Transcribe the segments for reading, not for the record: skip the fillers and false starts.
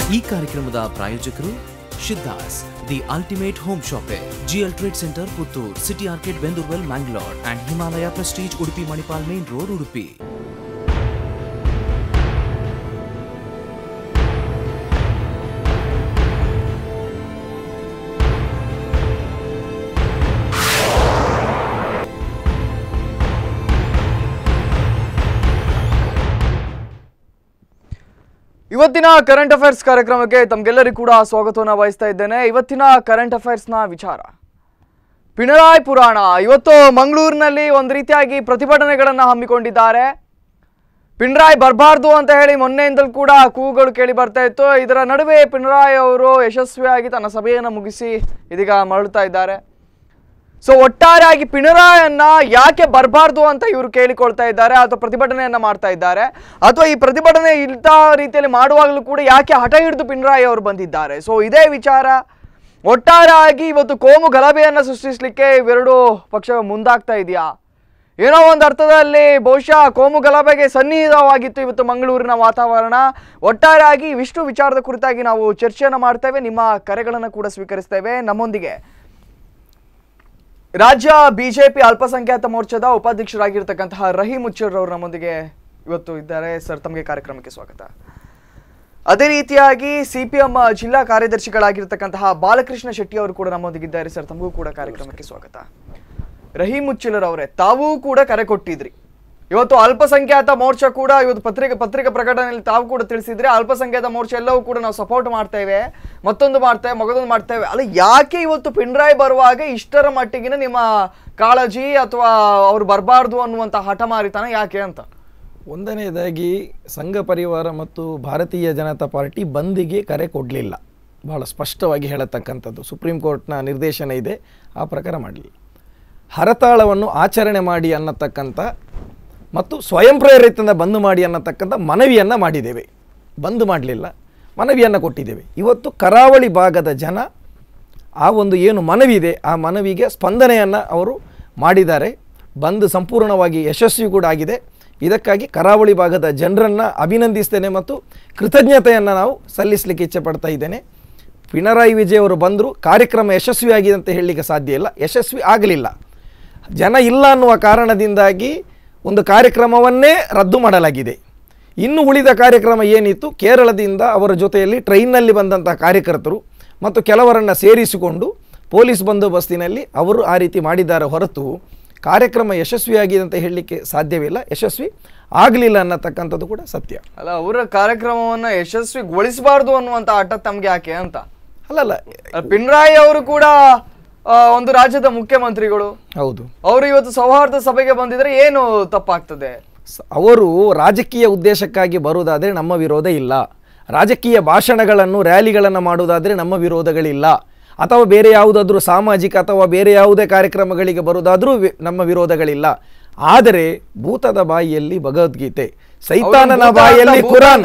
ಈ ಕಾರ್ಯಕ್ರಮದ ಪ್ರಾಯೋಜಕರು Shiddas the ultimate home shopping, GL trade centre Puttur, city orchid Bendurwell Mangalore and Himalaya prestige Udupi Manipal main road Udupi. ಇವತ್ತಿನ current affairs ಕಾರ್ಯಕ್ರಮಕ್ಕೆ ತಮಗೆಲ್ಲರಿಗೂ ಕೂಡ ಸ್ವಾಗತವನ್ನು ಬಯಸ್ತಾ ಇದ್ದೇನೆ. ಇವತ್ತಿನ ಕರೆಂಟ್ ಅಫೇರ್ಸ್ನ ವಿಚಾರ ಪಿಣರಾಯಿ ಪುರಾಣ. ಇವತ್ತು ಮಂಗಳೂರಿನಲ್ಲಿ ಒಂದು ರೀತಿಯಾಗಿ ಪ್ರತಿಭಟನೆಗಳನ್ನು ಹಮ್ಮಿಕೊಂಡಿದ್ದಾರೆ. ಪಿಣರಾಯಿ ಬರಬಾರ್ದು ಅಂತ ಹೇಳಿ ಮೊನ್ನೆಯಿಂದಲೂ ಕೂಡ ಕೂಗುಗಳು ಕೇಳಿ ಬರ್ತಾ ಇತ್ತು. ಇದರ ನಡುವೆ ಪಿಣರಾಯಿ ಅವರು ಯಶಸ್ವಿಯಾಗಿ ತನ್ನ ಸಭೆಯನ್ನು ಮುಗಿಸಿ ಇದೀಗ ಮರಳುತ್ತಾ ಇದ್ದಾರೆ. ಸೊ ಒಟ್ಟಾರೆಯಾಗಿ ಪಿಣರಾಯನ್ನ ಯಾಕೆ ಬರಬಾರ್ದು ಅಂತ ಇವರು ಕೇಳಿಕೊಳ್ತಾ ಇದ್ದಾರೆ ಅಥವಾ ಪ್ರತಿಭಟನೆಯನ್ನ ಮಾಡ್ತಾ ಇದ್ದಾರೆ, ಅಥವಾ ಈ ಪ್ರತಿಭಟನೆ ಇಂಥ ರೀತಿಯಲ್ಲಿ ಮಾಡುವಾಗಲೂ ಕೂಡ ಯಾಕೆ ಹಠ ಹಿಡಿದು ಪಿಣರಾಯಿ ಅವರು ಬಂದಿದ್ದಾರೆ. ಸೊ ಇದೇ ವಿಚಾರ. ಒಟ್ಟಾರೆಯಾಗಿ ಇವತ್ತು ಕೋಮು ಗಲಭೆಯನ್ನು ಸೃಷ್ಟಿಸಲಿಕ್ಕೆ ಇವೆರಡು ಪಕ್ಷ ಮುಂದಾಗ್ತಾ ಇದೆಯಾ, ಏನೋ ಒಂದು ಅರ್ಥದಲ್ಲಿ ಬಹುಶಃ ಕೋಮು ಗಲಭೆಗೆ ಸನ್ನಿಹಿತವಾಗಿತ್ತು ಇವತ್ತು ಮಂಗಳೂರಿನ ವಾತಾವರಣ. ಒಟ್ಟಾರೆಯಾಗಿ ಇವಿಷ್ಟು ವಿಚಾರದ ಕುರಿತಾಗಿ ನಾವು ಚರ್ಚೆಯನ್ನು ಮಾಡ್ತೇವೆ, ನಿಮ್ಮ ಕರೆಗಳನ್ನು ಕೂಡ ಸ್ವೀಕರಿಸ್ತೇವೆ. ನಮ್ಮೊಂದಿಗೆ ರಾಜ್ಯ ಬಿಜೆಪಿ ಅಲ್ಪಸಂಖ್ಯಾತ ಮೋರ್ಚಾದ ಉಪಾಧ್ಯಕ್ಷರಾಗಿರ್ತಕ್ಕಂತಹ ರಹೀಂ ಉಚ್ಚಿಲ್ ಅವರು ನಮ್ಮೊಂದಿಗೆ ಇವತ್ತು ಇದ್ದಾರೆ. ಸರ್, ತಮಗೆ ಕಾರ್ಯಕ್ರಮಕ್ಕೆ ಸ್ವಾಗತ. ಅದೇ ರೀತಿಯಾಗಿ ಸಿಪಿಎಂ ಜಿಲ್ಲಾ ಕಾರ್ಯದರ್ಶಿಗಳಾಗಿರ್ತಕ್ಕಂತಹ ಬಾಲಕೃಷ್ಣ ಶೆಟ್ಟಿ ಅವರು ಕೂಡ ನಮ್ಮೊಂದಿಗಿದ್ದಾರೆ. ಸರ್, ತಮಗೂ ಕೂಡ ಕಾರ್ಯಕ್ರಮಕ್ಕೆ ಸ್ವಾಗತ. ರಹೀಂ ಉಚ್ಚಿಲ್ ಅವರೇ, ತಾವೂ ಕೂಡ ಕರೆ ಕೊಟ್ಟಿದ್ರಿ. ಇವತ್ತು ಅಲ್ಪಸಂಖ್ಯಾತ ಮೋರ್ಚಾ ಕೂಡ ಇವತ್ತು ಪತ್ರಿಕಾ ಪ್ರಕಟಣೆಯಲ್ಲಿ ತಾವು ಕೂಡ ತಿಳಿಸಿದ್ರೆ ಅಲ್ಪಸಂಖ್ಯಾತ ಮೋರ್ಚಾ ಎಲ್ಲವೂ ಕೂಡ ನಾವು ಸಪೋರ್ಟ್ ಮಾಡ್ತೇವೆ, ಮತ್ತೊಂದು ಮಾಡ್ತೇವೆ. ಅಲ್ಲ, ಯಾಕೆ ಇವತ್ತು ಪಿಣರಾಯಿ ಬರುವಾಗ ಇಷ್ಟರ ಮಟ್ಟಿಗಿನ ನಿಮ್ಮ ಕಾಳಜಿ ಅಥವಾ ಅವ್ರು ಬರಬಾರ್ದು ಅನ್ನುವಂಥ ಹಠಮಾರಿತನ ಯಾಕೆ ಅಂತ? ಒಂದನೇದಾಗಿ ಸಂಘ ಪರಿವಾರ ಮತ್ತು ಭಾರತೀಯ ಜನತಾ ಪಾರ್ಟಿ ಬಂದಿಗೆ ಕರೆ ಕೊಡಲಿಲ್ಲ. ಬಹಳ ಸ್ಪಷ್ಟವಾಗಿ ಹೇಳತಕ್ಕಂಥದ್ದು ಸುಪ್ರೀಂ ಕೋರ್ಟ್ನ ನಿರ್ದೇಶನ ಇದೆ, ಆ ಪ್ರಕಾರ ಮಾಡಲಿಲ್ಲ. ಹರತಾಳವನ್ನು ಆಚರಣೆ ಮಾಡಿ ಅನ್ನತಕ್ಕಂಥ ಮತ್ತು ಸ್ವಯಂ ಪ್ರೇರಿತದಿಂದ ಬಂದ್ ಮಾಡಿ ಅನ್ನತಕ್ಕಂಥ ಮನವಿಯನ್ನು ಮಾಡಿದ್ದೇವೆ. ಬಂದ್ ಮಾಡಲಿಲ್ಲ, ಮನವಿಯನ್ನು ಕೊಟ್ಟಿದ್ದೇವೆ. ಇವತ್ತು ಕರಾವಳಿ ಭಾಗದ ಜನ ಆ ಒಂದು ಏನು ಮನವಿ ಇದೆ ಆ ಮನವಿಗೆ ಸ್ಪಂದನೆಯನ್ನು ಅವರು ಮಾಡಿದ್ದಾರೆ. ಬಂದ್ ಸಂಪೂರ್ಣವಾಗಿ ಯಶಸ್ವಿ ಕೂಡ ಆಗಿದೆ. ಇದಕ್ಕಾಗಿ ಕರಾವಳಿ ಭಾಗದ ಜನರನ್ನು ಅಭಿನಂದಿಸ್ತೇನೆ ಮತ್ತು ಕೃತಜ್ಞತೆಯನ್ನು ನಾವು ಸಲ್ಲಿಸಲಿಕ್ಕೆ ಇಚ್ಛೆ ಪಡ್ತಾ ಇದ್ದೇನೆ. ಪಿಣರಾಯಿ ವಿಜಯ್ ಅವರು ಬಂದರು, ಕಾರ್ಯಕ್ರಮ ಯಶಸ್ವಿಯಾಗಿದೆ ಅಂತ ಹೇಳಲಿಕ್ಕೆ ಸಾಧ್ಯ ಇಲ್ಲ, ಯಶಸ್ವಿ ಆಗಲಿಲ್ಲ. ಜನ ಇಲ್ಲ ಅನ್ನುವ ಕಾರಣದಿಂದಾಗಿ ಒಂದು ಕಾರ್ಯಕ್ರಮವನ್ನೇ ರದ್ದು ಮಾಡಲಾಗಿದೆ. ಇನ್ನು ಉಳಿದ ಕಾರ್ಯಕ್ರಮ ಏನಿತ್ತು, ಕೇರಳದಿಂದ ಅವರ ಜೊತೆಯಲ್ಲಿ ಟ್ರೈನ್ನಲ್ಲಿ ಬಂದಂತಹ ಕಾರ್ಯಕರ್ತರು ಮತ್ತು ಕೆಲವರನ್ನು ಸೇರಿಸಿಕೊಂಡು ಪೊಲೀಸ್ ಬಂದೋಬಸ್ತಿನಲ್ಲಿ ಅವರು ಆ ರೀತಿ ಮಾಡಿದ್ದಾರೆ ಹೊರತು ಕಾರ್ಯಕ್ರಮ ಯಶಸ್ವಿಯಾಗಿದೆ ಅಂತ ಹೇಳಲಿಕ್ಕೆ ಸಾಧ್ಯವಿಲ್ಲ, ಯಶಸ್ವಿ ಆಗಲಿಲ್ಲ ಅನ್ನತಕ್ಕಂಥದ್ದು ಕೂಡ ಸತ್ಯ. ಅಲ್ಲ, ಅವರ ಕಾರ್ಯಕ್ರಮವನ್ನು ಯಶಸ್ವಿಗೊಳಿಸಬಾರ್ದು ಅನ್ನುವಂಥ ಹಠ ತಮಗೆ ಯಾಕೆ ಅಂತ? ಅಲ್ಲಲ್ಲ, ಪಿಣರಾಯಿ ಅವರು ಕೂಡ ಒಂದು ರಾಜ್ಯದ ಮುಖ್ಯಮಂತ್ರಿಗಳು. ಹೌದು, ಅವರು ಇವತ್ತು ಸೌಹಾರ್ದ ಸಭೆಗೆ ಬಂದಿದ್ರೆ ಏನು ತಪ್ಪಾಗ್ತದೆ? ಅವರು ರಾಜಕೀಯ ಉದ್ದೇಶಕ್ಕಾಗಿ ಬರುವುದಾದರೆ ನಮ್ಮ ವಿರೋಧ ಇಲ್ಲ. ರಾಜಕೀಯ ಭಾಷಣಗಳನ್ನು ರ್ಯಾಲಿಗಳನ್ನು ಮಾಡುವುದಾದರೆ ನಮ್ಮ ವಿರೋಧಗಳಿಲ್ಲ. ಅಥವಾ ಬೇರೆ ಯಾವುದಾದ್ರೂ ಸಾಮಾಜಿಕ ಅಥವಾ ಬೇರೆ ಯಾವುದೇ ಕಾರ್ಯಕ್ರಮಗಳಿಗೆ ಬರುವುದಾದ್ರೂ ನಮ್ಮ ವಿರೋಧಗಳಿಲ್ಲ. ಆದರೆ ಭೂತದ ಬಾಯಿಯಲ್ಲಿ ಭಗವದ್ಗೀತೆ, ಸೈತಾನನ ಬಾಯಿಯಲ್ಲಿ ಕುರಾನ್.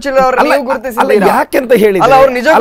ಯಾಕೆಂತ ಹೇಳಿದ್ರೆ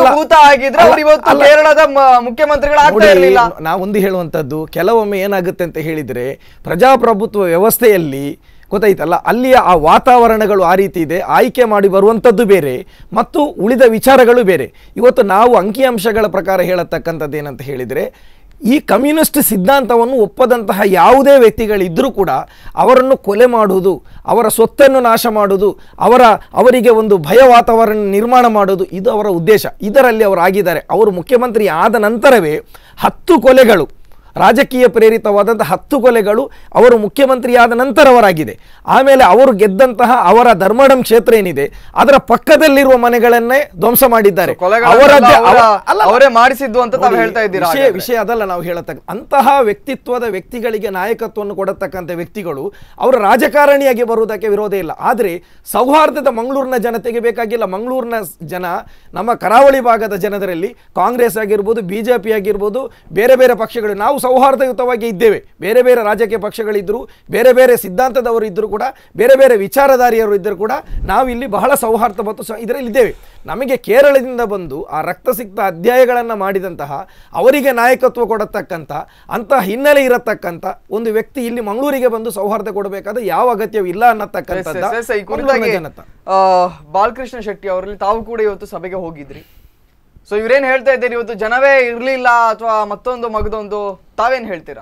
ನಾವೊಂದು ಹೇಳುವಂಥದ್ದು, ಕೆಲವೊಮ್ಮೆ ಏನಾಗುತ್ತೆ ಅಂತ ಹೇಳಿದರೆ ಪ್ರಜಾಪ್ರಭುತ್ವ ವ್ಯವಸ್ಥೆಯಲ್ಲಿ ಗೊತ್ತಾಯ್ತಲ್ಲ, ಅಲ್ಲಿಯ ಆ ವಾತಾವರಣಗಳು ಆ ರೀತಿ ಇದೆ. ಆಯ್ಕೆ ಮಾಡಿ ಬರುವಂಥದ್ದು ಬೇರೆ ಮತ್ತು ಉಳಿದ ವಿಚಾರಗಳು ಬೇರೆ. ಇವತ್ತು ನಾವು ಅಂಕಿಅಂಶಗಳ ಪ್ರಕಾರ ಹೇಳತಕ್ಕಂಥದ್ದು ಏನಂತ ಹೇಳಿದರೆ, ಈ ಕಮ್ಯುನಿಸ್ಟ್ ಸಿದ್ಧಾಂತವನ್ನು ಒಪ್ಪದಂತಹ ಯಾವುದೇ ವ್ಯಕ್ತಿಗಳಿದ್ದರೂ ಕೂಡ ಅವರನ್ನು ಕೊಲೆ ಮಾಡುವುದು, ಅವರ ಸ್ವತ್ತನ್ನು ನಾಶ ಮಾಡುವುದು, ಅವರಿಗೆ ಒಂದು ಭಯ ವಾತಾವರಣ ನಿರ್ಮಾಣ ಮಾಡುವುದು, ಇದು ಅವರ ಉದ್ದೇಶ. ಇದರಲ್ಲಿ ಅವರು ಆಗಿದ್ದಾರೆ. ಅವರು ಮುಖ್ಯಮಂತ್ರಿ ಆದ ನಂತರವೇ 10 ಕೊಲೆಗಳು, ರಾಜಕೀಯ ಪ್ರೇರಿತವಾದಂಥ 10 ಕೊಲೆಗಳು ಅವರು ಮುಖ್ಯಮಂತ್ರಿಯಾದ ನಂತರವರಾಗಿದೆ. ಆಮೇಲೆ ಅವರು ಗೆದ್ದಂತಹ ಅವರ ಧರ್ಮಡಂ ಕ್ಷೇತ್ರ ಏನಿದೆ ಅದರ ಪಕ್ಕದಲ್ಲಿರುವ ಮನೆಗಳನ್ನೇ ಧ್ವಂಸ ಮಾಡಿದ್ದಾರೆ. ಅವರೇ ಮಾಡಿಸಿದ್ದು ಅಂತ ತಾವು ಹೇಳ್ತಾ ಇದ್ದೀರಾ? ವಿಷಯ ಅದಲ್ಲ ನಾವು ಹೇಳತಕ್ಕ. ಅಂತಹ ವ್ಯಕ್ತಿತ್ವದ ವ್ಯಕ್ತಿಗಳಿಗೆ ನಾಯಕತ್ವವನ್ನು ಕೊಡತಕ್ಕಂಥ ವ್ಯಕ್ತಿಗಳು ಅವರು ರಾಜಕಾರಣಿಯಾಗಿ ಬರುವುದಕ್ಕೆ ವಿರೋಧ ಇಲ್ಲ. ಆದರೆ ಸೌಹಾರ್ದದ ಮಂಗಳೂರಿನ ಜನತೆಗೆ ಬೇಕಾಗಿಲ್ಲ. ಮಂಗಳೂರಿನ ಜನ, ನಮ್ಮ ಕರಾವಳಿ ಭಾಗದ ಜನರಲ್ಲಿ ಕಾಂಗ್ರೆಸ್ ಆಗಿರ್ಬೋದು, ಬಿಜೆಪಿ ಆಗಿರ್ಬೋದು, ಬೇರೆ ಬೇರೆ ಪಕ್ಷಗಳು, ನಾವು ಸೌಹಾರ್ದಯುತವಾಗಿ ಇದ್ದೇವೆ. ಬೇರೆ ಬೇರೆ ರಾಜಕೀಯ ಪಕ್ಷಗಳಿದ್ದರು, ಬೇರೆ ಬೇರೆ ಸಿದ್ಧಾಂತದವರು ಇದ್ದರೂ ಕೂಡ, ಬೇರೆ ಬೇರೆ ವಿಚಾರಧಾರಿಯವರು ಇದ್ದರೂ ಕೂಡ ನಾವಿಲ್ಲಿ ಬಹಳ ಸೌಹಾರ್ದ ಮತ್ತು ಇದರಲ್ಲಿ ಇದ್ದೇವೆ. ನಮಗೆ ಕೇರಳದಿಂದ ಬಂದು ಆ ರಕ್ತಸಿಕ್ತ ಅಧ್ಯಾಯಗಳನ್ನು ಮಾಡಿದಂತಹ, ಅವರಿಗೆ ನಾಯಕತ್ವ ಕೊಡತಕ್ಕಂಥ ಅಂತಹ ಹಿನ್ನೆಲೆ ಇರತಕ್ಕಂಥ ಒಂದು ವ್ಯಕ್ತಿ ಇಲ್ಲಿ ಮಂಗಳೂರಿಗೆ ಬಂದು ಸೌಹಾರ್ದ ಕೊಡಬೇಕಾದ ಯಾವ ಅಗತ್ಯವಿಲ್ಲ ಅನ್ನತಕ್ಕಂಥದ್ದು ಜನತ. ಬಾಲಕೃಷ್ಣ ಶೆಟ್ಟಿ ಅವರಲ್ಲಿ ತಾವು ಕೂಡ ಇವತ್ತು ಸಭೆಗೆ ಹೋಗಿದ್ರಿ. ಸೊ ಇವ್ರೇನ್ ಹೇಳ್ತಾ ಇದ್ದೀರಿ, ಇವತ್ತು ಜನವೇ ಇರ್ಲಿಲ್ಲ ಅಥವಾ ಮತ್ತೊಂದು ಮಗದೊಂದು, ತಾವೇನ್ ಹೇಳ್ತೀರಾ?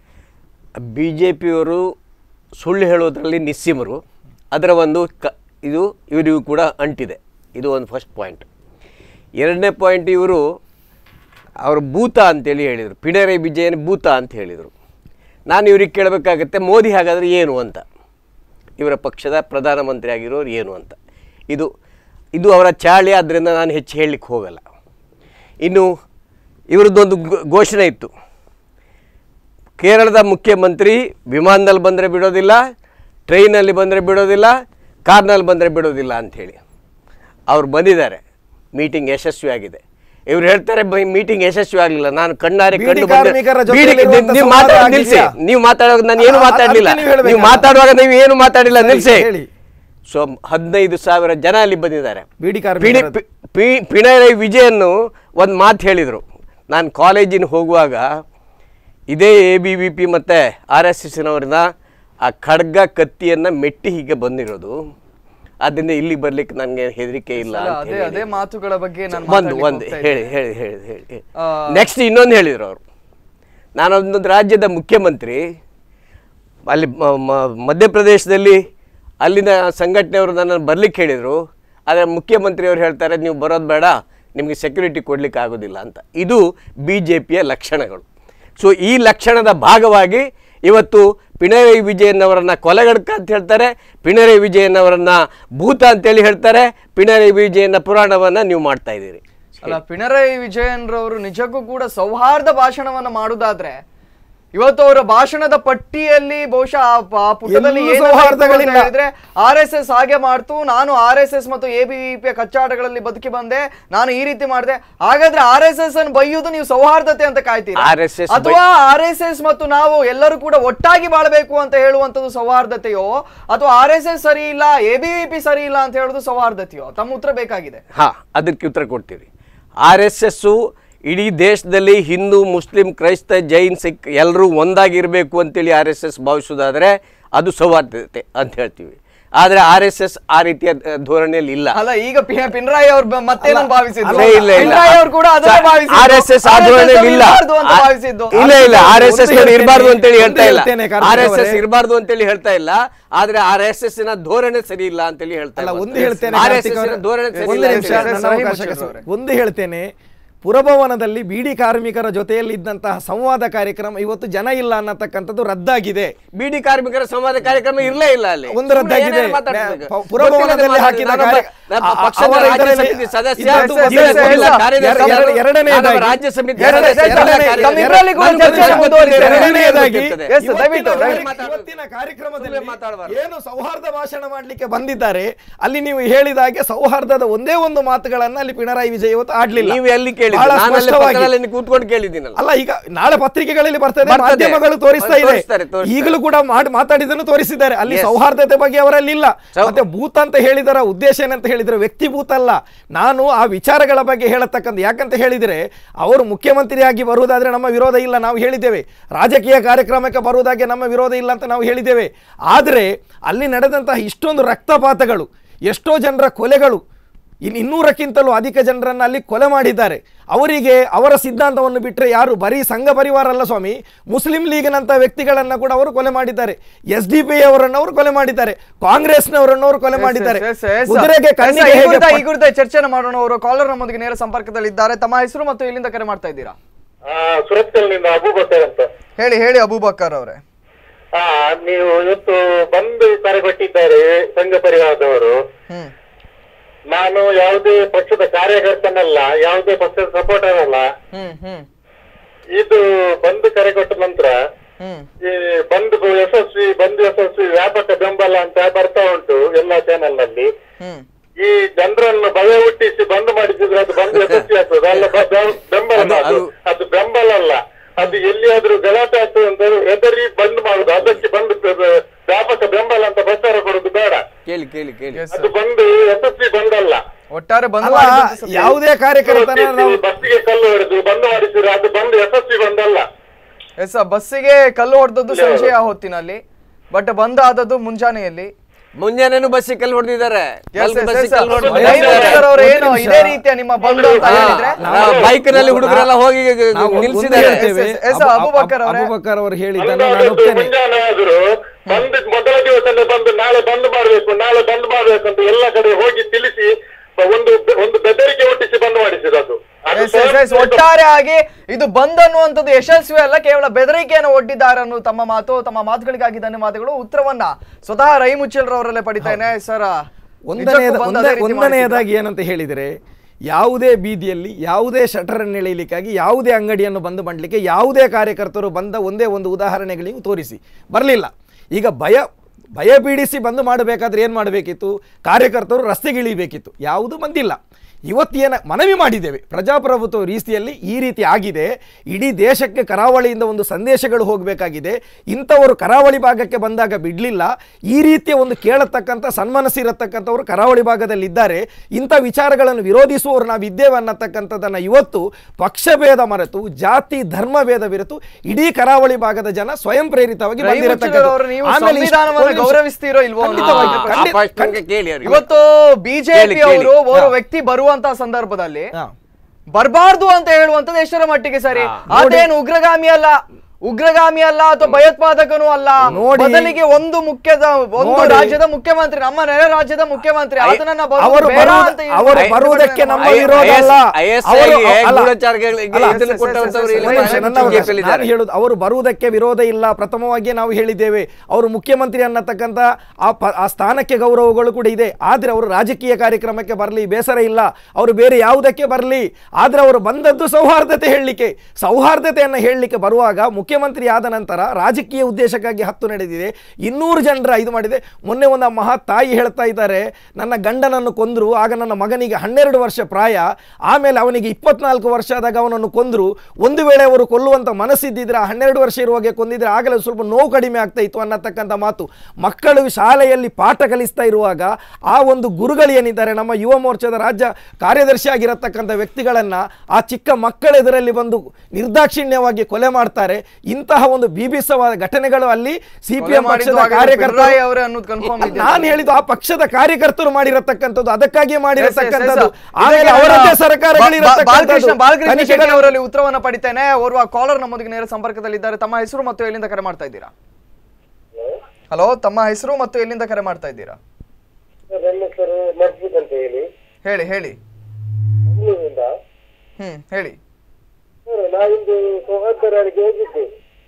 BJPಯವರು ಸುಳ್ಳು ಹೇಳೋದ್ರಲ್ಲಿ ನಿಸ್ಸೀಮರು. ಅದರ ಒಂದು ಇದು ಇವರಿಗೂ ಕೂಡ ಅಂಟಿದೆ. ಇದು ಒಂದು ಫಸ್ಟ್ ಪಾಯಿಂಟ್. ಎರಡನೇ ಪಾಯಿಂಟ್, ಇವರು ಅವರು ಭೂತ ಅಂತೇಳಿ ಹೇಳಿದರು. ಪಿಣರಾಯಿ ವಿಜಯನ್ ಭೂತ ಅಂತ ಹೇಳಿದರು. ನಾನು ಇವ್ರಿಗೆ ಕೇಳಬೇಕಾಗತ್ತೆ, ಮೋದಿ ಹಾಗಾದರೆ ಏನು ಅಂತ, ಇವರ ಪಕ್ಷದ ಪ್ರಧಾನಮಂತ್ರಿ ಆಗಿರೋರು ಏನು ಅಂತ. ಇದು ಅವರ ಚಾಳಿ, ಆದ್ದರಿಂದ ನಾನು ಹೆಚ್ಚು ಹೇಳಲಿಕ್ಕೆ ಹೋಗಲ್ಲ. ಇನ್ನು ಇವರದ್ದೊಂದು ಘೋಷಣೆ ಇತ್ತು, ಕೇರಳದ ಮುಖ್ಯಮಂತ್ರಿ ವಿಮಾನದಲ್ಲಿ ಬಂದರೆ ಬಿಡೋದಿಲ್ಲ, ಟ್ರೈನಲ್ಲಿ ಬಂದರೆ ಬಿಡೋದಿಲ್ಲ, ಕಾರ್ನಲ್ಲಿ ಬಂದರೆ ಬಿಡೋದಿಲ್ಲ ಅಂಥೇಳಿ. ಅವ್ರು ಬಂದಿದ್ದಾರೆ, ಮೀಟಿಂಗ್ ಯಶಸ್ವಿ ಆಗಿದೆ. ಇವ್ರು ಹೇಳ್ತಾರೆ ಮೀಟಿಂಗ್ ಯಶಸ್ವಿ ಆಗಲಿಲ್ಲ. ನಾನು ಕಣ್ಣಾರೆ ಕಂಡು ನೀವು ಮಾತಾಡುವಾಗ ನಾನು ಏನು ಮಾತಾಡಲಿಲ್ಲ, ನೀವು ಮಾತಾಡುವಾಗ ನೀವು ಏನು ಮಾತಾಡಿಲ್ಲ, ನಿಲ್ಸೆ. ಸೊ 15,000 ಜನ ಅಲ್ಲಿ ಬಂದಿದ್ದಾರೆ. ಪಿಣರಾಯಿ ವಿಜಯನ್ ಒಂದು ಮಾತು ಹೇಳಿದರು. ನಾನು ಕಾಲೇಜಿನ ಹೋಗುವಾಗ ಇದೇ ABVP ಮತ್ತು RSSನವ್ರನ್ನ ಆ ಖಡ್ಗ ಕತ್ತಿಯನ್ನು ಮೆಟ್ಟಿ ಹೀಗೆ ಬಂದಿರೋದು, ಅದರಿಂದ ಇಲ್ಲಿ ಬರ್ಲಿಕ್ಕೆ ನನಗೆ ಹೆದರಿಕೆ ಇಲ್ಲ. ಅದೇ ಮಾತುಗಳ ಬಗ್ಗೆ ಒಂದು ಹೇಳಿ ನೆಕ್ಸ್ಟ್ ಇನ್ನೊಂದು ಹೇಳಿದರು ಅವರು. ನಾನು ಒಂದೊಂದು ರಾಜ್ಯದ ಮುಖ್ಯಮಂತ್ರಿ, ಅಲ್ಲಿ ಮಧ್ಯಪ್ರದೇಶದಲ್ಲಿ ಅಲ್ಲಿನ ಸಂಘಟನೆಯವರು ನನ್ನನ್ನು ಬರ್ಲಿಕ್ಕೆ ಹೇಳಿದರು. ಆದರೆ ಮುಖ್ಯಮಂತ್ರಿಯವರು ಹೇಳ್ತಾರೆ ನೀವು ಬರೋದು ಬೇಡ, ನಿಮಗೆ ಸೆಕ್ಯೂರಿಟಿ ಕೊಡಲಿಕ್ಕೆ ಆಗೋದಿಲ್ಲ ಅಂತ. ಇದು BJPಯ ಲಕ್ಷಣಗಳು. ಸೊ ಈ ಲಕ್ಷಣದ ಭಾಗವಾಗಿ ಇವತ್ತು ಪಿಣರಾಯಿ ವಿಜಯನ್ ಅವರನ್ನು ಕೊಲೆಗಡಕ ಅಂತ ಹೇಳ್ತಾರೆ, ಪಿಣರಾಯಿ ವಿಜಯನ್ ಅವರನ್ನು ಭೂತ ಅಂತೇಳಿ ಹೇಳ್ತಾರೆ, ಪಿಣರಾಯಿ ವಿಜಯನ್ನ ಪುರಾಣವನ್ನು ನೀವು ಮಾಡ್ತಾ ಇದ್ದೀರಿ. ಅಲ್ಲ, ಪಿಣರಾಯಿ ವಿಜಯನ್ ರವರು ನಿಜಕ್ಕೂ ಕೂಡ ಸೌಹಾರ್ದ ಭಾಷಣವನ್ನ ಮಾಡುದಾದ್ರೆ ಇವತ್ತು ಅವರ ಭಾಷಣದ ಪಟ್ಟಿಯಲ್ಲಿ ಬಹುಶಃ ಆ ಪುಟದಲ್ಲಿ ಹೇಳಿದ್ರೆ RSS ಹಾಗೆ ಮಾಡ್ತು, ನಾನು RSS ಮತ್ತು ABVP ಕಚ್ಚಾಟಗಳಲ್ಲಿ ಬದುಕಿ ಬಂದೆ, ನಾನು ಈ ರೀತಿ ಮಾಡಿದೆ. ಹಾಗಾದ್ರೆ RSS ಅನ್ನು ಬೈಯುವುದು ನೀವು ಸೌಹಾರ್ದತೆ ಅಂತ ಕಾಯ್ತೀರಾ, ಅಥವಾ RSS ಮತ್ತು ನಾವು ಎಲ್ಲರೂ ಕೂಡ ಒಟ್ಟಾಗಿ ಬಾಳಬೇಕು ಅಂತ ಹೇಳುವಂತದ್ದು ಸೌಹಾರ್ದತೆಯೋ, ಅಥವಾ RSS ಸರಿ ಇಲ್ಲ ABVP ಸರಿ ಇಲ್ಲ ಅಂತ ಹೇಳುದು ಸೌಹಾರ್ದತೆಯೋ? ತಮ್ಮ ಉತ್ತರ ಬೇಕಾಗಿದೆ. ಅದಕ್ಕೆ ಉತ್ತರ ಕೊಡ್ತೀವಿ. RSS ಇಡೀ ದೇಶದಲ್ಲಿ ಹಿಂದೂ, ಮುಸ್ಲಿಂ, ಕ್ರೈಸ್ತ, ಜೈನ್, ಸಿಖ್ ಎಲ್ಲರೂ ಒಂದಾಗಿರಬೇಕು ಅಂತೇಳಿ RSS ಭಾವಿಸೋದಾದರೆ ಅದು ಸೌಹಾರ್ದತೆ ಅಂತ ಹೇಳ್ತೀವಿ. ಆದರೆ RSS ಆ ರೀತಿಯ ಧೋರಣೆಯಲ್ಲಿ ಇಲ್ಲ. ಅಲ್ಲ, ಈಗ ಪಿಣರಾಯಿ ಅವರು ಮತ್ತೇನು ಭಾವಿಸಿದ್ರು? RSS ಆ ಧೋರಣೆಯಲ್ಲಿ ಇಲ್ಲ. RSS ಇರಬಾರ್ದು ಅಂತೇಳಿ ಹೇಳ್ತಾ ಇಲ್ಲ, RSS ಇರಬಾರ್ದು ಅಂತೇಳಿ ಹೇಳ್ತಾ ಇಲ್ಲ. ಆದ್ರೆ RSS ನ ಧೋರಣೆ ಸರಿ ಇಲ್ಲ ಅಂತೇಳಿ ಹೇಳ್ತಾ ಇಲ್ಲ. ಒಂದು ಹೇಳ್ತೇನೆ, ಪುರಭವನದಲ್ಲಿ ಬೀಡಿ ಕಾರ್ಮಿಕರ ಜೊತೆಯಲ್ಲಿ ಇದ್ದಂತಹ ಸಂವಾದ ಕಾರ್ಯಕ್ರಮ ಇವತ್ತು ಜನ ಇಲ್ಲ ಅನ್ನತಕ್ಕಂಥದ್ದು ರದ್ದಾಗಿದೆ. ಬೀಡಿ ಕಾರ್ಮಿಕರ ಸಂವಾದ ಕಾರ್ಯಕ್ರಮ ಇರಲೇ ಇಲ್ಲ, ಅಲ್ಲಿ ಒಂದು ರದ್ದಾಗಿದೆ. ಪುರಭವನದಲ್ಲಿ ಹಾಕಿದ ರಾಜ್ಯ ಸಮಿತಿ ಇವತ್ತಿನ ಕಾರ್ಯಕ್ರಮದಲ್ಲಿ ಏನು ಸೌಹಾರ್ದ ಭಾಷಣ ಮಾಡ್ಲಿಕ್ಕೆ ಬಂದಿದ್ದಾರೆ, ಅಲ್ಲಿ ನೀವು ಹೇಳಿದ ಹಾಗೆ ಸೌಹಾರ್ದದ ಒಂದೇ ಒಂದು ಮಾತುಗಳನ್ನ ಅಲ್ಲಿ ಪಿಣರಾಯಿ ವಿಜಯ್ ಇವತ್ತು ಆಡ್ಲಿಲ್ಲ. ನೀವು ಎಲ್ಲಿ ಕೂತ್ಕೊಂಡು ಕೇಳಿದ್ದೀನಲ್ಲ. ಅಲ್ಲ, ಈಗ ನಾಳೆ ಪತ್ರಿಕೆಗಳಲ್ಲಿ ಬರ್ತದೆ, ಮಾಧ್ಯಮಗಳು ತೋರಿಸ್ತಾ ಇದೆ, ಈಗಲೂ ಕೂಡ ಮಾತಾಡಿದನ್ನು ತೋರಿಸಿದ್ದಾರೆ. ಅಲ್ಲಿ ಸೌಹಾರ್ದತೆ ಬಗ್ಗೆ ಅವರಲ್ಲಿ ಇಲ್ಲ. ಮತ್ತೆ ಭೂತ ಅಂತ ಹೇಳಿದರ ಉದ್ದೇಶ ಏನಂತ ಹೇಳಿದ್ರೆ ವ್ಯಕ್ತಿ ಭೂತ ಅಲ್ಲ, ನಾನು ಆ ವಿಚಾರಗಳ ಬಗ್ಗೆ ಹೇಳತಕ್ಕಂಥ. ಯಾಕಂತ ಹೇಳಿದ್ರೆ ಅವರು ಮುಖ್ಯಮಂತ್ರಿಯಾಗಿ ಬರುವುದಾದ್ರೆ ನಮ್ಮ ವಿರೋಧ ಇಲ್ಲ, ನಾವು ಹೇಳಿದ್ದೇವೆ. ರಾಜಕೀಯ ಕಾರ್ಯಕ್ರಮಕ್ಕೆ ಬರುವುದಾಗೆ ನಮ್ಮ ವಿರೋಧ ಇಲ್ಲ ಅಂತ ನಾವು ಹೇಳಿದ್ದೇವೆ. ಆದರೆ ಅಲ್ಲಿ ನಡೆದಂತಹ ಇಷ್ಟೊಂದು ರಕ್ತಪಾತಗಳು, ಎಷ್ಟೋ ಜನರ ಕೊಲೆಗಳು, 200ಕ್ಕಿಂತಲೂ ಅಧಿಕ ಜನರನ್ನು ಅಲ್ಲಿ ಕೊಲೆ ಮಾಡಿದ್ದಾರೆ. ಅವರಿಗೆ ಅವರ ಸಿದ್ಧಾಂತವನ್ನು ಬಿಟ್ಟರೆ ಯಾರು, ಬರೀ ಸಂಘ ಪರಿವಾರ ಅಲ್ಲ ಸ್ವಾಮಿ, ಮುಸ್ಲಿಂ ಲೀಗ್ನಂಥ ವ್ಯಕ್ತಿಗಳನ್ನು ಕೂಡ ಅವರು ಕೊಲೆ ಮಾಡಿದ್ದಾರೆ, SDP ಅವರನ್ನು ಅವರು ಕೊಲೆ ಮಾಡಿದ್ದಾರೆ, ಕಾಂಗ್ರೆಸ್ನವರನ್ನು ಅವರು ಕೊಲೆ ಮಾಡಿದ್ದಾರೆ. ಈ ಕುರಿತ ಚರ್ಚೆ ಮಾಡೋಣ. ಅವರು ಕಾಲರ್ ನಮ್ಮೊಂದಿಗೆ ನೇರ ಸಂಪರ್ಕದಲ್ಲಿದ್ದಾರೆ. ತಮ್ಮ ಹೆಸರು ಮತ್ತು ಇಲ್ಲಿಂದ ಕರೆ ಮಾಡ್ತಾ ಇದ್ದೀರಾ? ಅಬೂಬಕರ್ ಅಂತ. ಹೇಳಿ ಅಬೂಬಕರ್ ಅವರೇ. ನೀವು ಇವತ್ತು ಬಂದು ಕರೆ ಕೊಟ್ಟಿದ್ದಾರೆ ಸಂಘ ಪರಿವಾರದವರು. ನಾನು ಯಾವುದೇ ಪಕ್ಷದ ಕಾರ್ಯಕರ್ತನಲ್ಲ, ಯಾವುದೇ ಪಕ್ಷದ ಸಪೋರ್ಟರ್ ಅಲ್ಲ. ಇದು ಬಂದು ಕರೆ ಕೊಟ್ಟ ನಂತರ ಈ ಬಂದು ಯಶಸ್ವಿ ವ್ಯಾಪಕ ಬೆಂಬಲ ಅಂತ ಬರ್ತಾ ಉಂಟು ಎಲ್ಲಾ ಚಾನೆಲ್ ನಲ್ಲಿ. ಈ ಜನರನ್ನು ಭಯ ಹುಟ್ಟಿಸಿ ಬಂದ್ ಮಾಡಿಸಿದ್ರೆ ಅದು ಬಂದು ಯಶಸ್ವಿ ಆಗ್ತದೆ ಅಲ್ಲ? ಬೆಂಬಲ ಅದು ಬೆಂಬಲ ಅಲ್ಲ, ಅದು ಎಲ್ಲಿಯಾದ್ರೂ ಗಲಾಟೆ ಒಟ್ಟಾರೆ ಬಂದ್ ಅಲ್ಲ, ಮಾಡಿದಂತೆ ಸತ್ಯ. ಯಾವುದೇ ಕಾರ್ಯಕರ್ತನ ನಾವು ಬಸ್ಸಿಗೆ ಕಲ್ಲು ಹೊಡೆದು ಬಂದ್ ಮಾಡಿಸಿದ್ರು, ಅದು ಬಂದು ಯಶಸ್ವಿ ಬಂದಲ್ಲ. ಎಸ್ ಬಸ್ಸಿಗೆ ಕಲ್ಲು ಹೊಡೆದದ್ದು ಸಂಜೆಯ ಹೊತ್ತಿನಲ್ಲಿ, ಬಟ್ ಬಂದ್ ಆದದ್ದು ಮುಂಜಾನೆಯಲ್ಲಿ. ಮುಂಜಾನೆನೂ ಬಸ್ಸಿಗೆ ಕಲ್ಲು ಹೊಡೆದಿದ್ದಾರೆ. ಏನು ಇದೇ ರೀತಿಯ ನಿಮ್ಮ ಬಂಧು ಅಂತ ಹೇಳಿದ್ರೆ ಬೈಕ್ ನಲ್ಲಿ ಹುಡುಗರೆಲ್ಲ ಹೋಗಿ ನಿಲ್ಸಿದ್ದಾರೆ. ಅಬೂಬಕರ್ ಅವರು ಹೇಳಿದ್ದನ್ನು ನಾನು ಒಪ್ತೇನೆ. ಮುಂಜಾನೆ ಆದ್ರು ಬಂದ್ ಮೊದಲ ದಿವಸನೇ ಬಂದು ನಾಳೆ ಬಂದ್ ಮಾಡ್ಬೇಕು ಅಂತ ಎಲ್ಲ ಕಡೆ ಹೋಗಿ ತಿಳಿಸಿ ಒಂದು ಬೆದರಿಕೆ ಹುಟ್ಟಿಸಿ ಬಂದ್ ಮಾಡಿಸಿರೋದು. ಒಟ್ಟಾರೆ ಆಗಿ ಇದು ಬಂದ್ ಅನ್ನುವಂಥದ್ದು ಯಶಸ್ವಿ ಅಲ್ಲ, ಕೇವಲ ಬೆದರಿಕೆಯನ್ನು ಒಡ್ಡಿದ್ದಾರೆ ಅನ್ನೋದು ತಮ್ಮ ಮಾತು. ತಮ್ಮ ಮಾತುಗಳಿಗಾಗಿ ಧನ್ಯವಾದಗಳು. ಉತ್ತರವನ್ನ ಸ್ವತಃ ರೈಮುಚ್ಚಲ್ರವರಲ್ಲೇ ಪಡಿತೇನೆ ಸರ್. ಒಂದನೆಯದಾಗಿ ಏನಂತ ಹೇಳಿದರೆ, ಯಾವುದೇ ಬೀದಿಯಲ್ಲಿ ಯಾವುದೇ ಶಟರ್ ಅನ್ನು ಎಳೆಯಲಿಕ್ಕಾಗಿ ಯಾವುದೇ ಅಂಗಡಿಯನ್ನು ಬಂದ್ ಮಾಡಲಿಕ್ಕೆ ಯಾವುದೇ ಕಾರ್ಯಕರ್ತರು ಬಂದ ಒಂದೇ ಒಂದು ಉದಾಹರಣೆಗಳಿಗೂ ತೋರಿಸಿ ಬರಲಿಲ್ಲ. ಈಗ ಭಯ ಪೀಡಿಸಿ ಬಂದ್ ಮಾಡಬೇಕಾದ್ರೆ ಏನು ಮಾಡಬೇಕಿತ್ತು? ಕಾರ್ಯಕರ್ತರು ರಸ್ತೆಗಿಳಿಬೇಕಿತ್ತು. ಯಾವುದೂ ಬಂದಿಲ್ಲ. ಇವತ್ತೇನು ಮನವಿ ಮಾಡಿದ್ದೇವೆ, ಪ್ರಜಾಪ್ರಭುತ್ವ ರೀತಿಯಲ್ಲಿ ಈ ರೀತಿ ಆಗಿದೆ, ಇಡೀ ದೇಶಕ್ಕೆ ಕರಾವಳಿಯಿಂದ ಒಂದು ಸಂದೇಶಗಳು ಹೋಗಬೇಕಾಗಿದೆ. ಇಂಥವರು ಕರಾವಳಿ ಭಾಗಕ್ಕೆ ಬಂದಾಗ ಬಿಡಲಿಲ್ಲ. ಈ ರೀತಿಯ ಒಂದು ಕೇಳತಕ್ಕಂಥ ಸನ್ಮನಸ್ಸಿರತಕ್ಕಂಥವರು ಕರಾವಳಿ ಭಾಗದಲ್ಲಿ ಇದ್ದಾರೆ. ಇಂಥ ವಿಚಾರಗಳನ್ನು ವಿರೋಧಿಸುವವರು ನಾವು ಇದ್ದೇವೆ ಅನ್ನತಕ್ಕಂಥದ್ದನ್ನು ಇವತ್ತು ಪಕ್ಷಭೇದ ಮರೆತು, ಜಾತಿ ಧರ್ಮ ಭೇದ ಬೆರೆತು ಇಡೀ ಕರಾವಳಿ ಭಾಗದ ಜನ ಸ್ವಯಂ ಪ್ರೇರಿತವಾಗಿ ಗೌರವಿಸ್ತೀರೋ ಇಲ್ವೋ? ಇವತ್ತು ಬಿಜೆಪಿ ಅವರು ಓರ್ವ ವ್ಯಕ್ತಿ ಬರುವ ಸಂದರ್ಭದಲ್ಲಿ ಬರಬಾರ್ದು ಅಂತ ಹೇಳುವಂತದ್ದು ಎಷ್ಟರ ಮಟ್ಟಿಗೆ ಸರಿ? ಅದೇನು ಉಗ್ರಗಾಮಿ ಅಲ್ಲ ಅಥವಾ ಭಯೋತ್ಪಾದಕನೂ ಅಲ್ಲ. ಬದಲಿಗೆ ಒಂದು ರಾಜ್ಯದ ಮುಖ್ಯಮಂತ್ರಿ, ನಮ್ಮ ನೆರೆ ರಾಜ್ಯದ ಮುಖ್ಯಮಂತ್ರಿ, ಅದನ್ನ ಬರುವುದಕ್ಕೆ ನಮ್ಮ ವಿರೋಧ ಅಲ್ಲ. ಅವರು ಬರುವುದಕ್ಕೆ ವಿರೋಧ ಇಲ್ಲ. ಪ್ರಥಮವಾಗಿ ನಾವು ಹೇಳಿದ್ದೇವೆ, ಅವರು ಮುಖ್ಯಮಂತ್ರಿ ಅನ್ನತಕ್ಕಂಥ ಆ ಸ್ಥಾನಕ್ಕೆ ಗೌರವಗಳು ಕೂಡ ಇದೆ. ಆದ್ರೆ ಅವರು ರಾಜಕೀಯ ಕಾರ್ಯಕ್ರಮಕ್ಕೆ ಬರಲಿ, ಬೇಸರ ಇಲ್ಲ. ಅವರು ಬೇರೆ ಯಾವುದಕ್ಕೆ ಬರಲಿ. ಆದ್ರೆ ಅವರು ಬಂದದ್ದು ಸೌಹಾರ್ದತೆಯನ್ನು ಹೇಳಲಿಕ್ಕೆ ಬರುವಾಗ ಮುಖ್ಯಮಂತ್ರಿ ಆದ ನಂತರ ರಾಜಕೀಯ ಉದ್ದೇಶಕ್ಕಾಗಿ ಹತ್ತು ನಡೆದಿದೆ, 200 ಜನರ ಇದು ಮಾಡಿದೆ. ಮೊನ್ನೆ ಒಂದು ಮಹಾ ತಾಯಿ ಹೇಳ್ತಾ ಇದ್ದಾರೆ, ನನ್ನ ಗಂಡನನ್ನು ಕೊಂದ್ರು, ಆಗ ನನ್ನ ಮಗನಿಗೆ 12 ವರ್ಷ ಪ್ರಾಯ, ಆಮೇಲೆ ಅವನಿಗೆ 24 ವರ್ಷ ಆದಾಗ ಅವನನ್ನು ಕೊಂದ್ರು. ಒಂದು ವೇಳೆ ಅವರು ಕೊಲ್ಲುವಂತ ಮನಸ್ಸಿದ್ದಿದ್ರೆ 12 ವರ್ಷ ಇರುವಾಗೆ ಕೊಂದಿದ್ರೆ ಆಗಲೇ ಸ್ವಲ್ಪ ನೋವು ಕಡಿಮೆ ಆಗ್ತಾ ಇತ್ತು ಅನ್ನತಕ್ಕಂಥ ಮಾತು. ಮಕ್ಕಳು ಶಾಲೆಯಲ್ಲಿ ಪಾಠ ಕಲಿಸ್ತಾ ಇರುವಾಗ ಆ ಒಂದು ಗುರುಗಳು ಏನಿದ್ದಾರೆ, ನಮ್ಮ ಯುವ ಮೋರ್ಚಾದ ರಾಜ್ಯ ಕಾರ್ಯದರ್ಶಿ ಆಗಿರತಕ್ಕಂಥ ವ್ಯಕ್ತಿಗಳನ್ನ ಆ ಚಿಕ್ಕ ಮಕ್ಕಳ ಎದುರಲ್ಲಿ ಬಂದು ನಿರ್ದಾಕ್ಷಿಣ್ಯವಾಗಿ ಕೊಲೆ ಮಾಡ್ತಾರೆ. ಇಂತಹ ಒಂದು ಬೀಭತ್ಸವಾದ ಘಟನೆಗಳು ಅಲ್ಲಿ ಸಿಪಿಎಂ ಪಕ್ಷದ ಕಾರ್ಯಕರ್ತರು, ನಾನು ಹೇಳಿದ್ದು ಆ ಪಕ್ಷದ ಕಾರ್ಯಕರ್ತರು ಮಾಡಿರತಕ್ಕಂಥದ್ದು, ಅದಕ್ಕಾಗಿ ಮಾಡಿರತಕ್ಕಂಥದ್ದು. ಆಮೇಲೆ ಅವರದ್ದೇ ಸರ್ಕಾರಗಳಲ್ಲಿ ಅವರಲ್ಲಿ ಉತ್ತರವನ್ನು ಪಡಿತೇನೆ. ಓರ್ವ ಕಾಲರ್ ನಮ್ಮೊಂದಿಗೆ ನೇರ ಸಂಪರ್ಕದಲ್ಲಿದ್ದಾರೆ. ತಮ್ಮ ಹೆಸರು ಮತ್ತು ಎಲ್ಲಿಂದ ಕರೆ ಮಾಡ್ತಾ ಇದ್ದೀರಾ? ಹಲೋ, ತಮ್ಮ ಹೆಸರು ಮತ್ತು ಎಲ್ಲಿಂದ ಕರೆ ಮಾಡ್ತಾ ಇದ್ದೀರಾ? ಹೇಳಿ ಹೇಳಿ. ಹೇಳಿ. ನಾವಿಂದು ಸೌಹಾರ್ದರಿಗೆ ಹೋಗಿದ್ದೆ,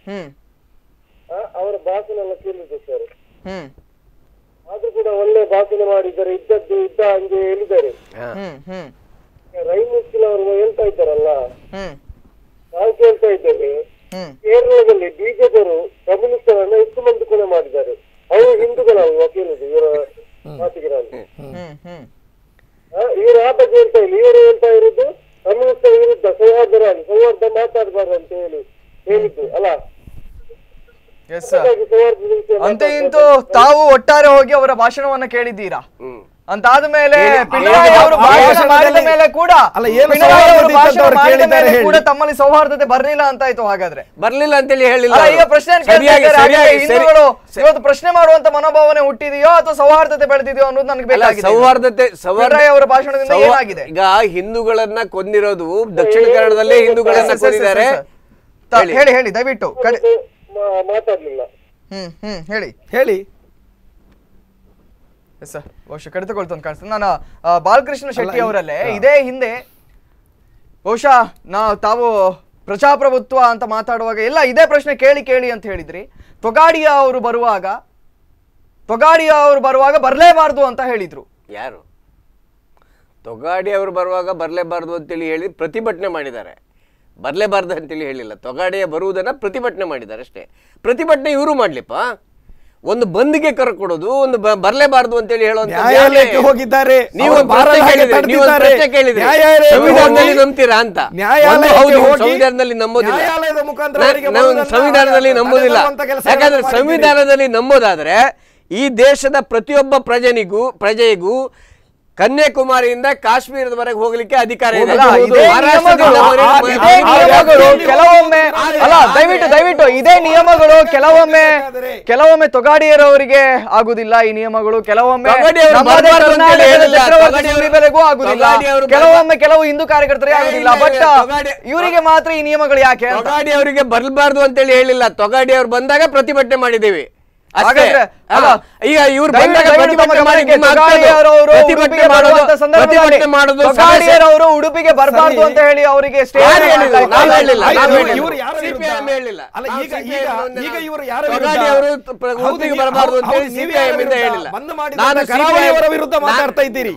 ಅವರ ಭಾಷಣ ಎಲ್ಲ ಕೇಳಿದ್ದೆ ಸರ್. ಆದ್ರೂ ಕೂಡ ಒಳ್ಳೆ ಭಾಷಣ ಮಾಡಿದ್ದಾರೆ, ಇದ್ದ ಹಂಗೆ ಹೇಳಿದ್ದಾರೆ. ರೈಮುಚ್ಚಿಲ್ ಅವರು ಹೇಳ್ತಾ ಇದ್ದಾರಲ್ಲ, ನಾವು ಕೇಳ್ತಾ ಇದ್ದೇವೆ, ಕೇರಳದಲ್ಲಿ ಬಿಜೆಪಿಯವರು ಕಮ್ಯುನಿಸ್ಟರನ್ನ ಎಷ್ಟು ಮಂದಿ ಕೊಲೆ ಮಾಡಿದ್ದಾರೆ, ಅವರು ಹಿಂದೂಗಳಲ್ವಾ ಕೇಳುದು ಇವರ ಮಾತಿಗೆ. ಇವರು ಆ ಬಗ್ಗೆ ಹೇಳ್ತಾ ಇಲ್ಲ, ಇವರು ಹೇಳ್ತಾ ಇರೋದು ಕಮ್ಯುನಿಸ್ಟರ ವಿರುದ್ಧ ಸೌಹಾರ್ದ ಮಾತಾಡಬಾರ್ದು ಅಂತ ಹೇಳಿದ್ದು ಅಲ್ಲ. ಅಂತ ಇಂತೂ ತಾವು ಒಟ್ಟಾರೆ ಹೋಗಿ ಅವರ ಭಾಷಣವನ್ನ ಕೇಳಿದ್ದೀರಾ? ಅಂತಾದ ಮೇಲೆ ಪಿಣರಾಯಿ ಅವರು ಭಾಷಣ ಮಾಡಿದ ಮೇಲೆ ಕೂಡ ತಮ್ಮಲ್ಲಿ ಸೌಹಾರ್ದತೆ ಬರ್ಲಿಲ್ಲ ಅಂತಾಯ್ತು. ಹಾಗಾದ್ರೆ ಬರ್ಲಿಲ್ಲ ಅಂತೇಳಿ ಹೇಳಿಲ್ಲ. ಈಗ ಪ್ರಶ್ನೆ ಹಿಂದೂಗಳು ಇವತ್ತು ಪ್ರಶ್ನೆ ಮಾಡುವಂತ ಮನೋಭಾವನೆ ಹುಟ್ಟಿದೆಯೋ ಅಥವಾ ಸೌಹಾರ್ದತೆ ಬೆಳೆದಿದೆಯೋ ಅನ್ನೋದು ನನಗೆ ಬೇಕಾಗಿದೆ. ಪಿಣರಾಯಿ ಅವರ ಭಾಷಣದಿಂದ ಏನಾಗಿದೆ? ಈಗ ಹಿಂದೂಗಳನ್ನ ಕೊಂದಿರೋದು ದಕ್ಷಿಣ ಕನ್ನಡದಲ್ಲೇ ಹಿಂದೂಗಳನ್ನ ಕೊಂದಿದ್ದಾರೆ. ಹೇಳಿ ಹೇಳಿ ದಯವಿಟ್ಟು ಮಾತಾಡ್ಲಿಲ್ಲ. ಹೇಳಿ ಹೇಳಿ. ಬಹುಶಃ ಕಡಿತಕೊಳ್ತು ಕಾಣಿಸ್ತದೆ. ನಾನು ಬಾಲಕೃಷ್ಣ ಶೆಟ್ಟಿ ಅವರಲ್ಲೇ ಇದೇ ಹಿಂದೆ ಬಹುಶಃ ತಾವು ಪ್ರಜಾಪ್ರಭುತ್ವ ಅಂತ ಮಾತಾಡುವಾಗ ಎಲ್ಲ ಇದೇ ಪ್ರಶ್ನೆ ಕೇಳಿ ಅಂತ ಹೇಳಿದ್ರಿ. ತೊಗಾಡಿಯಾ ಅವರು ಬರುವಾಗ ಬರಲೇಬಾರ್ದು ಅಂತ ಹೇಳಿದ್ರು. ಯಾರು? ತೊಗಾಡಿ ಅವರು ಬರುವಾಗ ಬರಲೇಬಾರ್ದು ಅಂತೇಳಿ ಹೇಳಿ ಪ್ರತಿಭಟನೆ ಮಾಡಿದ್ದಾರೆ, ಬರಲೇಬಾರ್ದು ಅಂತೇಳಿ ಹೇಳಿಲ್ಲ. ತೊಗಾಡಿಯ ಬರುವುದನ್ನ ಪ್ರತಿಭಟನೆ ಮಾಡಿದ್ದಾರೆ ಅಷ್ಟೇ. ಪ್ರತಿಭಟನೆ ಇವರು ಮಾಡ್ಲಿಪ್ಪ, ಒಂದು ಬಂದ್ಗೆ ಕರ್ಕೊಡೋದು, ಒಂದು ಬರಲೇಬಾರ್ದು ಅಂತೇಳಿ ಹೇಳುವಂತ ಹೋಗಿದ್ದಾರೆ. ನೀವು ಸಂವಿಧಾನದಲ್ಲಿ ನಂಬ್ತೀರಾ ಅಂತ? ಸಂವಿಧಾನದಲ್ಲಿ ನಂಬೋದಿಲ್ಲ. ಸಂವಿಧಾನದಲ್ಲಿ ನಂಬೋದಿಲ್ಲ. ಯಾಕಂದ್ರೆ ಸಂವಿಧಾನದಲ್ಲಿ ನಂಬೋದಾದ್ರೆ ಈ ದೇಶದ ಪ್ರತಿಯೊಬ್ಬ ಪ್ರಜೆಗೂ ಕನ್ಯಾಕುಮಾರಿಯಿಂದ ಕಾಶ್ಮೀರದವರೆಗೆ ಹೋಗ್ಲಿಕ್ಕೆ ಅಧಿಕಾರ ಇದೆ. ಕೆಲವೊಮ್ಮೆ ಅಲ್ಲ, ದಯವಿಟ್ಟು ಇದೇ ನಿಯಮಗಳು ಕೆಲವೊಮ್ಮೆ ತೊಗಾಡಿಯರವರಿಗೆ ಆಗುದಿಲ್ಲ. ಈ ನಿಯಮಗಳು ಕೆಲವೊಮ್ಮೆ ಬೆಲೆಗೂ ಆಗುದಿಲ್ಲ, ಕೆಲವೊಮ್ಮೆ ಕೆಲವು ಹಿಂದೂ ಕಾರ್ಯಕರ್ತರಿಗೆ ಆಗುದಿಲ್ಲ. ಬಟ್ ಇವರಿಗೆ ಮಾತ್ರ ಈ ನಿಯಮಗಳು ಯಾಕೆ? ತೊಗಾಡಿ ಅವರಿಗೆ ಬರಬಾರ್ದು ಅಂತೇಳಿ ಹೇಳಿಲ್ಲ, ತೊಗಾಡಿ ಅವ್ರು ಬಂದಾಗ ಪ್ರತಿಭಟನೆ ಮಾಡಿದ್ದೇವೆ. ಈಗ ಇವ್ರು ಉಡುಪಿಗೆ ಬರಬಾರ್ದು ಅಂತ ಹೇಳಿ ಅವರಿಗೆ ವಿರುದ್ಧ ಮಾತಾಡ್ತಾ ಇದ್ದೀರಿ.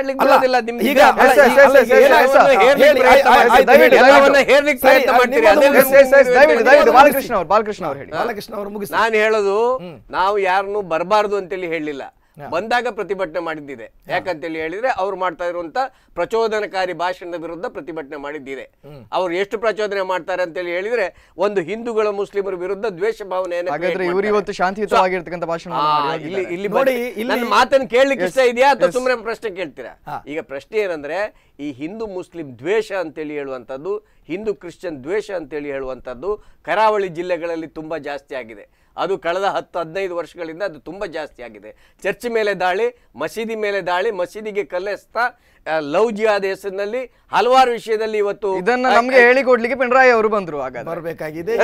ಬಾಲಕೃಷ್ಣ ಅವರು ಹೇಳಿ. ನಾನು ಹೇಳೋದು, ನಾವು ಯಾರನ್ನು ಬರಬಾರ್ದು ಅಂತೇಳಿ ಹೇಳಲಿಲ್ಲ, ಬಂದಾಗ ಪ್ರತಿಭಟನೆ ಮಾಡಿದ್ದಿದೆ. ಯಾಕಂತೇಳಿ ಹೇಳಿದ್ರೆ ಅವ್ರು ಮಾಡ್ತಾ ಇರುವಂತ ಪ್ರಚೋದನಕಾರಿ ಭಾಷಣದ ವಿರುದ್ಧ ಪ್ರತಿಭಟನೆ ಮಾಡಿದ್ದಿದೆ. ಅವ್ರು ಎಷ್ಟು ಪ್ರಚೋದನೆ ಮಾಡ್ತಾರೆ ಅಂತೇಳಿ ಹೇಳಿದ್ರೆ, ಒಂದು ಹಿಂದೂಗಳ ಮುಸ್ಲಿಮರ ವಿರುದ್ಧ ದ್ವೇಷ ಭಾವನೆಯನ್ನು ಇವರು ಇವತ್ತು ಶಾಂತಿಯುತವಾಗಿರ್ತಕ್ಕಂಥ ಭಾಷಣ ಇಲ್ಲಿ ಮಾತನ್ನು ಕೇಳಲಿಕ್ಕೆ ಇಷ್ಟ ಇದೆಯಾ ಅಥವಾ ಸುಮ್ಮನೆ ಪ್ರಶ್ನೆ ಕೇಳ್ತೀರಾ? ಈಗ ಪ್ರಶ್ನೆ ಏನಂದ್ರೆ, ಈ ಹಿಂದೂ ಮುಸ್ಲಿಂ ದ್ವೇಷ ಅಂತೇಳಿ ಹೇಳುವಂಥದ್ದು, ಹಿಂದೂ ಕ್ರಿಶ್ಚಿಯನ್ ದ್ವೇಷ ಅಂತೇಳಿ ಹೇಳುವಂಥದ್ದು ಕರಾವಳಿ ಜಿಲ್ಲೆಗಳಲ್ಲಿ ತುಂಬಾ ಜಾಸ್ತಿ ಆಗಿದೆ. ಅದು ಕಳೆದ 10-15 ವರ್ಷಗಳಿಂದ ಅದು ತುಂಬಾ ಜಾಸ್ತಿ ಆಗಿದೆ. ಚರ್ಚ್ ಮೇಲೆ ದಾಳಿ, ಮಸೀದಿ ಮೇಲೆ ದಾಳಿ, ಮಸೀದಿಗೆ ಕಲ್ಲೆಸ್ತಾ ಲವ್ ಜಿಹಾದ್ ಹೆಸರಿನಲ್ಲಿ ಹಲವಾರು ವಿಷಯದಲ್ಲಿ ಇವತ್ತು ಇದನ್ನ ನಮ್ಗೆ ಹೇಳಿಕೊಡ್ಲಿಕ್ಕೆ ಪಿಣರಾಯಿ ಅವರು ಬಂದ್ರು. ಬರಬೇಕಾಗಿದೆ.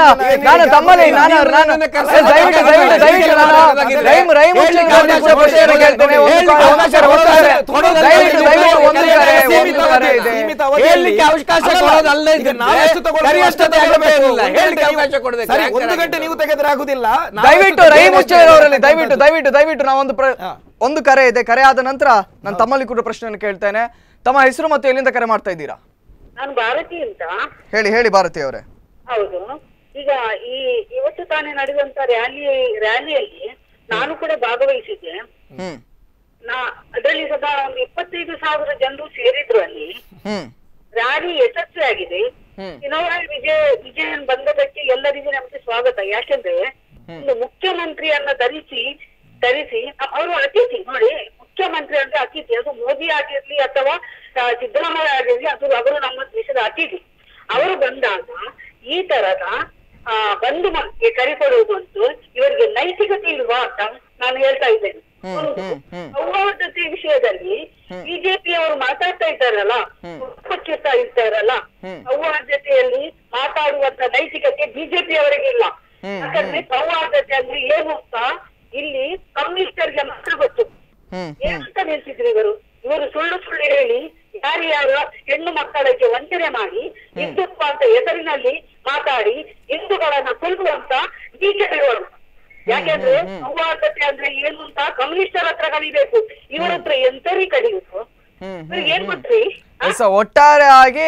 ಒಂದು ಗಂಟೆ ನೀವು ತೆಗೆದ್ರೆ ಆಗುದಿಲ್ಲ. ದಯವಿಟ್ಟು ರಹೀಮ್ ಹುಚ್ಚೇರ್ ಅವರಲ್ಲಿ ದಯವಿಟ್ಟು ಒಂದು ಕರೆ ಇದೆ. ಕರೆ ಆದ ನಂತರ ನಾನು ತಮ್ಮಲ್ಲಿ ಕೂಡ ಪ್ರಶ್ನೆಯನ್ನು ಕೇಳ್ತೇನೆ. ತಮ್ಮ ಹೆಸರು ಮತ್ತು ಎಲ್ಲಿಂದ ಕರೆ ಮಾಡ್ತಾ ಇದ್ದೀರಾ? ನಾನು ಭಾರತಿ ಅಂತ. ಹೇಳಿ ಭಾರತಿ ಅವರೇ. ಹೌದು. ಈಗ ಇವತ್ತು ತಾನೇ ನಡೆದಂತ ರ್ಯಾಲಿಯಲ್ಲಿ ನಾನು ಕೂಡ ಭಾಗವಹಿಸಿದ್ದೆ. ಅದರಲ್ಲಿ ಸದಾ 25,000 ಜನರು ಸೇರಿದ್ರು. ಅಲ್ಲಿ ರ್ಯಾಲಿ ಯಶಸ್ವಿಯಾಗಿದೆ. ಪಿಣರಾಯಿ ವಿಜಯನ್ ಬಂದದಕ್ಕೆ ಎಲ್ಲರಿಗೂ ನಮಗೆ ಸ್ವಾಗತ. ಯಾಕೆಂದ್ರೆ ಒಂದು ಮುಖ್ಯಮಂತ್ರಿಯನ್ನ ಧರಿಸಿ ಅವರು ಅತಿಥಿ ನೋಡಿ, ಮುಖ್ಯಮಂತ್ರಿ ಅಂದ್ರೆ ಅತಿಥಿ. ಅದು ಮೋದಿ ಆಗಿರ್ಲಿ ಅಥವಾ ಸಿದ್ದರಾಮಯ್ಯ ಆಗಿರ್ಲಿ, ಅವರು ನಮ್ಮ ದೇಶದ ಅತಿಥಿ. ಅವರು ಬಂದಾಗ ಈ ತರದ ಬಂಧು ಮನೆಗೆ ಕರೆಕೊಡುವುದಂತೂ ಇವರಿಗೆ ನೈತಿಕತೆ ಇಲ್ವಾ ಅಂತ ನಾನು ಹೇಳ್ತಾ ಇದ್ದೇನೆ. ಸೌಹಾರ್ದತೆ ವಿಷಯದಲ್ಲಿ ಬಿಜೆಪಿ ಅವರು ಮಾತಾಡ್ತಾ ಇದ್ದಾರಲ್ಲ, ಇರ್ತಾರಲ್ಲ, ಸೌಹಾರ್ದತೆಯಲ್ಲಿ ಮಾತಾಡುವಂತ ನೈತಿಕತೆ ಬಿಜೆಪಿ ಅವರಿಗೆ ಇಲ್ಲ. ಯಾಕಂದ್ರೆ ಸೌಹಾರ್ದತೆ ಅಂದ್ರೆ ಏನು ಅಂತ ಇಲ್ಲಿ ಕಮ್ಯುನಿಸ್ಟರ್ಗೆ ಮಾತ್ರ ಗೊತ್ತು. ಏನಂತ ನಿಲ್ಸಿದ್ರು ಇವರು ಸುಳ್ಳು ಹೇಳಿ ಯಾರು ಹೆಣ್ಣು ಮಕ್ಕಳಿಗೆ ವಂಚನೆ ಮಾಡಿ ಹಿಂದುತ್ವ ಅಂತ ಹೆಸರಿನಲ್ಲಿ ಮಾತಾಡಿ ಹಿಂದೂಗಳನ್ನ ಕೊಲ್ಲುವಂತ ಟೀಕೆಗಳು. ಯಾಕೆಂದ್ರೆ ಸೌಹಾರ್ದತೆ ಅಂದ್ರೆ ಏನು ಅಂತ ಕಮ್ಯುನಿಸ್ಟರ್ ಹತ್ರ ಕಲಿಬೇಕು, ಇವರ ಹತ್ರ ಎಂತರಿ ಕಲಿಯುವುದು? ಏನ್ ಗೊತ್ತ್ರಿ, ಒಟ್ಟಾರೆ ಆಗಿ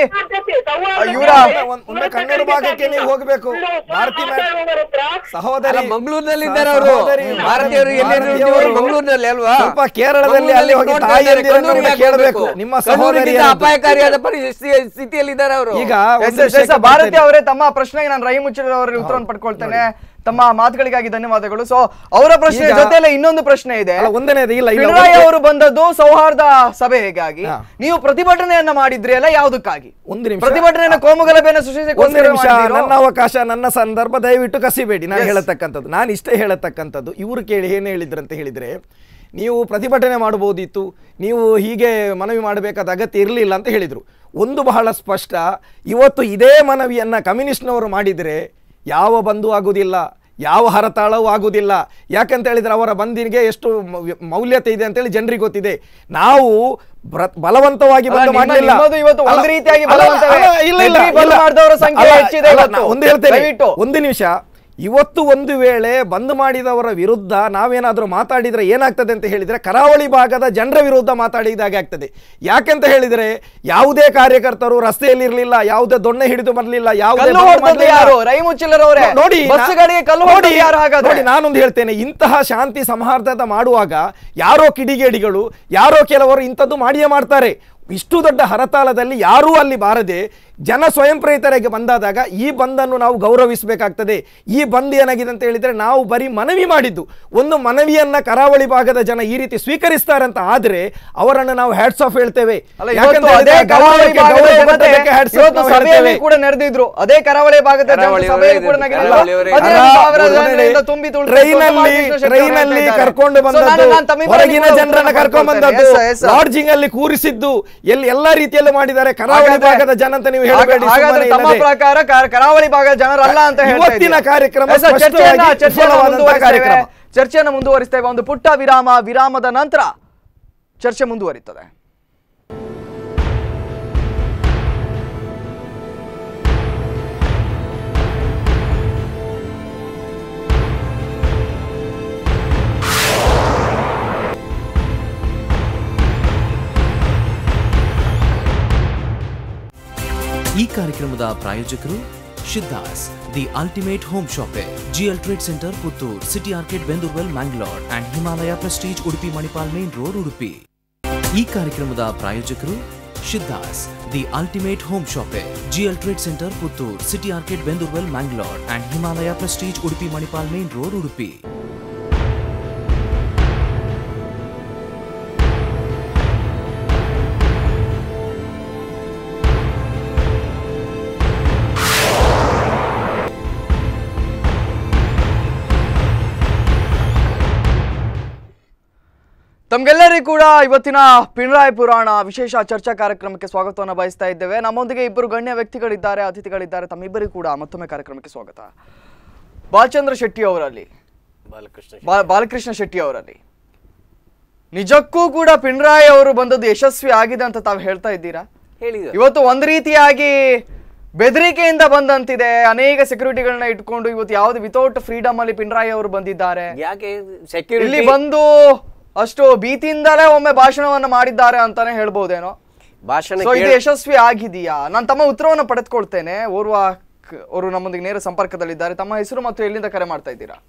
ಕನ್ನಡ ಭಾಗಕ್ಕೆ ನೀವು ಹೋಗ್ಬೇಕು. ಸಹೋದರಿ ಮಂಗಳೂರಿನಲ್ಲಿದ್ದಾರೆ ಅವರು, ಭಾರತೀಯರು ಮಂಗಳೂರಿನಲ್ಲಿ ಅಲ್ವಾ? ಸ್ವಲ್ಪ ಕೇರಳದಲ್ಲಿ ಅಲ್ಲಿ ಹೋಗಿ ತಾಯಿಯಂದಿರನ್ನು ಕೇಳಬೇಕು. ನಿಮ್ಮ ಸಹೋದರಿ ಅಪಾಯಕಾರಿಯಾದ ಸ್ಥಿತಿಯಲ್ಲಿ ಇದ್ದಾರೆ ಅವರು. ಈಗ ಭಾರತೀಯ ಅವರೇ, ತಮ್ಮ ಪ್ರಶ್ನೆಗೆ ನಾನು ರಹೀಮ್ ಹುಚ್ಚೇರ್ ಅವರಲ್ಲಿ ಉತ್ತರವನ್ನು ಪಡ್ಕೊಳ್ತೇನೆ. ತಮ್ಮ ಮಾತುಗಳಿಗಾಗಿ ಧನ್ಯವಾದಗಳು. ಸೊ ಅವರ ಪ್ರಶ್ನೆ ಜೊತೆಲೆ ಇನ್ನೊಂದು ಪ್ರಶ್ನೆ ಇದೆ. ಪಿಣರಾಯಿ ಅವರು ಬಂದದ್ದು ಸೌಹಾರ್ದ ಸಭೆಗಾಗಿ, ನೀವು ಪ್ರತಿಭಟನೆಯನ್ನ ಮಾಡಿದ್ರಿ ಅಲ್ಲ, ಯಾವುದಕ್ಕಾಗಿ? ಒಂದು ನಿಮಿಷ, ಪ್ರತಿಭಟನೆಯನ್ನ ಕೋಮುಗಲಭೆಯನ್ನು ಸೃಷ್ಟಿಸಿ ನನ್ನ ಅವಕಾಶ, ನನ್ನ ಸಂದರ್ಭ ದಯವಿಟ್ಟು ಕಸಿಬೇಡಿ. ನಾನು ಹೇಳತಕ್ಕಂಥದ್ದು, ನಾನು ಇಷ್ಟೇ ಹೇಳತಕ್ಕಂಥದ್ದು. ಇವರು ಕೇಳಿ ಏನು ಹೇಳಿದ್ರು ಅಂತ ಹೇಳಿದ್ರೆ, ನೀವು ಪ್ರತಿಭಟನೆ ಮಾಡಬಹುದಿತ್ತು, ನೀವು ಹೀಗೆ ಮನವಿ ಮಾಡಬೇಕಾದ ಅಗತ್ಯ ಇರಲಿಲ್ಲ ಅಂತ ಹೇಳಿದರು. ಒಂದು ಬಹಳ ಸ್ಪಷ್ಟ, ಇವತ್ತು ಇದೇ ಮನವಿಯನ್ನು ಕಮ್ಯುನಿಸ್ಟ್ನವರು ಮಾಡಿದರೆ ಯಾವ ಬಂಧು ಆಗುವುದಿಲ್ಲ, ಯಾವ ಹರತಾಳವೂ ಆಗುವುದಿಲ್ಲ. ಯಾಕಂತ ಹೇಳಿದ್ರೆ ಅವರ ಬಂದಿಗೆ ಎಷ್ಟು ಮೌಲ್ಯತೆ ಇದೆ ಅಂತೇಳಿ ಜನರಿಗೆ ಗೊತ್ತಿದೆ. ನಾವು ಬಲವಂತವಾಗಿ ಬಂದು ಮಾಡಲಿಲ್ಲ. ಒಂದು ಹೇಳ್ತೇನೆ, ಒಂದು ನಿಮಿಷ. ಇವತ್ತು ಒಂದು ವೇಳೆ ಬಂದ್ ಮಾಡಿದವರ ವಿರುದ್ಧ ನಾವೇನಾದರೂ ಮಾತಾಡಿದರೆ ಏನಾಗ್ತದೆ ಅಂತ ಹೇಳಿದರೆ, ಕರಾವಳಿ ಭಾಗದ ಜನರ ವಿರುದ್ಧ ಮಾತಾಡಿದಾಗೆ ಆಗ್ತದೆ. ಯಾಕೆಂತ ಹೇಳಿದರೆ ಯಾವುದೇ ಕಾರ್ಯಕರ್ತರು ರಸ್ತೆಯಲ್ಲಿ ಇರಲಿಲ್ಲ, ಯಾವುದೇ ದೊಣ್ಣೆ ಹಿಡಿದು ಬರಲಿಲ್ಲ, ಯಾವುದೇ ನೋಡಿ ನಾನೊಂದು ಹೇಳ್ತೇನೆ, ಇಂತಹ ಶಾಂತಿ ಸೌಹಾರ್ದತೆ ಮಾಡುವಾಗ ಯಾರೋ ಕಿಡಿಗೇಡಿಗಳು, ಯಾರೋ ಕೆಲವರು ಇಂಥದ್ದು ಮಾಡಿಯೇ ಮಾಡ್ತಾರೆ. ಇಷ್ಟು ದೊಡ್ಡ ಹರತಾಳದಲ್ಲಿ ಯಾರೂ ಅಲ್ಲಿ ಬಾರದೆ ಜನ ಸ್ವಯಂ ಪ್ರೇರಿತರಾಗಿ ಬಂದಾದಾಗ ಈ ಬಂದನ್ನು ನಾವು ಗೌರವಿಸಬೇಕಾಗ್ತದೆ. ಈ ಬಂದ್ ಏನಾಗಿದೆ ಅಂತ ಹೇಳಿದರೆ ನಾವು ಬರೀ ಮನವಿ ಮಾಡಿದ್ದು, ಒಂದು ಮನವಿಯನ್ನ ಕರಾವಳಿ ಭಾಗದ ಜನ ಈ ರೀತಿ ಸ್ವೀಕರಿಸ್ತಾರಂತ ಆದ್ರೆ ಅವರನ್ನು ನಾವು ಹ್ಯಾಟ್ಸ್ ಆಫ್ ಹೇಳ್ತೇವೆ. ಕೂಡ ನಡೆದಿದ್ರು ಅದೇ ಕರಾವಳಿ ಭಾಗದ ಟ್ರೈನಲ್ಲಿ ಕರ್ಕೊಂಡು ಬಂದದ್ದು, ಹೊರಗಿನ ಜನರನ್ನ ಕರ್ಕೊಂಡು ಬಂದದ್ದು, ಲಾಡ್ಜಿಂಗ್ ಅಲ್ಲಿ ಕೂರಿಸಿದ್ದು, ಎಲ್ಲಾ ರೀತಿಯಲ್ಲೂ ಮಾಡಿದ್ದಾರೆ. ಕರಾವಳಿ ಭಾಗದ ಜನ ಅಂತ ನೀವು ಹೇಳಬೇಡಿ. ತಮ್ಮ ಪ್ರಕಾರ ಕರಾವಳಿ ಭಾಗದ ಜನರಲ್ಲ ಅಂತ ಇವತ್ತಿನ ಕಾರ್ಯಕ್ರಮ ಚರ್ಚೆಯನ್ನು ಮುಂದುವರಿಸ್ತೇವೆ. ಒಂದು ಪುಟ್ಟ ವಿರಾಮದ ನಂತರ ಚರ್ಚೆ ಮುಂದುವರಿಯುತ್ತದೆ. ಈ ಕಾರ್ಯಕ್ರಮದ ಪ್ರಾಯೋಜಕರು Shiddas the ultimate home shopping, GL trade centre Puttur, city arcade Bendurwell Mangalore and Himalaya prestige Udupi Manipal main road Udupi. ಈ ಕಾರ್ಯಕ್ರಮದ ಪ್ರಾಯೋಜಕರು Shiddas the ultimate home shopping, GL trade centre Puttur, city arcade Bendurwell Mangalore and Himalaya prestige Udupi Manipal main road Udupi. ತಮ್ಗೆಲ್ಲರಿಗೂ ಕೂಡ ಇವತ್ತಿನ ಪಿಣರಾಯಿ ಪುರಾಣ ವಿಶೇಷ ಚರ್ಚಾ ಕಾರ್ಯಕ್ರಮಕ್ಕೆ ಸ್ವಾಗತವನ್ನು ಬಯಸ್ತಾ ಇದ್ದೇವೆ. ನಮ್ಮೊಂದಿಗೆ ಇಬ್ಬರು ಗಣ್ಯ ವ್ಯಕ್ತಿಗಳಿದ್ದಾರೆ, ಅತಿಥಿಗಳಿದ್ದಾರೆ. ತಮ್ಮಿಬ್ಬರಿಗೂ ಕೂಡ ಮತ್ತೊಮ್ಮೆ ಕಾರ್ಯಕ್ರಮಕ್ಕೆ ಸ್ವಾಗತ. ಬಾಲಚಂದ್ರ ಶೆಟ್ಟಿ ಅವರಲ್ಲಿ, ಬಾಲಕೃಷ್ಣ ಶೆಟ್ಟಿ ಅವರಲ್ಲಿ, ನಿಜಕ್ಕೂ ಕೂಡ ಪಿಣರಾಯಿ ಅವರು ಬಂದದ್ದು ಯಶಸ್ವಿ ಆಗಿದೆ ಅಂತ ತಾವು ಹೇಳ್ತಾ ಇದ್ದೀರಾ? ಇವತ್ತು ಒಂದು ರೀತಿಯಾಗಿ ಬೆದರಿಕೆಯಿಂದ ಬಂದಂತಿದೆ. ಅನೇಕ ಸೆಕ್ಯೂರಿಟಿಗಳನ್ನ ಇಟ್ಕೊಂಡು ಇವತ್ತು ಯಾವ್ದು ವಿತೌಟ್ ಫ್ರೀಡಮ್ ಅಲ್ಲಿ ಪಿಣರಾಯಿ ಅವರು ಬಂದಿದ್ದಾರೆ. ಇಲ್ಲಿ ಬಂದು ಅಷ್ಟು ಭೀತಿಯಿಂದಲೇ ಒಮ್ಮೆ ಭಾಷಣವನ್ನ ಮಾಡಿದ್ದಾರೆ ಅಂತಾನೆ ಹೇಳ್ಬಹುದೇನೋ. ಇದು ಯಶಸ್ವಿ ಆಗಿದೆಯಾ? ನಾನು ತಮ್ಮ ಉತ್ತರವನ್ನು ಪಡೆದುಕೊಳ್ತೇನೆ. ಅವರು ನಮ್ಮೊಂದಿಗೆ ನೇರ ಸಂಪರ್ಕದಲ್ಲಿದ್ದಾರೆ. ತಮ್ಮ ಹೆಸರು ಮತ್ತು ಎಲ್ಲಿಂದ ಕರೆ ಮಾಡ್ತಾ ಇದ್ದೀರಾ?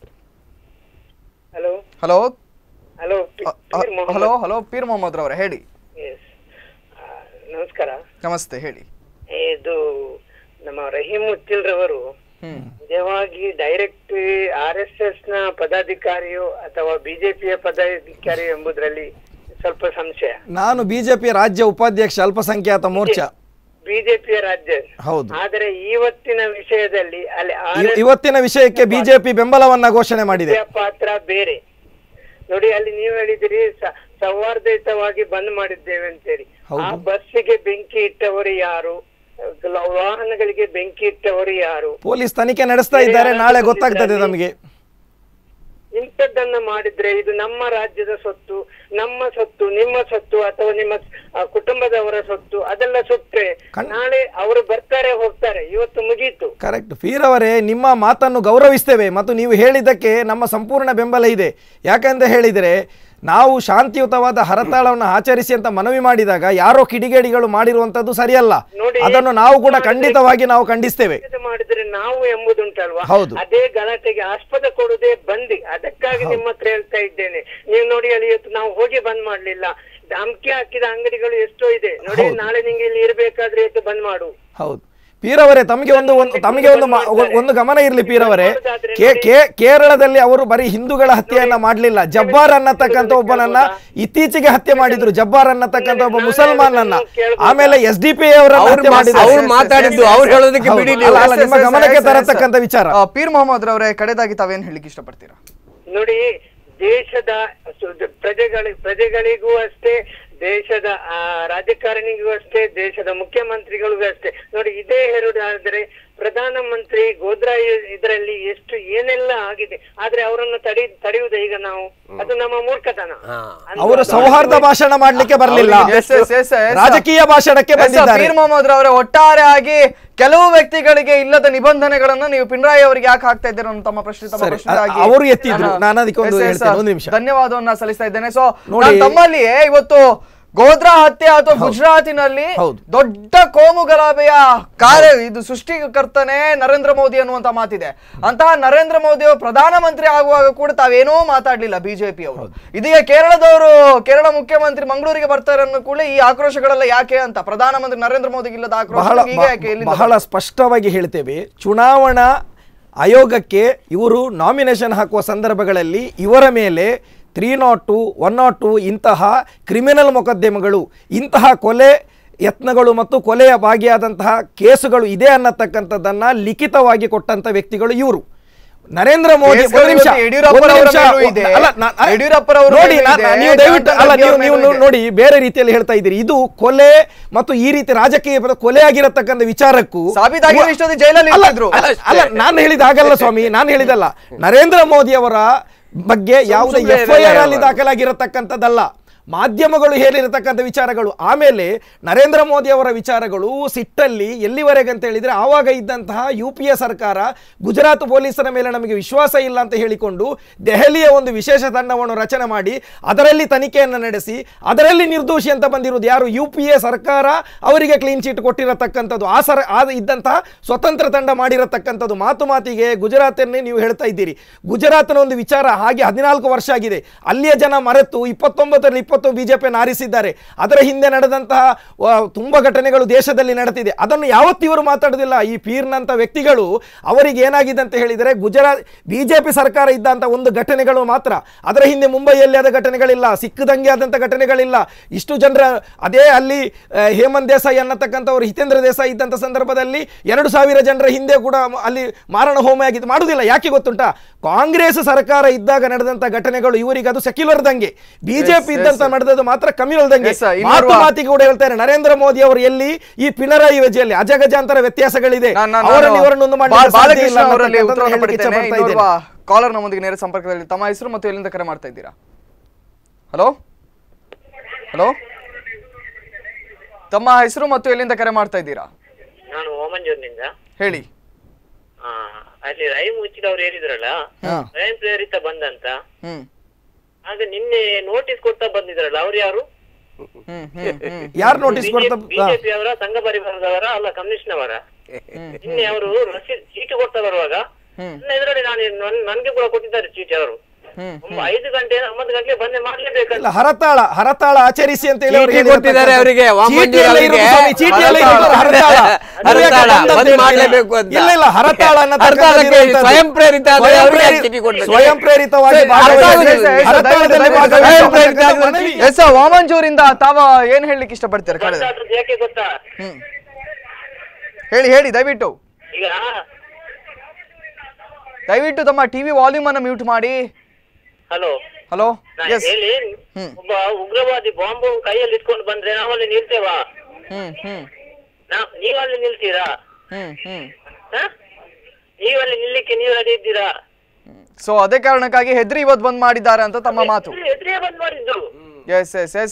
Hello hello hello hello hello Peer Mohammed ರವರೇ, ಹೇಳಿ. ನಮಸ್ಕಾರ. ನಮಸ್ತೆ, ಹೇಳಿ. ಇದು ನಮ್ಮ ರಹೀಂ ಉಚ್ಚಿಲ್ ರವರು ನಿಜವಾಗಿ ಡೈರೆಕ್ಟ್ RSS ನ ಪದಾಧಿಕಾರಿಯೋ ಅಥವಾ ಬಿಜೆಪಿಯ ಪದಾಧಿಕಾರಿಯೋ ಎಂಬುದರಲ್ಲಿ ಸ್ವಲ್ಪ ಸಂಶಯ. ನಾನು ಬಿಜೆಪಿ ರಾಜ್ಯ ಉಪಾಧ್ಯಕ್ಷ ಅಲ್ಪಸಂಖ್ಯಾತ ಮೋರ್ಚಾ, ಬಿಜೆಪಿಯ ರಾಜ್ಯ. ಹೌದು. ಆದರೆ ಇವತ್ತಿನ ವಿಷಯದಲ್ಲಿ ಇವತ್ತಿನ ವಿಷಯಕ್ಕೆ ಬಿಜೆಪಿ ಬೆಂಬಲವನ್ನ ಘೋಷಣೆ ಮಾಡಿದೆ. ಪಾತ್ರ ಬೇರೆ ನೋಡಿ. ಅಲ್ಲಿ ನೀವು ಹೇಳಿದಿರಿ ಸೌಹಾರ್ದಯುತವಾಗಿ ಬಂದ್ ಮಾಡಿದ್ದೇವೆ ಅಂತೇಳಿ. ಆ ಬಸ್ಸಿಗೆ ಬೆಂಕಿ ಇಟ್ಟವರು ಯಾರು? ವಾಹನಗಳಿಗೆ ಬೆಂಕಿ ಇಟ್ಟವರು ಯಾರು? ಪೊಲೀಸ್ ತನಿಖೆ ನಡೆಸ್ತಾ ಇದ್ದಾರೆ, ನಾಳೆ ಗೊತ್ತಾಗ್ತದೆ ನಮಗೆ. ಇಂಥದ್ದನ್ನ ಮಾಡಿದ್ರೆ ಇದು ನಮ್ಮ ರಾಜ್ಯದ ಸೊತ್ತು, ನಮ್ಮ ಸೊತ್ತು, ನಿಮ್ಮ ಸೊತ್ತು ಅಥವಾ ನಿಮ್ಮ ಕುಟುಂಬದವರ ಸೊತ್ತು. ಅದೆಲ್ಲ ಸುಟ್ರೆ ನಾಳೆ ಅವರು ಬರ್ತಾರೆ ಹೋಗ್ತಾರೆ, ಇವತ್ತು ಮುಗೀತು. ಕರೆಕ್ಟ್. ಫೀರ್ ಅವರೇ, ನಿಮ್ಮ ಮಾತನ್ನು ಗೌರವಿಸ್ತೇವೆ ಮತ್ತು ನೀವು ಹೇಳಿದ್ದಕ್ಕೆ ನಮ್ಮ ಸಂಪೂರ್ಣ ಬೆಂಬಲ ಇದೆ. ಯಾಕಂತ ಹೇಳಿದರೆ ನಾವು ಶಾಂತಿಯುತವಾದ ಹರತಾಳವನ್ನು ಆಚರಿಸಿ ಅಂತ ಮನವಿ ಮಾಡಿದಾಗ ಯಾರೋ ಕಿಡಿಗೇಡಿಗಳು ಮಾಡಿರುವಂತದ್ದು ಸರಿಯಲ್ಲ. ಅದನ್ನು ನಾವು ಕೂಡ ಖಂಡಿತವಾಗಿ ನಾವು ಖಂಡಿಸ್ತೇವೆ. ಮಾಡಿದ್ರೆ ನಾವು ಎಂಬುದುಂಟಲ್ವಾ, ಹೌದು, ಅದೇ ಗಲಾಟೆಗೆ ಆಸ್ಪದ ಕೊಡುದೇ ಬಂದಿ. ಅದಕ್ಕಾಗಿ ನಿಮ್ಮ ಹತ್ರ ಹೇಳ್ತಾ ಇದ್ದೇನೆ. ನೀವು ನೋಡಿ, ಅಲ್ಲಿ ಇವತ್ತು ನಾವು ಹೋಗಿ ಬಂದ್ ಮಾಡ್ಲಿಲ್ಲ. ಧಮ್ಕಿ ಹಾಕಿದ ಅಂಗಡಿಗಳು ಎಷ್ಟೋ ಇದೆ ನೋಡಿ. ನಾಳೆ ನಿಂಗೆ ಇಲ್ಲಿ ಇರ್ಬೇಕಾದ್ರೆ ಇವತ್ತು ಬಂದ್ ಮಾಡು. ಹೌದು. ಪೀರವರೇ, ತಮಗೆ ಒಂದು ಗಮನ ಇರಲಿ ಪೀರವರೇ. ಕೇರಳದಲ್ಲಿ ಅವರು ಬರೀ ಹಿಂದೂಗಳ ಹತ್ಯೆಯನ್ನ ಮಾಡಲಿಲ್ಲ. ಜಬ್ಬಾರ್ ಅನ್ನತಕ್ಕಂಥ ಒಬ್ಬನನ್ನ ಇತ್ತೀಚೆಗೆ ಹತ್ಯೆ ಮಾಡಿದ್ರು. ಜಬ್ಬಾರ್ ಅನ್ನತಕ್ಕಂಥ ಒಬ್ಬ ಮುಸಲ್ಮಾನನ್ನ. ಆಮೇಲೆ SDPI ಅವರನ್ನ ಹತ್ಯೆ ಮಾಡಿದ್ರು. ನಿಮ್ಮ ಗಮನಕ್ಕೆ ತರತಕ್ಕಂಥ ವಿಚಾರ. ಪೀರ್ ಮೊಹಮ್ಮದ್ ರವರೇ, ಕಡೆದಾಗಿ ತಾವೇನ್ ಹೇಳಿಕ್ಕೆ ಇಷ್ಟಪಡ್ತೀರಾ? ನೋಡಿ, ದೇಶದ ಪ್ರಜೆಗಳಿಗೂ ಅಷ್ಟೇ, ದೇಶದ ರಾಜಕಾರಣಿಗೂ ಅಷ್ಟೇ, ದೇಶದ ಮುಖ್ಯಮಂತ್ರಿಗಳಿಗೂ ಅಷ್ಟೇ. ನೋಡಿ, ಇದೇ ಎರಡು ಆದ್ರೆ ಪ್ರಧಾನಮಂತ್ರಿ ಗೋದ್ರಾ ಇದರಲ್ಲಿ ಎಷ್ಟು ಏನೆಲ್ಲ ಆಗಿದೆ. ಆದ್ರೆ ಅವರನ್ನು ತಡೆಯುವುದೇ ಈಗ ನಾವು? ಅದು ನಮ್ಮ ಮೂರ್ಖತನ. ಅವರು ಸೌಹಾರ್ದ ಭಾಷಣ ಮಾಡ್ಲಿಕ್ಕೆ ಬರಲಿಲ್ಲ, ರಾಜಕೀಯ ಭಾಷಣಕ್ಕೆ ಬಂದಿದ್ದಾರೆ. ಪೀರ್ ಮೊಹಮ್ಮದ್ ರವರೇ, ಒಟ್ಟಾರೆಯಾಗಿ ಕೆಲವು ವ್ಯಕ್ತಿಗಳಿಗೆ ಇಲ್ಲದ ನಿಬಂಧನೆಗಳನ್ನ ನೀವು ಪಿಣರಾಯಿ ಅವರಿಗೆ ಯಾಕೆ ಹಾಕ್ತಾ ಇದ್ದೀರಾ ಅಂತ ತಮ್ಮ ಪ್ರಶ್ನೆ ಅವರು ಎತ್ತಿದ್ರು. ನಾನು ಅದಕ್ಕೆ ಒಂದು ನಿಮಿಷ ಧನ್ಯವಾದವನ್ನ ಸಲ್ಲಿಸ್ತಾ ಇದ್ದೇನೆ. ಸೊ ತಮ್ಮಲ್ಲಿಯೇ ಇವತ್ತು ಗೋಧ್ರಾ ಹತ್ಯೆ ಅಥವಾ ಗುಜರಾತಿನಲ್ಲಿ ದೊಡ್ಡ ಕೋಮು ಗಲಾಭೆಯ ಇದು ಸೃಷ್ಟಿಕರ್ತನೆ ನರೇಂದ್ರ ಮೋದಿ ಅನ್ನುವಂತ ಮಾತಿದೆ. ಅಂತಹ ನರೇಂದ್ರ ಮೋದಿ ಅವರು ಪ್ರಧಾನಮಂತ್ರಿ ಆಗುವಾಗ ಕೂಡ ತಾವೇನೋ ಮಾತಾಡ್ಲಿಲ್ಲ ಬಿಜೆಪಿ ಅವರು. ಇದೀಗ ಕೇರಳ ಮುಖ್ಯಮಂತ್ರಿ ಮಂಗಳೂರಿಗೆ ಬರ್ತಾರೆ ಅನ್ನೋ ಕೂಡ ಈ ಆಕ್ರೋಶಗಳೆಲ್ಲ ಯಾಕೆ ಅಂತ ಪ್ರಧಾನಮಂತ್ರಿ ನರೇಂದ್ರ ಮೋದಿಗೆ ಇಲ್ಲದ ಆಕ್ರೋಶ ಬಹಳ ಸ್ಪಷ್ಟವಾಗಿ ಹೇಳ್ತೇವೆ. ಚುನಾವಣಾ ಆಯೋಗಕ್ಕೆ ಇವರು ನಾಮಿನೇಷನ್ ಹಾಕುವ ಸಂದರ್ಭಗಳಲ್ಲಿ ಇವರ ಮೇಲೆ 302, 102 ಇಂತಹ ಕ್ರಿಮಿನಲ್ ಮೊಕದ್ದಮೆಗಳು, ಇಂತಹ ಕೊಲೆ ಯತ್ನಗಳು ಮತ್ತು ಕೊಲೆಯ ಭಾಗಿಯಾದಂತಹ ಕೇಸುಗಳು ಇದೆ ಅನ್ನತಕ್ಕಂಥದ್ದನ್ನು ಲಿಖಿತವಾಗಿ ಕೊಟ್ಟಂಥ ವ್ಯಕ್ತಿಗಳು ಇವರು. ನರೇಂದ್ರ ಮೋದಿ ನೋಡಿ ಬೇರೆ ರೀತಿಯಲ್ಲಿ ಹೇಳ್ತಾ ಇದ್ದೀರಿ. ಇದು ಕೊಲೆ ಮತ್ತು ಈ ರೀತಿ ರಾಜಕೀಯ ಕೊಲೆ ಆಗಿರತಕ್ಕಂಥ ವಿಚಾರಕ್ಕೂ ಅಲ್ಲ, ನಾನು ಹೇಳಿದ ಹಾಗಲ್ಲ ಸ್ವಾಮಿ, ನಾನು ಹೇಳಿದಲ್ಲ. ನರೇಂದ್ರ ಮೋದಿ ಅವರ ಬಗ್ಗೆ ಯಾವುದೇ FIR ಅಲ್ಲಿ ದಾಖಲಾಗಿರತಕ್ಕಂಥದ್ದಲ್ಲ, ಮಾಧ್ಯಮಗಳು ಹೇಳಿರತಕ್ಕಂಥ ವಿಚಾರಗಳು. ಆಮೇಲೆ ನರೇಂದ್ರ ಮೋದಿ ಅವರ ವಿಚಾರಗಳು ಸಿಟ್ಟಲ್ಲಿ ಎಲ್ಲಿವರೆಗೆ ಅಂತ ಹೇಳಿದರೆ, ಆವಾಗ ಇದ್ದಂತಹ UPA ಸರ್ಕಾರ ಗುಜರಾತ್ ಪೊಲೀಸರ ಮೇಲೆ ನಮಗೆ ವಿಶ್ವಾಸ ಇಲ್ಲ ಅಂತ ಹೇಳಿಕೊಂಡು ದೆಹಲಿಯ ಒಂದು ವಿಶೇಷ ತಂಡವನ್ನು ರಚನೆ ಮಾಡಿ ಅದರಲ್ಲಿ ತನಿಖೆಯನ್ನು ನಡೆಸಿ ಅದರಲ್ಲಿ ನಿರ್ದೋಷಿ ಅಂತ ಬಂದಿರುವುದು ಯಾರು? UPA ಸರ್ಕಾರ ಅವರಿಗೆ ಕ್ಲೀನ್ ಚೀಟ್ ಕೊಟ್ಟಿರತಕ್ಕಂಥದ್ದು. ಇದ್ದಂತಹ ಸ್ವತಂತ್ರ ತಂಡ ಮಾಡಿರತಕ್ಕಂಥದ್ದು. ಮಾತಿಗೆ ಗುಜರಾತನ್ನೇ ನೀವು ಹೇಳ್ತಾ ಇದ್ದೀರಿ. ಗುಜರಾತ್ನ ಒಂದು ವಿಚಾರ ಹಾಗೆ 14 ವರ್ಷ ಆಗಿದೆ. ಅಲ್ಲಿಯ ಜನ ಮರೆತು 29ರಲ್ಲಿ 20 ಬಿಜೆಪಿಯನ್ನು ಆರಿಸಿದ್ದಾರೆ. ಅದರ ಹಿಂದೆ ನಡೆದಂತಹ ತುಂಬಾ ಘಟನೆಗಳು ದೇಶದಲ್ಲಿ ನಡೆದಿದೆ. ಅದನ್ನು ಯಾವತ್ತೂ ಇವರು ಮಾತಾಡೋದಿಲ್ಲ. ಈ ಪೀರ್ನಂತ ವ್ಯಕ್ತಿಗಳು ಅವರಿಗೆ ಏನಾಗಿದೆ ಅಂತ ಹೇಳಿದರೆ, ಗುಜರಾತ್ ಬಿಜೆಪಿ ಸರ್ಕಾರ ಇದ್ದಂಥ ಒಂದು ಘಟನೆಗಳು ಮಾತ್ರ, ಅದರ ಹಿಂದೆ ಮುಂಬೈಯಲ್ಲಿ ಆದ ಘಟನೆಗಳಿಲ್ಲ, ಸಿಕ್ಕದಂಗೆ ಆದಂಥ ಘಟನೆಗಳಿಲ್ಲ. ಇಷ್ಟು ಜನರ ಅದೇ ಅಲ್ಲಿ ಹೇಮಂತ್ ದೇಸಾಯಿ ಅನ್ನತಕ್ಕಂಥವರು ಹಿತೇಂದ್ರ ದೇಸಾಯಿ ಇದ್ದಂಥ ಸಂದರ್ಭದಲ್ಲಿ 2000 ಜನರ ಹಿಂದೆ ಕೂಡ ಅಲ್ಲಿ ಮಾರಣ ಹೋಮ ಆಗಿದ್ದು ಮಾಡುವುದಿಲ್ಲ. ಯಾಕೆ ಗೊತ್ತುಂಟಾ? ಕಾಂಗ್ರೆಸ್ ಸರ್ಕಾರ ಇದ್ದಾಗ ನಡೆದಂಥ ಘಟನೆಗಳು ಇವರಿಗೆ ಅದು ಸೆಕ್ಯುಲರ್ ದಂಗೆ, ಬಿಜೆಪಿ ಇದ್ದಂತ ನಡೆದದ್ದು ಮಾತ್ರ ಕಮ್ಯುನಲ್ ದಂಗೆ. ಮಾತಿಗೆ ಕೂಡ ಹೇಳ್ತಾರೆ, ನರೇಂದ್ರ ಮೋದಿ ಅವರು ಎಲ್ಲಿ ಈ ಪಿಣರಾಯಿ ವಿಜಯಲ್ಲಿ ಅಜಗಜಾಂತರ ವ್ಯತ್ಯಾಸಗಳಿದೆ, ಅವರಲ್ಲಿ ಇವರನ್ನು ಕಾಲರ್ ನಮ್ಮೊಂದಿಗೆ ನೇರ ಸಂಪರ್ಕದಲ್ಲಿ. ತಮ್ಮ ಹೆಸರು ಮತ್ತು ಎಲ್ಲಿಂದ ಕರೆ ಮಾಡ್ತಾ ಇದ್ದೀರಾ? ಹಲೋ ಹಲೋ, ತಮ್ಮ ಹೆಸರು ಮತ್ತು ಎಲ್ಲಿಂದ ಕರೆ ಮಾಡ್ತಾ ಇದ್ದೀರಾ? ನಾನು ಓಮಂಜೂರಿನಿಂದ. ಹೇಳಿ. ಅಲ್ಲಿ ರೈ ಮುಚ್ಚಿದವ್ರು ಹೇಳಿದ್ರಲ್ಲ, ಸ್ವಯಂ ಪ್ರೇರಿತ ಬಂದಂತ, ಆಗ ನಿನ್ನೆ ನೋಟಿಸ್ ಕೊಡ್ತಾ ಬಂದಿದ್ರಲ್ಲ, ಅವ್ರು ಯಾರು? ಯಾರು ನೋಟಿಸ್ ಕೊಡ್ತಾ? ಬಿಜೆಪಿ ಅವರ, ಸಂಘ ಪರಿವಾರದವರ, ಅಲ್ಲ ಕಮ್ಯುನಿಸ್ಟ್ನವರ? ನಿನ್ನೆ ಅವರು ಚೀಟಿ ಕೊಡ್ತಾ ಬರುವಾಗ ಎದುರುಗಡೆ ನನ್ಗೆ ಕೂಡ ಕೊಟ್ಟಿದ್ದಾರೆ ಚೀಟಿ. ಅವರು 5 ಗಂಟೆ 9 ಗಂಟೆ ಬಂದೆ ಮಾಡ್ಲೇಬೇಕಲ್ಲ. ಹರತಾಳ ಆಚರಿಸಿ ಅಂತ ಹೇಳಿ ಕೊಟ್ಟಿದ್ದಾರೆ ಅವರಿಗೆ. ಸ್ವಯಂ ಪ್ರೇರಿತ ಸ್ವಯಂಪ್ರೇರಿತವಾಗಿ ವಾಮಂಜೂರಿಂದ ತಾವ ಏನ್ ಹೇಳಲಿಕ್ಕೆ ಇಷ್ಟಪಡ್ತೀರಾ? ಯಾಕೆ ಗೊತ್ತಾ? ಹೇಳಿ ದಯವಿಟ್ಟು. ಈಗ ದಯವಿಟ್ಟು ತಮ್ಮ ಟಿವಿ ವಾಲ್ಯೂಮ್ ಅನ್ನು ಮ್ಯೂಟ್ ಮಾಡಿ. ಹಲೋ ಹಲೋ, ಹೇಳಿ. ಒಬ್ಬ ಉಗ್ರವಾದಿ ಬಾಂಬ್ ಕೈಯಲ್ಲಿ ಇಟ್ಕೊಂಡು ಬಂದ್ರೆ ನಾವಲ್ಲಿ ನಿಲ್ತೇವಾ? ನೀವಲ್ಲಿ ನಿಲ್ತೀರಾ? ನೀವಲ್ಲಿ ನಿಲ್ಲಿಕ್ಕೆ ನೀವು ರೆಡಿ ಇದ್ದೀರಾ? ಸೊ ಅದೇ ಕಾರಣಕ್ಕಾಗಿ ಹೆದ್ರಿ ಇವತ್ತು ಬಂದ್ ಮಾಡಿದ್ದಾರೆ ಅಂತ ತಮ್ಮ ಮಾತು. ಹೆದ್ರಿಯೇ ಬಂದ್ ಮಾಡಿದ್ದು. ಎಸ್ ಎಸ್ ಎಸ್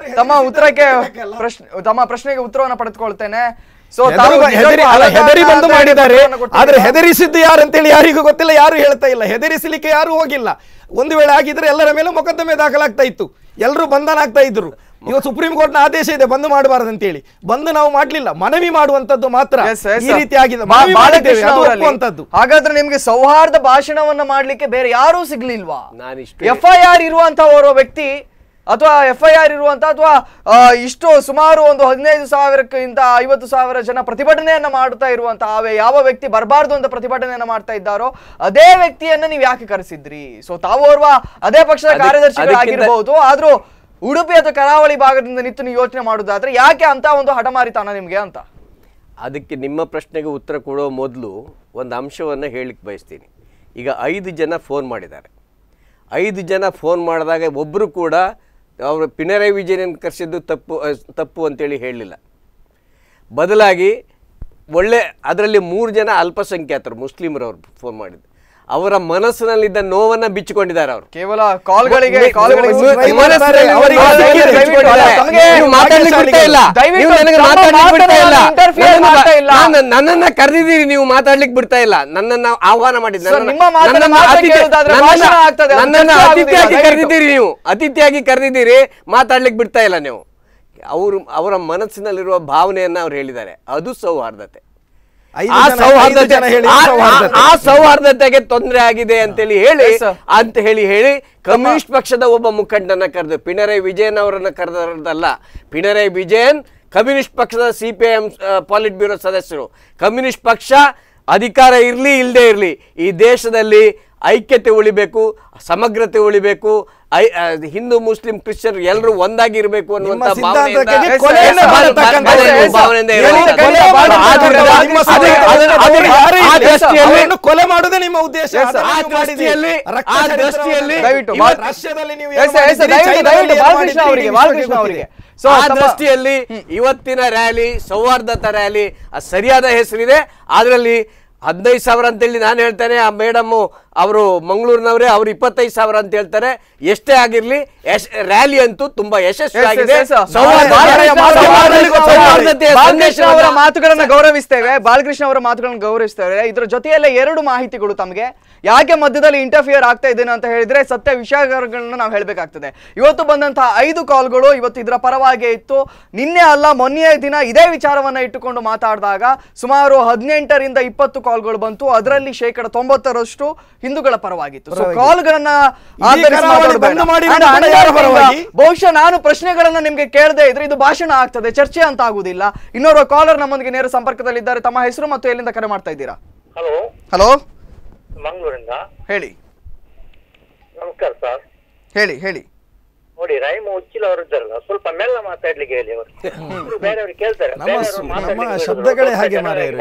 ತಮ್ಮ ಪ್ರಶ್ನೆಗೆ ಉತ್ತರವನ್ನು ಪಡೆದುಕೊಳ್ತೇನೆ. ಹೆದರಿ ಬಂದು ಮಾಡಿದ್ದಾರೆ. ಆದ್ರೆ ಹೆದರಿಸಿದ್ದು ಯಾರು ಅಂತೇಳಿ ಯಾರಿಗೂ ಗೊತ್ತಿಲ್ಲ, ಯಾರು ಹೇಳ್ತಾ ಇಲ್ಲ. ಹೆದರಿಸಲಿಕ್ಕೆ ಯಾರು ಹೋಗಿಲ್ಲ. ಒಂದು ವೇಳೆ ಆಗಿದ್ರೆ ಎಲ್ಲರ ಮೇಲೆ ಮೊಕದ್ದಮೆ ದಾಖಲಾಗ್ತಾ ಇತ್ತು, ಎಲ್ಲರೂ ಬಂಧನ ಆಗ್ತಾ ಇದ್ರು. ಈಗ ಸುಪ್ರೀಂ ಕೋರ್ಟ್ನ ಆದೇಶ ಇದೆ ಬಂದ್ ಮಾಡಬಾರದು ಅಂತೇಳಿ. ಬಂದ್ ನಾವು ಮಾಡ್ಲಿಲ್ಲ, ಮನವಿ ಮಾಡುವಂತದ್ದು ಮಾತ್ರ ಈ ರೀತಿ ಆಗಿದೆ. ಹಾಗಾದ್ರೆ ನಿಮ್ಗೆ ಸೌಹಾರ್ದ ಭಾಷಣವನ್ನ ಮಾಡ್ಲಿಕ್ಕೆ ಬೇರೆ ಯಾರೂ ಸಿಗ್ಲಿಲ್ವಾ? FIR ಇರುವಂತ ಓರ್ವ ವ್ಯಕ್ತಿ ಅಥವಾ FIR ಇರುವಂತ ಅಥವಾ ಇಷ್ಟು ಸುಮಾರು ಒಂದು 15,000ಕ್ಕಿಂತ 50,000 ಜನ ಪ್ರತಿಭಟನೆಯನ್ನ ಮಾಡ್ತಾ ಇರುವಂತಹ ಯಾವ ವ್ಯಕ್ತಿ ಬರಬಾರ್ದು ಅಂತ ಪ್ರತಿಭಟನೆಯನ್ನ ಮಾಡ್ತಾ ಇದ್ದಾರೋ ಅದೇ ವ್ಯಕ್ತಿಯನ್ನ ನೀವು ಯಾಕೆ ಕರೆಸಿದ್ರಿ? ಸೊ ತಾವೋರ್ವ ಅದೇ ಪಕ್ಷದ ಕಾರ್ಯದರ್ಶಿಗಳಾಗಿರ್ಬಹುದು, ಆದ್ರೂ ಉಡುಪಿ ಅಥವಾ ಕರಾವಳಿ ಭಾಗದಿಂದ ನಿಂತು ನೀವು ಯೋಚನೆ ಮಾಡುದಾದ್ರೆ ಯಾಕೆ ಅಂತ ಒಂದು ಹಠಮಾರಿತನ ನಿಮ್ಗೆ ಅಂತ? ಅದಕ್ಕೆ ನಿಮ್ಮ ಪ್ರಶ್ನೆಗೆ ಉತ್ತರ ಕೊಡೋ ಮೊದಲು ಒಂದು ಅಂಶವನ್ನು ಹೇಳಿಕ್ಕೆ ಬಯಸ್ತೀನಿ. ಈಗ 5 ಜನ ಫೋನ್ ಮಾಡಿದ್ದಾರೆ. 5 ಜನ ಫೋನ್ ಮಾಡಿದಾಗ ಒಬ್ಬರು ಕೂಡ ಅವರು ಪಿಣರಾಯಿ ವಿಜಯನ್ ಕರೆಸಿದ್ದು ತಪ್ಪು ಅಂತೇಳಿ ಹೇಳಲಿಲ್ಲ. ಬದಲಾಗಿ ಅದರಲ್ಲಿ 3 ಜನ ಅಲ್ಪಸಂಖ್ಯಾತರು ಮುಸ್ಲಿಮರವರು ಫೋನ್ ಮಾಡಿದ್ದು. ಅವರ ಮನಸ್ಸಿನಲ್ಲಿದ್ದ ನೋವನ್ನ ಬಿಚ್ಚಿಕೊಂಡಿದ್ದಾರೆ. ಅವರು ಕೇವಲ ಕಾಲ್ಗಳಿಗೆ ನನ್ನನ್ನ ಕರೆದಿದ್ದೀರಿ, ನೀವು ಮಾತಾಡ್ಲಿಕ್ಕೆ ಬಿಡ್ತಾ ಇಲ್ಲ. ನನ್ನನ್ನ ಆಹ್ವಾನ ಮಾಡಿದ್ದೀರಿ, ನನ್ನನ್ನ ಅತಿಥಿಯಾಗಿ ಕರೆದಿದ್ದೀರಿ, ನೀವು ಅತಿಥಿಯಾಗಿ ಕರೆದಿದ್ದೀರಿ, ಮಾತಾಡ್ಲಿಕ್ಕೆ ಬಿಡ್ತಾ ಇಲ್ಲ ನೀವು. ಅವರ ಮನಸ್ಸಿನಲ್ಲಿರುವ ಭಾವನೆಯನ್ನು ಅವ್ರು ಹೇಳಿದ್ದಾರೆ. ಅದು ಸೌಹಾರ್ದತೆ. ಐದು ಜನ ಹೇಳಿ ಆ ಸೌಹಾರ್ದತೆಗೆ ತೊಂದರೆ ಆಗಿದೆ ಅಂತೇಳಿ ಹೇಳಿ ಕಮ್ಯುನಿಸ್ಟ್ ಪಕ್ಷದ ಒಬ್ಬ ಮುಖಂಡನ ಕರೆದು ಪಿಣರಾಯಿ ವಿಜಯನ್ ಅವರನ್ನ ಕರೆದಲ್ಲ. ಪಿಣರಾಯಿ ವಿಜಯನ್ ಕಮ್ಯುನಿಸ್ಟ್ ಪಕ್ಷದ CPIM ಪಾಲಿಟ್ ಬ್ಯೂರೋ ಸದಸ್ಯರು. ಕಮ್ಯುನಿಸ್ಟ್ ಪಕ್ಷ ಅಧಿಕಾರ ಇರಲಿ ಇಲ್ಲದೆ ಇರಲಿ ಈ ದೇಶದಲ್ಲಿ ಐಕ್ಯತೆ ಉಳಿಬೇಕು, ಸಮಗ್ರತೆ ಉಳಿಬೇಕು, ಹಿಂದೂ ಮುಸ್ಲಿಂ ಕ್ರಿಶ್ಚಿಯನ್ ಎಲ್ಲರೂ ಒಂದಾಗಿ ಇರಬೇಕು ಅನ್ನುವಂತ ಕೊಲೆ ಮಾಡುವುದೇ ನಿಮ್ಮ ಉದ್ದೇಶ. ಆ ದೃಷ್ಟಿಯಲ್ಲಿ ಇವತ್ತಿನ ರ್ಯಾಲಿ ಸೌಹಾರ್ದತಾ ರ್ಯಾಲಿ ಸರಿಯಾದ ಹೆಸರಿದೆ. ಅದರಲ್ಲಿ 15,000 ಅಂತೇಳಿ ನಾನು ಹೇಳ್ತೇನೆ. ಆ ಮೇಡಮ್ ಅವರು ಮಂಗಳೂರಿನವರೇ, ಅವ್ರು 25,000 ಅಂತ ಹೇಳ್ತಾರೆ. ಎಷ್ಟೇ ಆಗಿರ್ಲಿ ರ್ಯಾಲಿ ಅಂತೂ ತುಂಬಾ ಯಶಸ್ವಿಯಾಗಿದೆ. ಅವರ ಮಾತುಗಳನ್ನ ಗೌರವಿಸ್ತೇವೆ, ಬಾಲಕೃಷ್ಣ ಅವರ ಮಾತುಗಳನ್ನ ಗೌರವಿಸ್ತೇವೆ. ಇದ್ರ ಜೊತೆಯಲ್ಲೇ 2 ಮಾಹಿತಿಗಳು ತಮಗೆ. ಯಾಕೆ ಮಧ್ಯದಲ್ಲಿ ಇಂಟರ್ಫಿಯರ್ ಆಗ್ತಾ ಇದ್ದೇನೆ ಅಂತ ಹೇಳಿದ್ರೆ ಸತ್ಯ ವಿಷಯಗಳನ್ನ ನಾವು ಹೇಳ್ಬೇಕಾಗ್ತದೆ. ಇವತ್ತು ಬಂದಂತಹ 5 ಕಾಲ್ಗಳು ಇವತ್ತು ಇದರ ಪರವಾಗಿ ಇತ್ತು. ನಿನ್ನೆ ಅಲ್ಲ ಮೊನ್ನೆಯ ದಿನ ಇದೇ ವಿಚಾರವನ್ನ ಇಟ್ಟುಕೊಂಡು ಮಾತಾಡಿದಾಗ ಸುಮಾರು 18ರಿಂದ 20 ಕಾಲ್ಗಳು ಬಂತು. ಅದರಲ್ಲಿ 90% ಹಿಂದೂಗಳ ಪರವಾಗಿತ್ತು. ಸೊ ಕಾಲ್ಗಳನ್ನ ಬಹುಶಃ ನಾನು ಪ್ರಶ್ನೆಗಳನ್ನ ನಿಮ್ಗೆ ಕೇಳದೆ ಇದ್ರೆ ಇದು ಭಾಷಣ ಆಗ್ತದೆ, ಚರ್ಚೆ ಅಂತ ಆಗುದಿಲ್ಲ. ಇನ್ನೋರ್ವ ಕಾಲರ್ ನಮ್ಮೊಂದಿಗೆ ನೇರ ಸಂಪರ್ಕದಲ್ಲಿದ್ದಾರೆ. ತಮ್ಮ ಹೆಸರು ಮತ್ತು ಎಲ್ಲಿಂದ ಕರೆ ಮಾಡ್ತಾ ಇದ್ದೀರಾ? ಹಲೋ, ಮಂಗಳೂರಿಂದ ಹೇಳಿ. ನಮಸ್ಕಾರ ಸರ್. ಹೇಳಿ. ನೋಡಿ, ರೈಮ ಉಚ್ಚಿಲ ಅವರು ಇದ್ದಾರಲ್ಲ, ಸ್ವಲ್ಪ ಮೆಲ್ಲ ಮಾತಾಡ್ಲಿಕ್ಕೆ ಹೇಳಿ. ಅವರು ಬೇರೆಯವ್ರಿಗೆ ಕೇಳ್ತಾರೆ, ನಮ್ಮ ಶಬ್ದಗಳೇ ಹಾಗೆ ಮಾತಾಡ್ಲಿ,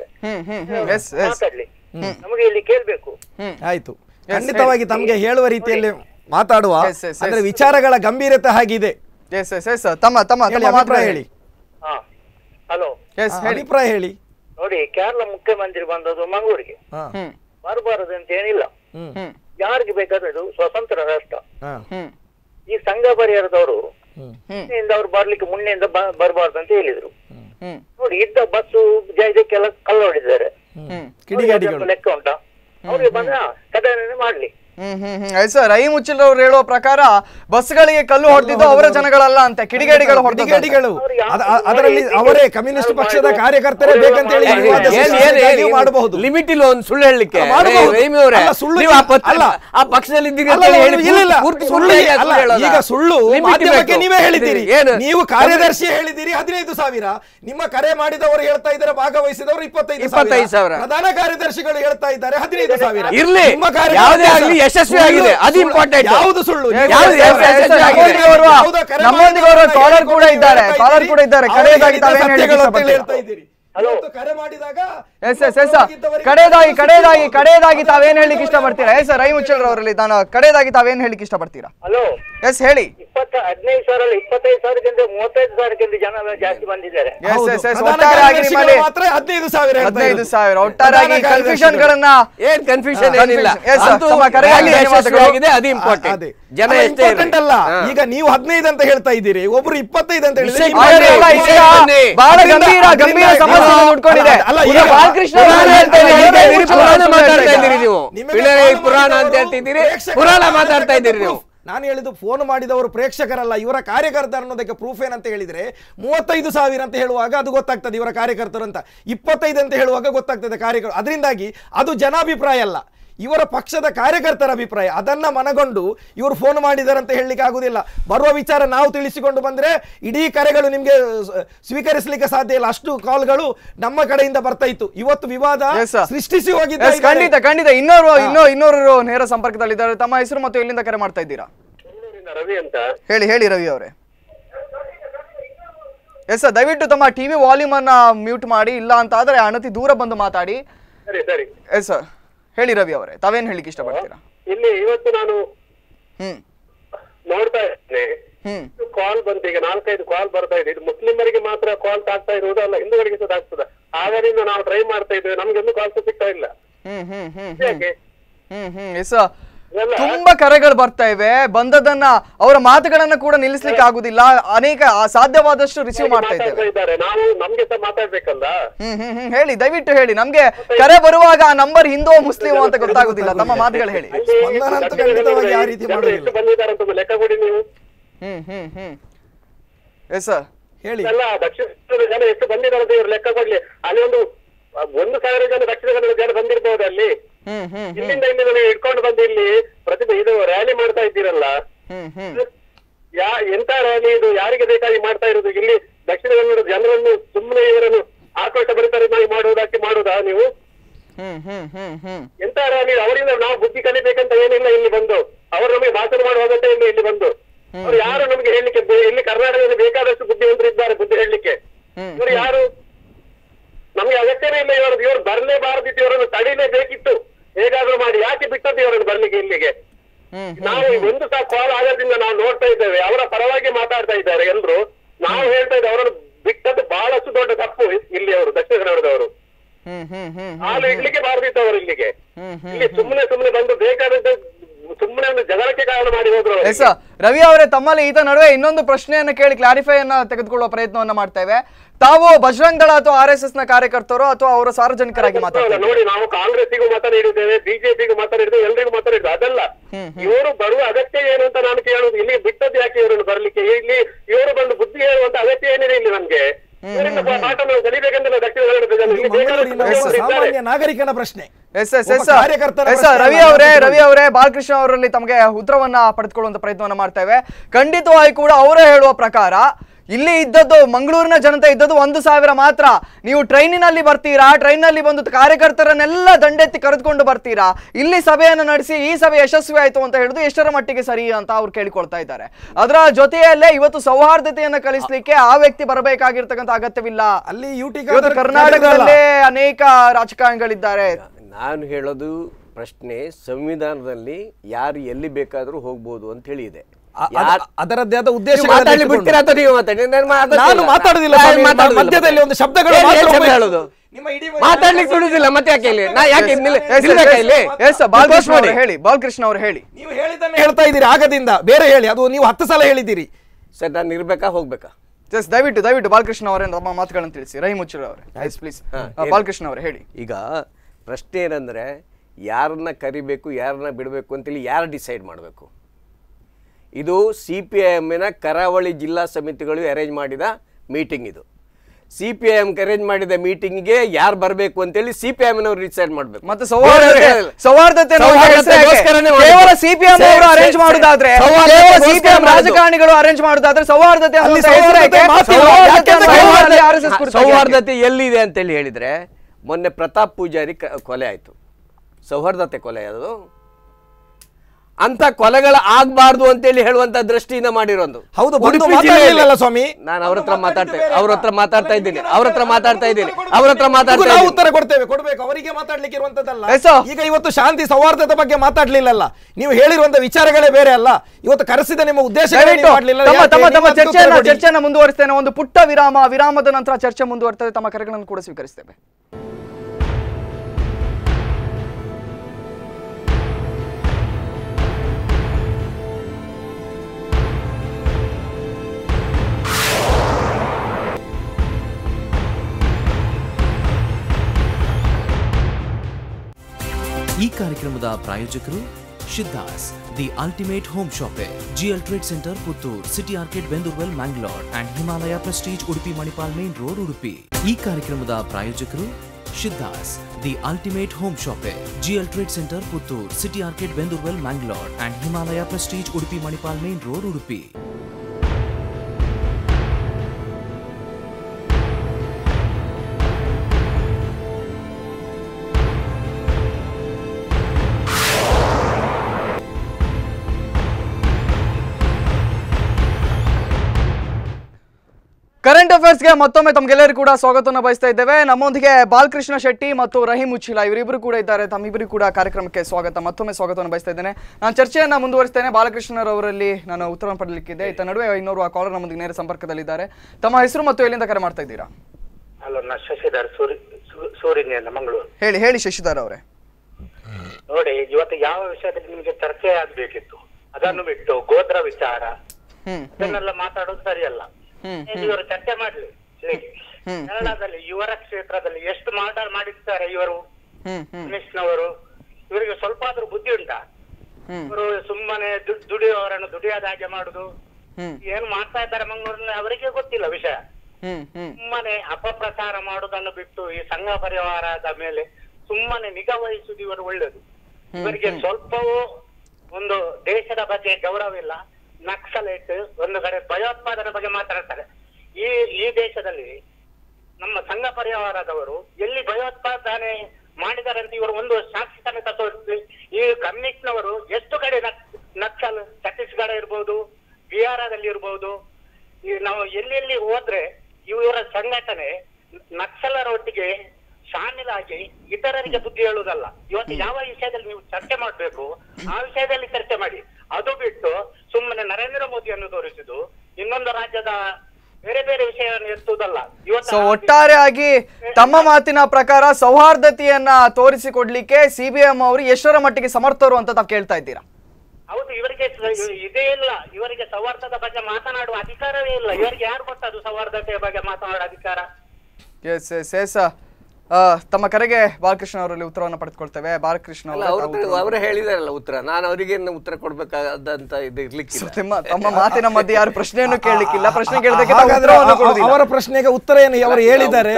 ನಮಗೆ ಇಲ್ಲಿ ಕೇಳ್ಬೇಕು. ಆಯ್ತು, ಖಂಡಿತವಾಗಿ ತಮಗೆ ಹೇಳುವ ರೀತಿಯಲ್ಲಿ ಮಾತಾಡುವ. ಅಂದ್ರೆ ವಿಚಾರಗಳ ಗಂಭೀರತೆ ಹಾಗಿದೆ. ತಮ್ಮ ಅಭಿಪ್ರಾಯ ಹೇಳಿ. ಹಲೋ, ಅಭಿಪ್ರಾಯ ಹೇಳಿ. ನೋಡಿ, ಕೇರಳ ಮುಖ್ಯಮಂತ್ರಿ ಬಂದದ್ದು ಮಂಗಳೂರಿಗೆ, ಬರಬಾರದು ಅಂತ ಏನಿಲ್ಲ. ಯಾರಿಗೆ ಬೇಕಾದ್ರೆ ಇದು ಸ್ವತಂತ್ರ ರಾಷ್ಟ್ರ. ಈ ಸಂಘ ಪರಿಹಾರದವರು ಅವ್ರು ಬರ್ಲಿಕ್ಕೆ ಮುನ್ನೆಯಿಂದ ಬರಬಾರ್ದು ಅಂತ ಹೇಳಿದ್ರು. ನೋಡಿ, ಇದ್ದ ಬಸ್ಸು ಇದಕ್ಕೆಲ್ಲ ಕಲ್ಲ ಹೊಡಿದ್ದಾರೆ. ಲೆಕ್ಕ ಉಂಟಾ? ಅವ್ರಿಗೆ ಬಂದ ಕದನ ಮಾಡ್ಲಿ. ಸರ್, ರಹೀಂ ಉಚ್ಚಿಲ್ ಅವರು ಹೇಳುವ ಪ್ರಕಾರ ಬಸ್ಗಳಿಗೆ ಕಲ್ಲು ಹೊಡೆದಿದ್ದು ಅವರ ಜನಗಳಲ್ಲ ಅಂತ, ಕಿಡಿಗೇಡಿಗಳು ಹೊಡೆದಿಗಳು. ಅದರಲ್ಲಿ ಅವರೇ ಕಮ್ಯುನಿಸ್ಟ್ ಪಕ್ಷದ ಕಾರ್ಯಕರ್ತರೇ ಬೇಕಂತ ಹೇಳಿ ಮಾಡಬಹುದು. ಲಿಮಿಟ್ ಇಲ್ಲ ಒಂದು ಸುಳ್ಳು ಹೇಳಲಿಕ್ಕೆ. ಈಗ ಸುಳ್ಳು ಮಾಧ್ಯಮಕ್ಕೆ ನೀವೇ ಹೇಳಿದ್ದೀರಿ, ನೀವು ಕಾರ್ಯದರ್ಶಿ ಹೇಳಿದ್ದೀರಿ 15,000. ನಿಮ್ಮ ಕರೆ ಮಾಡಿದವರು ಹೇಳ್ತಾ ಇದ್ದಾರೆ ಭಾಗವಹಿಸಿದವರು 25,000. ಪ್ರಧಾನ ಕಾರ್ಯದರ್ಶಿಗಳು ಹೇಳ್ತಾ ಇದ್ದಾರೆ 15,000. ಇರ್ಲಿ, ಯಾವುದೇ ಆಗಲಿ ಯಶಸ್ವಿಯಾಗಿದೆ, ಅದು ಇಂಪಾರ್ಟೆಂಟ್. ಯಾವುದು ಸುಳ್ಳು? ನಮ್ಮೊಂದಿಗೆ ಅವರು ಕಾಲರ್ ಕೂಡ ಇದ್ದಾರೆ. ಕಡೆಯದಾಗಿ ತಾವೇನ್ ಹೇಳಿಕ್ ಇಷ್ಟಪಡ್ತೀರಾ? ಸರ್, ರಹೀಂ ಉಚ್ಚಿಲ್ ಅವರಲ್ಲಿ ನಾನು ಕಡೆಯದಾಗಿ ತಾವೇನ್ ಹೇಳಿಕ್ ಇಷ್ಟಪಡ್ತೀರಾ? ಎಸ್ ಹೇಳಿ. 15,000 25,000ಕ್ಕಿಂತ 35,000ಕ್ಕಿಂತ ಜನ ಜಾಸ್ತಿ ಬಂದಿದ್ದಾರೆ. $15,000 ಒಟ್ಟಾರೆಯಾಗಿ ಕನ್ಫ್ಯೂಷನ್ ಗಳನ್ನ ಏನ್ ಕನ್ಫ್ಯೂಷನ್ ಏನಿಲ್ಲ, ಅದು ಇಂಪಾರ್ಟೆಂಟ್. ಜನ ಇಂಪಾರ್ಟೆಂಟ್ ಅಲ್ಲ. ಈಗ ನೀವು 15 ಅಂತ ಹೇಳ್ತಾ ಇದ್ದೀರಿ, ಒಬ್ರು 25 ಅಂತ ಹೇಳಿದ್ರೆ ಬಹಳ ಗಂಭೀರ ಸಮಸ್ಯೆ ಉಟ್ಕೊಂಡಿದೆ. ಪುರಾಣ ಅಂತ ಹೇಳ್ತಿದ್ದೀರಿ, ಪುರಾಣ ಮಾತಾಡ್ತಾ ಇದ್ದೀರಿ ನೀವು. ನಾನು ಹೇಳಿದ್ದು ಫೋನ್ ಮಾಡಿದವರು ಪ್ರೇಕ್ಷಕರಲ್ಲ, ಇವರ ಕಾರ್ಯಕರ್ತರು ಅನ್ನೋದಕ್ಕೆ ಪ್ರೂಫ್ ಏನಂತ ಹೇಳಿದ್ರೆ 35,000 ಅಂತ ಹೇಳುವಾಗ ಅದು ಗೊತ್ತಾಗ್ತದೆ ಇವರ ಕಾರ್ಯಕರ್ತರು ಅಂತ, 25 ಅಂತ ಹೇಳುವಾಗ ಗೊತ್ತಾಗ್ತದೆ ಕಾರ್ಯಕರ್ತರು. ಅದರಿಂದಾಗಿ ಅದು ಜನಾಭಿಪ್ರಾಯ ಅಲ್ಲ, ಇವರ ಪಕ್ಷದ ಕಾರ್ಯಕರ್ತರ ಅಭಿಪ್ರಾಯ. ಅದನ್ನ ಮನಗೊಂಡು ಇವರು ಫೋನ್ ಮಾಡಿದ್ದಾರೆ ಅಂತ ಹೇಳಲಿಕ್ಕೆ ಆಗುದಿಲ್ಲ. ಬರುವ ವಿಚಾರ ನಾವು ತಿಳಿಸಿಕೊಂಡು ಬಂದ್ರೆ ಇಡೀ ಕರೆಗಳು ನಿಮ್ಗೆ ಸ್ವೀಕರಿಸಲಿಕ್ಕೆ ಸಾಧ್ಯ ಇಲ್ಲ. ಅಷ್ಟು ಕಾಲ್ಗಳು ನಮ್ಮ ಕಡೆಯಿಂದ ಬರ್ತಾ ಇತ್ತು. ಇವತ್ತು ವಿವಾದ ಸೃಷ್ಟಿಸಿ ಹೋಗಿದ್ದಾರೆ. ಖಂಡಿತ. ಇನ್ನೋರು ನೇರ ಸಂಪರ್ಕದಲ್ಲಿದ್ದಾರೆ. ತಮ್ಮ ಹೆಸರು ಮತ್ತು ಎಲ್ಲಿಂದ ಕರೆ ಮಾಡ್ತಾ ಇದ್ದೀರಾ? ರವಿ ಅಂತ. ಹೇಳಿ ರವಿ ಅವರೇ. ಎಸ್ ಸರ್, ದಯವಿಟ್ಟು ತಮ್ಮ ಟಿವಿ ವಾಲ್ಯೂಮ್ ಅನ್ನ ಮ್ಯೂಟ್ ಮಾಡಿ, ಇಲ್ಲ ಅಂತ ಆದ್ರೆ ಅನತಿ ದೂರ ಬಂದು ಮಾತಾಡಿ. ಸರಿ. ಎಸ್ ಸರ್, ಹೇಳಿ ರವಿ ಅವರೇ, ತಾವೇನ್ ಹೇಳಿಕ್ಕೆ ಇಷ್ಟಪಡ್ತೀರಾ? ಇಲ್ಲಿ ಇವತ್ತು ನಾನು ನೋಡ್ತಾ ಇದ್ದೇನೆ, ಕಾಲ್ ಬಂತು. ಈಗ 4-5 ಕಾಲ್ ಬರ್ತಾ ಇದೆ. ಇದು ಮುಸ್ಲಿಮರಿಗೆ ಮಾತ್ರ ಕಾಲ್ ಆಗ್ತಾ ಇರುವುದಲ್ಲ, ಹಿಂದೂಗಳಿಗೆ ಸಹ ಆಗ್ತದೆ. ಆಗದಿಂದ ನಾವು ಟ್ರೈ ಮಾಡ್ತಾ ಇದ್ದೇವೆ, ನಮ್ಗೆ ಒಂದು ಕಾಲ್ ಸಿಗ್ತಾ ಇಲ್ಲ. ಎಸ್, ತುಂಬಾ ಕರೆಗಳು ಬರ್ತಾ ಇವೆ. ಬಂದದನ್ನ ಅವರ ಮಾತುಗಳನ್ನ ಕೂಡ ನಿಲ್ಲಿಸ್ಲಿಕ್ಕೆ ಆಗುದಿಲ್ಲ. ಅನೇಕ ಸಾಧ್ಯವಾದಷ್ಟು ರಿಸೀವ್ ಮಾಡ್ತಾ ಇದ್ದೇವೆ. ನಾವು ನಮ್ಗೆ ಸಹ ಮಾತಾಡ್ಬೇಕಲ್ಲ. ಹೇಳಿ, ದಯವಿಟ್ಟು ಹೇಳಿ. ನಮ್ಗೆ ಕರೆ ಬರುವಾಗ ಆ ನಂಬರ್ ಹಿಂದೂ ಮುಸ್ಲಿಂ ಅಂತ ಗೊತ್ತಾಗುದಿಲ್ಲ. ತಮ್ಮ ಮಾತುಗಳು ಹೇಳಿ. ಬಂದಿದ್ದಾರೆ ಲೆಕ್ಕ ಕೊಡಿ ನೀವು. ಎಸ್ ಸರ್ ಹೇಳಿ. ಎಲ್ಲ ದಕ್ಷಿಣ ಕನ್ನಡದ ಜನ ಎಷ್ಟು ಬಂದಿದ್ದಾರೆ ಅಂತ ಇವ್ರು ಲೆಕ್ಕ ಕೊಡ್ಲಿ. ಅಲ್ಲಿ 1,000 ಜನ ದಕ್ಷಿಣ ಕನ್ನಡದ ಜನ ಬಂದಿರ್ಬೋದು ಅಲ್ಲಿ. ಇಲ್ಲಿಂದ ನೀವು ಇಟ್ಕೊಂಡು ಬಂದು ಇಲ್ಲಿ ಇದು ರ್ಯಾಲಿ ಮಾಡ್ತಾ ಇದ್ದೀರಲ್ಲ, ಎಂತ ರ್ಯಾಲಿ ಇದು? ಯಾರಿಗೆ ಬೇಕಾಗಿ ಮಾಡ್ತಾ ಇರೋದು? ಇಲ್ಲಿ ದಕ್ಷಿಣ ಕನ್ನಡದ ಜನರನ್ನು ಸುಮ್ಮನೆ ಇವರನ್ನು ಆಕ್ರೋಶ ಭರಿತರನ್ನಾಗಿ ಮಾಡುವುದಾ ನೀವು? ಎಂತ ರ್ಯಾಲಿ? ಅವರಿಂದ ನಾವು ಬುದ್ಧಿ ಕಲಿಬೇಕಂತ ಏನಿಲ್ಲ. ಇಲ್ಲಿ ಬಂದು ಅವರು ನಮಗೆ ಭಾಷಣ ಮಾಡುವ ಅಗತ್ಯ ಇಲ್ಲ. ಇಲ್ಲಿ ಬಂದು ಅವ್ರು ಯಾರು ನಮಗೆ ಹೇಳಲಿಕ್ಕೆ? ಇಲ್ಲಿ ಕರ್ನಾಟಕದಲ್ಲಿ ಬೇಕಾದಷ್ಟು ಬುದ್ಧಿವಂತರು ಇದ್ದಾರೆ ಬುದ್ಧಿ ಹೇಳಲಿಕ್ಕೆ. ಇವರು ಯಾರು? ನಮ್ಗೆ ಅಗತ್ಯನೇ ಇಲ್ಲ ಇವರು ಬರ್ಲೇಬಾರದಿತ್ತು. ಇವರನ್ನು ತಡಿಲೇಬೇಕಿತ್ತು ಹೇಗಾದ್ರೂ ಮಾಡಿ. ಯಾಕೆ ಬಿಟ್ಟದ್ದು ಇವರನ್ನು ಬರ್ಲಿಕ್ಕೆ ಇಲ್ಲಿಗೆ? ನಾವು ಒಂದು ಕಾಲ್ ಆಗದಿಂದ ನಾವು ನೋಡ್ತಾ ಇದ್ದೇವೆ. ಅವರ ಪರವಾಗಿ ಮಾತಾಡ್ತಾ ಇದ್ದಾರೆ ಎಲ್ರು. ನಾವು ಹೇಳ್ತಾ ಇದ್ದೇವೆ ಅವರನ್ನು ಬಿಟ್ಟದ್ದು ಬಹಳಷ್ಟು ದೊಡ್ಡ ತಪ್ಪು. ಇಲ್ಲಿ ಅವರು ದಕ್ಷಿಣ ಕನ್ನಡದವರು ಹಾಲು ಇಡ್ಲಿಕ್ಕೆ ಬಾರದಿತ್ತು ಅವರು ಇಲ್ಲಿಗೆ. ಇಲ್ಲಿ ಸುಮ್ಮನೆ ಬಂದು ಬೇಕಾದದ್ದು ಸುಮ್ಮನೆ ಒಂದು ಜಗಳಕ್ಕೆ ಕಾರಣ ಮಾಡಿ ಹೋದ್ರು. ರವಿ ಅವರೇ, ತಮ್ಮಲ್ಲಿ ಈತ ನಡುವೆ ಇನ್ನೊಂದು ಪ್ರಶ್ನೆಯನ್ನ ಕೇಳಿ ಕ್ಲಾರಿಫೈ ಅನ್ನ ತೆಗೆದುಕೊಳ್ಳುವ ಪ್ರಯತ್ನವನ್ನ ಮಾಡ್ತೇವೆ. ತಾವು ಬಜರಂಗ್ ದಳ ಅಥವಾ RSS ನ ಕಾರ್ಯಕರ್ತರು ಅಥವಾ ಅವರ ಸಾರ್ವಜನಿಕರಾಗಿ ಮಾತಾಡ್ತಾರೆ? ನೋಡಿ, ನಾವು ಕಾಂಗ್ರೆಸ್ಸಿಗೂ ಮತ ನೀಡಿದ್ದೇವೆ, ಬಿಜೆಪಿಗೂ ಮತ ನೀಡಿದ್ದೇವೆ, ಎಲ್ರಿಗೂ ಮತ ನೀಡಿದ್ದೇವೆ. ಅದಲ್ಲ, ಇವರು ಬರುವ ಅಗತ್ಯ ಏನು ಅಂತ ನಾನು ಕೇಳುದು. ಇಲ್ಲಿ ಬಿಟ್ಟದ್ದು ಯಾಕೆ ಇವರನ್ನು ಬರ್ಲಿಕ್ಕೆ? ಇಲ್ಲಿ ಇವರು ಬಂದು ಬುದ್ಧಿ ಹೇಳುವಂತ ಅಗತ್ಯ ಏನಿದೆ ಇಲ್ಲಿ ನಮ್ಗೆ? ಇವರಿಂದ ಪಾಠ ನಾವು ಕಲಿಬೇಕಂತಿಲ್ಲ ದಕ್ಷಿಣ ಕನ್ನಡದ ಜನ. ಸಾಮಾನ್ಯ ನಾಗರಿಕನ ಪ್ರಶ್ನೆ. ರವಿ ಅವರೇ, ಬಾಲಕೃಷ್ಣ ಅವರಲ್ಲಿ ತಮಗೆ ಉತ್ತರವನ್ನ ಪಡೆದುಕೊಳ್ಳುವಂತ ಪ್ರಯತ್ನವನ್ನ ಮಾಡ್ತೇವೆ. ಖಂಡಿತವಾಗಿ ಕೂಡ ಅವರೇ ಹೇಳುವ ಪ್ರಕಾರ ಇಲ್ಲಿ ಇದ್ದದ್ದು, ಮಂಗಳೂರಿನ ಜನತೆ ಇದ್ದದ್ದು 1,000 ಮಾತ್ರ. ನೀವು ಟ್ರೈನಿನಲ್ಲಿ ಬರ್ತೀರಾ, ಟ್ರೈನ್ನಲ್ಲಿ ಬಂದು ಕಾರ್ಯಕರ್ತರನ್ನೆಲ್ಲ ದಂಡೆತ್ತಿ ಕರೆದುಕೊಂಡು ಬರ್ತೀರಾ, ಇಲ್ಲಿ ಸಭೆಯನ್ನು ನಡೆಸಿ ಈ ಸಭೆ ಯಶಸ್ವಿ ಆಯ್ತು ಅಂತ ಹೇಳುದು ಎಷ್ಟರ ಮಟ್ಟಿಗೆ ಸರಿ ಅಂತ ಅವ್ರು ಕೇಳಿಕೊಳ್ತಾ ಇದ್ದಾರೆ. ಅದರ ಜೊತೆಯಲ್ಲೇ ಇವತ್ತು ಸೌಹಾರ್ದತೆಯನ್ನು ಕಲಿಸ್ಲಿಕ್ಕೆ ಆ ವ್ಯಕ್ತಿ ಬರಬೇಕಾಗಿರ್ತಕ್ಕಂಥ ಅಗತ್ಯವಿಲ್ಲ. ಅಲ್ಲಿ ಕರ್ನಾಟಕದಲ್ಲೇ ಅನೇಕ ರಾಜಕಾರಣಿಗಳಿದ್ದಾರೆ. ನಾನು ಹೇಳೋದು ಪ್ರಶ್ನೆ, ಸಂವಿಧಾನದಲ್ಲಿ ಯಾರು ಎಲ್ಲಿ ಬೇಕಾದ್ರೂ ಹೋಗ್ಬೋದು ಅಂತ ಹೇಳಿ ಇದೆ. ಅದರದ್ದೇ ಆದ ಉದ್ದೇಶ. ನಾನು ಮಾತಾಡುದಿಲ್ಲ, ಮಧ್ಯದಲ್ಲಿ ಒಂದು ಶಬ್ದಗಳು ಹೇಳೋದು ಮಾತಾಡ್ಲಿಕ್ಕೆ ಸುಡುದಿಲ್ಲ. ಮತ್ತೆ ಯಾಕೆ ಇಲ್ಲಿ ಬಾಲಕೃಷ್ಣ ಅವರು ಹೇಳಿ, ನೀವು ಹೇಳಿದ್ದನ್ನು ಹೇಳ್ತಾ ಇದ್ದೀರಿ ಆಗದಿಂದ. ಬೇರೆ ಹೇಳಿ, ಅದು ನೀವು 10 ಸಲ ಹೇಳಿದ್ದೀರಿ ಸರ್. ನಾನು ಇರ್ಬೇಕಾ ಹೋಗ್ಬೇಕಾ? ದಯವಿಟ್ಟು ಬಾಲಕೃಷ್ಣ ಅವರೇ ನಮ್ಮ ಮಾತುಗಳನ್ನು ತಿಳಿಸಿ. ರಹೀಂ ಮುಚ್ಚೂರ್ ಅವರೇ ಪ್ಲೀಸ್. ಬಾಲಕೃಷ್ಣ ಅವರೇ ಹೇಳಿ. ಈಗ ಪ್ರಶ್ನೆ ಏನಂದ್ರೆ, ಯಾರನ್ನ ಕರಿಬೇಕು ಯಾರನ್ನ ಬಿಡಬೇಕು ಅಂತೇಳಿ ಯಾರು ಡಿಸೈಡ್ ಮಾಡಬೇಕು? ಇದು CPIMನ ಕರಾವಳಿ ಜಿಲ್ಲಾ ಸಮಿತಿಗಳು ಅರೇಂಜ್ ಮಾಡಿದ ಮೀಟಿಂಗ್. ಇದು CPIM ಅರೇಂಜ್ ಮಾಡಿದ ಮೀಟಿಂಗ್ಗೆ ಯಾರು ಬರಬೇಕು ಅಂತೇಳಿ CPIMನವರು ಡಿಸೈಡ್ ಮಾಡಬೇಕು. ಮತ್ತೆ ಸೌಹಾರ್ದತೆ ಅರೇಂಜ್ ಮಾಡುದಾದ್ರೆ, ರಾಜಕಾರಣಿಗಳು ಅರೇಂಜ್ ಮಾಡುದಾದ್ರೆ ಸೌಹಾರ್ದತೆ ಎಲ್ಲಿದೆ ಅಂತೇಳಿ ಹೇಳಿದ್ರೆ, ಮೊನ್ನೆ ಪ್ರತಾಪ್ ಪೂಜಾರಿ ಕೊಲೆ ಆಯ್ತು. ಸೌಹಾರ್ದತೆ ಕೊಲೆ ಅದು. ಅಂತ ಕೊಲೆಗಳ ಆಗ್ಬಾರ್ದು ಅಂತೇಳಿ ಹೇಳುವಂತ ದೃಷ್ಟಿಯಿಂದ ಮಾಡಿರೋದು. ಹೌದು, ಸ್ವಾಮಿ. ನಾನು ಅವ್ರ ಹತ್ರ ಮಾತಾಡ್ತಾ ಇದ್ದೀನಿ. ಉತ್ತರ ಕೊಡ್ಬೇಕು. ಅವರಿಗೆ ಮಾತಾಡ್ಲಿಕ್ಕೆ ಇರುವಂತದ್ದಲ್ಲ. ಈಗ ಇವತ್ತು ಶಾಂತಿ ಸೌಹಾರ್ದತೆ ಬಗ್ಗೆ ಮಾತಾಡ್ಲಿಲ್ಲಲ್ಲ, ನೀವು ಹೇಳಿರುವಂತ ವಿಚಾರಗಳೇ ಬೇರೆ ಅಲ್ಲ. ಇವತ್ತು ಕರೆಸಿದ ನಿಮ್ಮ ಉದ್ದೇಶ ಚರ್ಚೆಯನ್ನು ಮುಂದುವರಿಸ್ತೇನೆ. ಒಂದು ಪುಟ್ಟ ವಿರಾಮದ ನಂತರ ಚರ್ಚೆ ಮುಂದುವರಿಸ್ತೇವೆ. ತಮ್ಮ ಕರೆಗಳನ್ನು ಕೂಡ ಸ್ವೀಕರಿಸ್ತೇವೆ. ಈ ಕಾರ್ಯಕ್ರಮದ ಪ್ರಾಯೋಜಕರು Shiddas, the ultimate home shoppe, GL trade centre Puttur, city orchid Bendurwell Mangalore and Himalaya prestige Udupi Manipal main road Udupi. ಈ ಕಾರ್ಯಕ್ರಮದ ಪ್ರಾಯೋಜಕರು Shiddas, the ultimate home shoppe, GL trade centre Puttur, city orchid Bendurwell Mangalore and Himalaya prestige Udupi Manipal main road Udupi. Current ಅಫೇರ್ಸ್ಗೆ ಮತ್ತೊಮ್ಮೆ ತಮ್ಗೆಲ್ಲರಿಗೂ ಕೂಡ ಸ್ವಾಗತವನ್ನು ಬಯಸ್ತಾ ಇದ್ದೇವೆ. ನಮ್ಮೊಂದಿಗೆ ಬಾಲಕೃಷ್ಣ ಶೆಟ್ಟಿ ಮತ್ತು ರಹೀಂ ಮುಚ್ಚಿಲ ಇವರಿಬ್ಬರು ಕೂಡ ಇದ್ದಾರೆ. ತಮ್ಮಿಬ್ಬರಿಗೂ ಕೂಡ ಕಾರ್ಯಕ್ರಮಕ್ಕೆ ಮತ್ತೊಮ್ಮೆ ಸ್ವಾಗತವನ್ನು ಬಯಸ್ತಾ ಇದ್ದೇನೆ. ನಾನು ಚರ್ಚೆಯನ್ನು ಮುಂದುವರಿಸ್ತೇನೆ. ಬಾಲಕೃಷ್ಣರವರಲ್ಲಿ ನಾನು ಉತ್ತರವನ್ನು ಪಡೆಯಲಿಕ್ಕಿದೆ. ಇತ್ತ ನಡುವೆ ಇನ್ನೋರ್ವ ಕಾಲರ್ ನಮ್ಮೊಂದಿಗೆ ನೇರ ಸಂಪರ್ಕದಲ್ಲಿದ್ದಾರೆ. ತಮ್ಮ ಹೆಸರು ಮತ್ತು ಎಲ್ಲಿಂದ ಕರೆ ಮಾಡ್ತಾ ಇದ್ದೀರಾ? ಶಶಿಧರ್ ಸೂರಿನಿಂದ ಮಂಗಳೂರು. ಹೇಳಿ ಶಶಿಧರ್ ಅವರೇ. ನೋಡಿ, ಇವತ್ತು ಯಾವ ವಿಷಯದಲ್ಲಿ ನಿಮಗೆ ಚರ್ಚೆ ಆಗ್ಬೇಕಿತ್ತು ಅದನ್ನು ಬಿಟ್ಟು ಗೋತ್ರ ವಿಚಾರ ಇದನ್ನೆಲ್ಲ ಮಾತಾಡೋದು ಸರಿಯಲ್ಲ. ಇವರು ಚರ್ಚೆ ಮಾಡ್ಲಿ. ಕನ್ನಡದಲ್ಲಿ ಇವರ ಕ್ಷೇತ್ರದಲ್ಲಿ ಎಷ್ಟು ಮರ್ಡರ್ ಮಾಡಿದ್ದಾರೆ ಇವರು ಕನಿಷ್ಠನವರು. ಇವರಿಗೆ ಸ್ವಲ್ಪ ಆದ್ರೂ ಬುದ್ಧಿ ಉಂಟಾ? ಇವರು ಸುಮ್ಮನೆ ದುಡಿಯುವವರನ್ನು ದುಡಿಯಾದ ಹಾಗೆ ಮಾಡುದು, ಏನ್ ಮಾಡ್ತಾ ಇದ್ದಾರೆ ಮಂಗಳೂರಿನಲ್ಲಿ ಅವರಿಗೆ ಗೊತ್ತಿಲ್ಲ ವಿಷಯ. ಸುಮ್ಮನೆ ಅಪಪ್ರಚಾರ ಮಾಡುವುದನ್ನು ಬಿಟ್ಟು ಈ ಸಂಘ ಪರಿವಾರದ ಮೇಲೆ ಸುಮ್ಮನೆ ನಿಗಾ ವಹಿಸುವುದು ಇವರು ಒಳ್ಳೇದು. ಇವರಿಗೆ ಸ್ವಲ್ಪವೂ ಒಂದು ದೇಶದ ಬಗ್ಗೆ ಗೌರವವಿಲ್ಲ. ನಕ್ಸಲೈಟ್, ಒಂದು ಕಡೆ ಭಯೋತ್ಪಾದನೆ ಬಗ್ಗೆ ಮಾತಾಡ್ತಾರೆ. ಈ ದೇಶದಲ್ಲಿ ನಮ್ಮ ಸಂಘ ಪರಿವಾರದವರು ಎಲ್ಲಿ ಭಯೋತ್ಪಾದನೆ ಮಾಡಿದ್ದಾರೆ ಅಂತ ಇವರು ಒಂದು ಸಾಕ್ಷಿ ಸಮೇತ ತೋರಿಸಿ. ಈ ಕಮ್ಯುನಿಸ್ಟ್ನವರು ಎಷ್ಟು ಕಡೆ ನಕ್ಸಲ್, ಛತ್ತೀಸ್ಗಢ ಇರ್ಬೋದು, ಬಿಹಾರದಲ್ಲಿ ಇರ್ಬೋದು, ನಾವು ಎಲ್ಲೆಲ್ಲಿ ಹೋದ್ರೆ ಇವರ ಸಂಘಟನೆ ನಕ್ಸಲರೊಟ್ಟಿಗೆ ಶಾಮಿಲಾಗಿ ಇತರರಿಗೆ ಬುದ್ಧಿ ಹೇಳುವುದಲ್ಲ. ಇವತ್ತು ಯಾವ ವಿಷಯದಲ್ಲಿ ನೀವು ಚರ್ಚೆ ಮಾಡ್ಬೇಕು ಆ ವಿಷಯದಲ್ಲಿ ಚರ್ಚೆ ಮಾಡಿ. ಅದು ಬಿಟ್ಟು ಸುಮ್ಮನೆ ನರೇಂದ್ರ ಮೋದಿಯನ್ನು ತೋರಿಸುದು, ಇನ್ನೊಂದು ರಾಜ್ಯದ ಬೇರೆ ಬೇರೆ ವಿಷಯವನ್ನು ಎತ್ತುವುದಲ್ಲ. ಸೊ ಒಟ್ಟಾರೆಯಾಗಿ ತಮ್ಮ ಮಾತಿನ ಪ್ರಕಾರ ಸೌಹಾರ್ದತೆಯನ್ನ ತೋರಿಸಿಕೊಡ್ಲಿಕ್ಕೆ ಸಿಬಿಎಂ ಅವರು ಎಷ್ಟರ ಮಟ್ಟಿಗೆ ಸಮರ್ಥರು ಅಂತ ತಾವು ಕೇಳ್ತಾ ಇದ್ದೀರಾ? ಹೌದು, ಇವರಿಗೆ ಇದೇ ಇಲ್ಲ. ಇವರಿಗೆ ಸೌಹಾರ್ದದ ಬಗ್ಗೆ ಮಾತನಾಡುವ ಅಧಿಕಾರವೇ ಇಲ್ಲ. ಇವರಿಗೆ ಯಾರು ಕೊಟ್ಟದ್ದು ಸೌಹಾರ್ದತೆಯ ಬಗ್ಗೆ ಮಾತನಾಡುವ ಅಧಿಕಾರ? ಎಸ್ ಎಸ್ ಎಸ್ ತಮ್ಮ ಕರೆಗೆ ಬಾಲಕೃಷ್ಣ ಅವರಲ್ಲಿ ಉತ್ತರವನ್ನು ಪಡೆದುಕೊಳ್ತೇವೆ. ಬಾಲಕೃಷ್ಣ ಅವರೇ ಹೇಳಿದಾರಲ್ಲ ಉತ್ತರ, ನಾನು ಅವರಿಗೆ ಉತ್ತರ ಕೊಡ್ಬೇಕಾದಂತ ಇದು ಇರ್ಲಿಕ್ಕಿಲ್ಲ. ತಮ್ಮ ಮಾತಿನ ಮಧ್ಯೆ ಯಾರು ಪ್ರಶ್ನೆಯನ್ನು ಕೇಳಲಿಕ್ಕಿಲ್ಲ. ಪ್ರಶ್ನೆ ಕೇಳದಕ್ಕೆ ಅವರ ಪ್ರಶ್ನೆಗೆ ಉತ್ತರ ಏನು ಅವರು ಹೇಳಿದ್ದಾರೆ.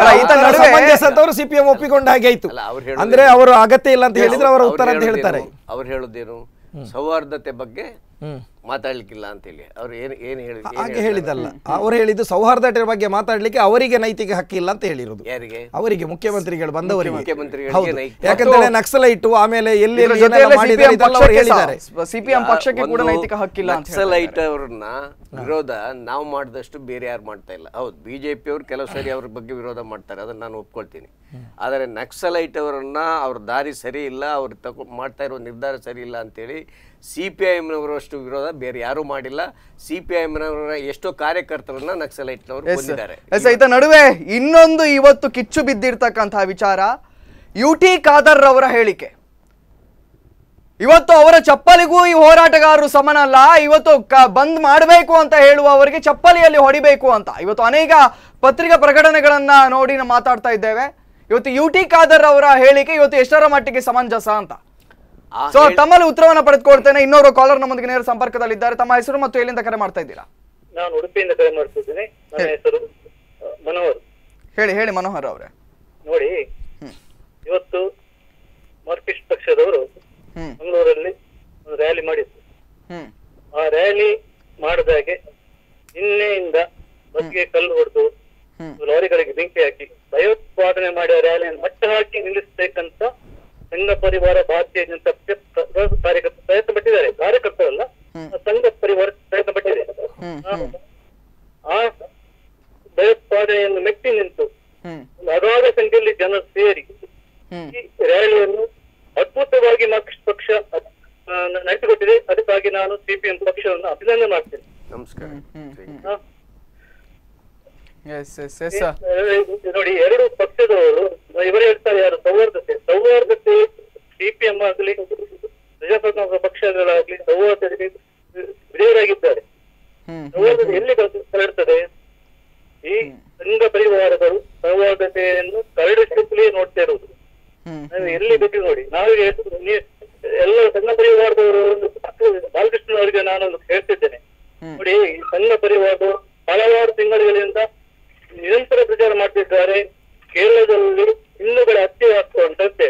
ಸಿಪಿಎಂ ಒಪ್ಪಿಕೊಂಡ ಹಾಗೆ ಆಯ್ತು. ಅಂದ್ರೆ ಅವರು ಅಗತ್ಯ ಇಲ್ಲ ಅಂತ ಹೇಳಿದ್ರೆ ಅವರ ಉತ್ತರ ಅಂತ ಹೇಳ್ತಾರೆ. ಅವ್ರು ಹೇಳುದೇನು, ಸೌಹಾರ್ದತೆ ಬಗ್ಗೆ ಮಾತಾಡ್ಲಿಕ್ಕಿಲ್ಲ ಅಂತ ಹೇಳಿ ಅವ್ರು ಏನು ಹಾಗೆ ಹೇಳಿದಲ್ಲ. ಅವ್ರು ಹೇಳಿದ್ದು ಸೌಹಾರ್ದತೆ ಬಗ್ಗೆ ಮಾತಾಡ್ಲಿಕ್ಕೆ ಅವರಿಗೆ ನೈತಿಕ ಹಕ್ಕಿಲ್ಲ ಅಂತ ಹೇಳಿರೋದು. ಯಾರಿಗೆ? ಅವರಿಗೆ, ಮುಖ್ಯಮಂತ್ರಿಗಳು ಬಂದವರಿಗೆ. ಯಾಕಂದ್ರೆ ನಕ್ಸಲೈಟ್ ಆಮೇಲೆ ಎಲ್ಲಿ ಹೇಳಿದ್ದಾರೆ ಸಿಪಿಎಂ ಪಕ್ಷಕ್ಕೆ ಕೂಡ ನೈತಿಕ ಹಕ್ಕಿಲ್ಲ. ನಕ್ಸಲೈಟ್ ಅವ್ರನ್ನ ವಿರೋಧ ನಾವು ಮಾಡಿದಷ್ಟು ಬೇರೆ ಯಾರು ಮಾಡ್ತಾ ಇಲ್ಲ. ಹೌದು, ಬಿಜೆಪಿ ಅವರು ಕೆಲವು ಸರಿ ಅವ್ರ ಬಗ್ಗೆ ವಿರೋಧ ಮಾಡ್ತಾರೆ, ಅದನ್ನ ನಾನು ಒಪ್ಕೊಳ್ತೀನಿ. ಆದರೆ ನಕ್ಸಲೈಟ್ ಅವರನ್ನ ಅವ್ರ ದಾರಿ ಸರಿ ಇಲ್ಲ, ಅವ್ರು ಮಾಡ್ತಾ ಇರೋ ನಿರ್ಧಾರ ಸರಿ ಇಲ್ಲ ಅಂತೇಳಿ ಸಿಪಿಐಎಂನವರಷ್ಟು ವಿರೋಧ ಬೇರೆ ಯಾರು ಮಾಡಿಲ್ಲ. ಸಿಪಿಐಎಂನವರ ಎಷ್ಟೋ ಕಾರ್ಯಕರ್ತರನ್ನ ನಕ್ಸಲೈಟ್ನವರು ಕೊಂದಿದ್ದಾರೆ. ಇದರ ನಡುವೆ ಇನ್ನೊಂದು ಇವತ್ತು ಕಿಚ್ಚು ಬಿದ್ದಿರ್ತಕ್ಕಂತಹ ವಿಚಾರ ಯುಟಿ ಖಾದರ್ ಅವರ ಹೇಳಿಕೆ. ಇವತ್ತು ಅವರ ಚಪ್ಪಲಿಗೂ ಈ ಹೋರಾಟಗಾರರು ಸಮನಲ್ಲ. ಇವತ್ತು ಬಂದ್ ಮಾಡಬೇಕು ಅಂತ ಹೇಳುವವರಿಗೆ ಚಪ್ಪಲಿಯಲ್ಲಿ ಹೊಡಿಬೇಕು ಅಂತ ಇವತ್ತು ಅನೇಕ ಪತ್ರಿಕಾ ಪ್ರಕಟಣೆಗಳನ್ನ ನೋಡಿ ನಾವು ಮಾತಾಡ್ತಾ ಇದ್ದೇವೆ. ಇವತ್ತು ಯುಟಿ ಖಾದರ್ ಅವರ ಹೇಳಿಕೆ ಇವತ್ತು ಎಷ್ಟರ ಮಟ್ಟಿಗೆ ಸಮಂಜಸ ಅಂತ. ಸೊ ತಮ್ಮಲ್ಲಿ ಉತ್ತರವನ್ನ ಪಡೆದುಕೊಳ್ತೇನೆ. ಇನ್ನೊಬ್ಬರು ಕಾಲರ್ ನಮ್ಮೊಂದಿಗೆ ನೇರ ಸಂಪರ್ಕದಲ್ಲಿದ್ದಾರೆ. ತಮ್ಮ ಹೆಸರು ಮತ್ತು ಎಲ್ಲಿಂದ ಕರೆ ಮಾಡ್ತಾ ಇದ್ದೀರಾ? ನಾನು ಉಡುಪಿಯಿಂದ ಕರೆ ಮಾಡ್ತಿದ್ದೀನಿ. ನನ್ನ ಹೆಸರು ಮನೋಹರ್. ಹೇಳಿ ಮನೋಹರ್ ಅವರೇ. ನೋಡಿ, ಇವತ್ತು ಮಾರ್ಕ್ಸಿಸ್ಟ್ ಪಕ್ಷದವರು ಮಂಗಳೂರಲ್ಲಿ ಒಂದು ರ್ಯಾಲಿ ಮಾಡಿದ್ರು. ಆ ರ್ಯಾಲಿ ಮಾಡಿದಾಗೆ ನಿನ್ನೆಯಿಂದ ಬಸ್ಗೆ ಕಲ್ಲು ಹೊಡೆದು ಲಾರಿಗಳಿಗೆ ಬೆಂಕಿ ಹಾಕಿ ಭಯೋತ್ಪಾದನೆ ಮಾಡುವ ರ್ಯಾಲಿಯನ್ನು ಮಟ್ಟ ಹಾಕಿ ನಿಲ್ಲಿಸಬೇಕಂತ ಸಂಘ ಪರಿವಾರ ಭಾರತೀಯ ಜನತಾ ಕಾರ್ಯಕರ್ತರು ಪ್ರಯತ್ನ ಪಟ್ಟಿದ್ದಾರೆ. ಕಾರ್ಯಕರ್ತರಲ್ಲ, ಸಂಘ ಪರಿವಾರ ಪ್ರಯತ್ನ ಪಟ್ಟಿದೆ. ಆ ಭಯೋತ್ಪಾದನೆಯನ್ನು ಮೆಟ್ಟಿ ನಿಂತು ಅಗಾಧ ಸಂಖ್ಯೆಯಲ್ಲಿ ಜನ ಸೇರಿ ಈ ರ್ಯಾಲಿಯನ್ನು ಅದ್ಭುತವಾಗಿ ಮಾರ್ಕ್ಸಿಸ್ಟ್ ಪಕ್ಷ ನಡೆಸಿಕೊಟ್ಟಿದೆ. ಅದಕ್ಕಾಗಿ ನಾನು ಸಿಪಿಎಂ ಪಕ್ಷವನ್ನು ಅಭಿನಂದನೆ ಮಾಡ್ತೇನೆ. ನಮಸ್ಕಾರ. ನೋಡಿ, ಎರಡು ಪಕ್ಷದವರು ಇವರು ಹೇಳ್ತಾರೆ ಯಾರು ಸೌಹಾರ್ದತೆ ಸಿಪಿಎಂ ಆಗಲಿ ಪ್ರಜಾಪ್ರಭುತ್ವ ಪಕ್ಷಗಳಾಗ್ಲಿ ಸೌಹಾರ್ದತೆಗೆ ವಿಧೇಯರಾಗಿದ್ದಾರೆ. ಸೌಹಾರ್ದತೆ ಎಲ್ಲಿ ಕರಡ್ತದೆ? ಈ ಸಂಘ ಪರಿವಾರಗಳು ಸೌಹಾರ್ದತೆಯನ್ನು ಕರಡಿಸಲಿಕ್ಕೆ ನೋಡ್ತಾ ಇರುವುದು. ಎಲ್ಲಿ ಬೇಕು ನೋಡಿ. ನಾವೀಗ ಎಲ್ಲ ಸಂಘ ಪರಿವಾರದವರು ಬಾಲಕೃಷ್ಣ ಅವರಿಗೆ ನಾನೊಂದು ಹೇಳ್ತಿದ್ದೇನೆ. ನೋಡಿ, ಈ ಸಂಘ ಪರಿವಾರದವರು ಹಲವಾರು ತಿಂಗಳುಗಳಿಂದ ನಿರಂತರ ಪ್ರಚಾರ ಮಾಡ್ತಿದ್ದಾರೆ. ಕೇರಳದಲ್ಲಿ ಹಿಂದೂಗಳ ಹತ್ಯೆ ಆಗ್ತಾ ಉಂಟಂತೆ.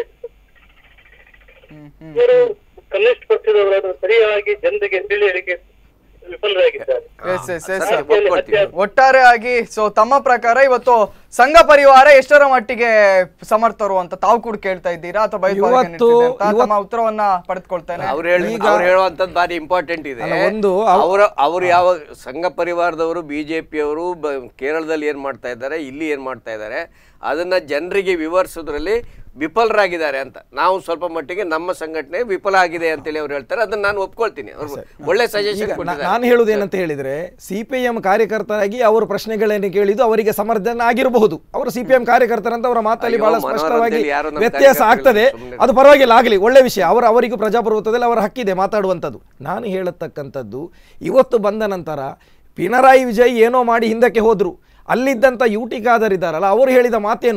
ಇವರು ಕಮ್ಯುನಿಸ್ಟ್ ಪಕ್ಷದವರು ಸರಿಯಾಗಿ ಜನರಿಗೆ ತಿಳಿಯಲಿಕ್ಕೆ ವಿಫಲರಾಗಿದ್ದಾರೆ. ಒಟ್ಟಾರೆಯಾಗಿ ಸೊ ತಮ್ಮ ಪ್ರಕಾರ ಇವತ್ತು ಸಂಘ ಪರಿವಾರ ಎಷ್ಟರ ಮಟ್ಟಿಗೆ ಸಮರ್ಥರು ಅಂತ ತಾವು ಕೂಡ ಕೇಳ್ತಾ ಇದ್ದೀರಾ ಅಥವಾ ತಮ್ಮ ಉತ್ತರವನ್ನ ಪಡೆದುಕೊಳ್ತೇನೆ. ಅವ್ರು ಹೇಳುವಂತದ್ದು ಬಾರಿ ಇಂಪಾರ್ಟೆಂಟ್ ಇದೆ. ಅವರು ಯಾವ ಸಂಘ ಪರಿವಾರದವರು ಬಿಜೆಪಿಯವರು ಕೇರಳದಲ್ಲಿ ಏನ್ ಮಾಡ್ತಾ ಇದ್ದಾರೆ, ಇಲ್ಲಿ ಏನ್ ಮಾಡ್ತಾ ಇದ್ದಾರೆ ಅದನ್ನ ಜನರಿಗೆ ವಿವರಿಸೋದ್ರಲ್ಲಿ ವಿಫಲರಾಗಿದ್ದಾರೆ ಅಂತ. ನಾವು ಸ್ವಲ್ಪ ಮಟ್ಟಿಗೆ ನಮ್ಮ ಸಂಘಟನೆ ವಿಫಲ ಆಗಿದೆ ಅಂತೇಳಿ ಅವ್ರು ಹೇಳ್ತಾರೆ. ಅದನ್ನ ನಾನು ಒಪ್ಕೊಳ್ತೀನಿ. ಒಳ್ಳೆ ಸಜೆಷನ್ ಕೊಟ್ಟಿದ್ದಾರೆ. ನಾನು ಹೇಳುವುದೇನಂತ ಹೇಳಿದ್ರೆ, ಸಿಪಿಎಂ ಕಾರ್ಯಕರ್ತರಾಗಿ ಅವರು ಪ್ರಶ್ನೆಗಳನ್ನು ಕೇಳಿದ್ದು ಅವರಿಗೆ ಸಮರ್ಥನೆ ಆಗಿರಬಹುದು. ಅವರು ಸಿಪಿಎಂ ಕಾರ್ಯಕರ್ತರಂತ ಅವರ ಮಾತಲ್ಲಿ ಬಹಳ ಸ್ಪಷ್ಟವಾಗಿ ವ್ಯತ್ಯಾಸ ಆಗ್ತದೆ. ಅದು ಪರವಾಗಿಲ್ಲ, ಆಗಲಿ, ಒಳ್ಳೆ ವಿಷಯ. ಅವರಿಗೂ ಪ್ರಜಾಪ್ರಭುತ್ವದಲ್ಲಿ ಅವರ ಹಕ್ಕಿದೆ ಮಾತಾಡುವಂಥದ್ದು. ನಾನು ಹೇಳತಕ್ಕಂಥದ್ದು, ಇವತ್ತು ಬಂದ ನಂತರ ಪಿಣರಾಯಿ ವಿಜಯ್ ಏನೋ ಮಾಡಿ ಹಿಂದಕ್ಕೆ ಹೋದ್ರು. ಅಲ್ಲಿದ್ದಂಥ ಯುಟಿ ಖಾದರ್ ಇದ್ದಾರಲ್ಲ, ಅವರು ಹೇಳಿದ ಮಾತೇನು,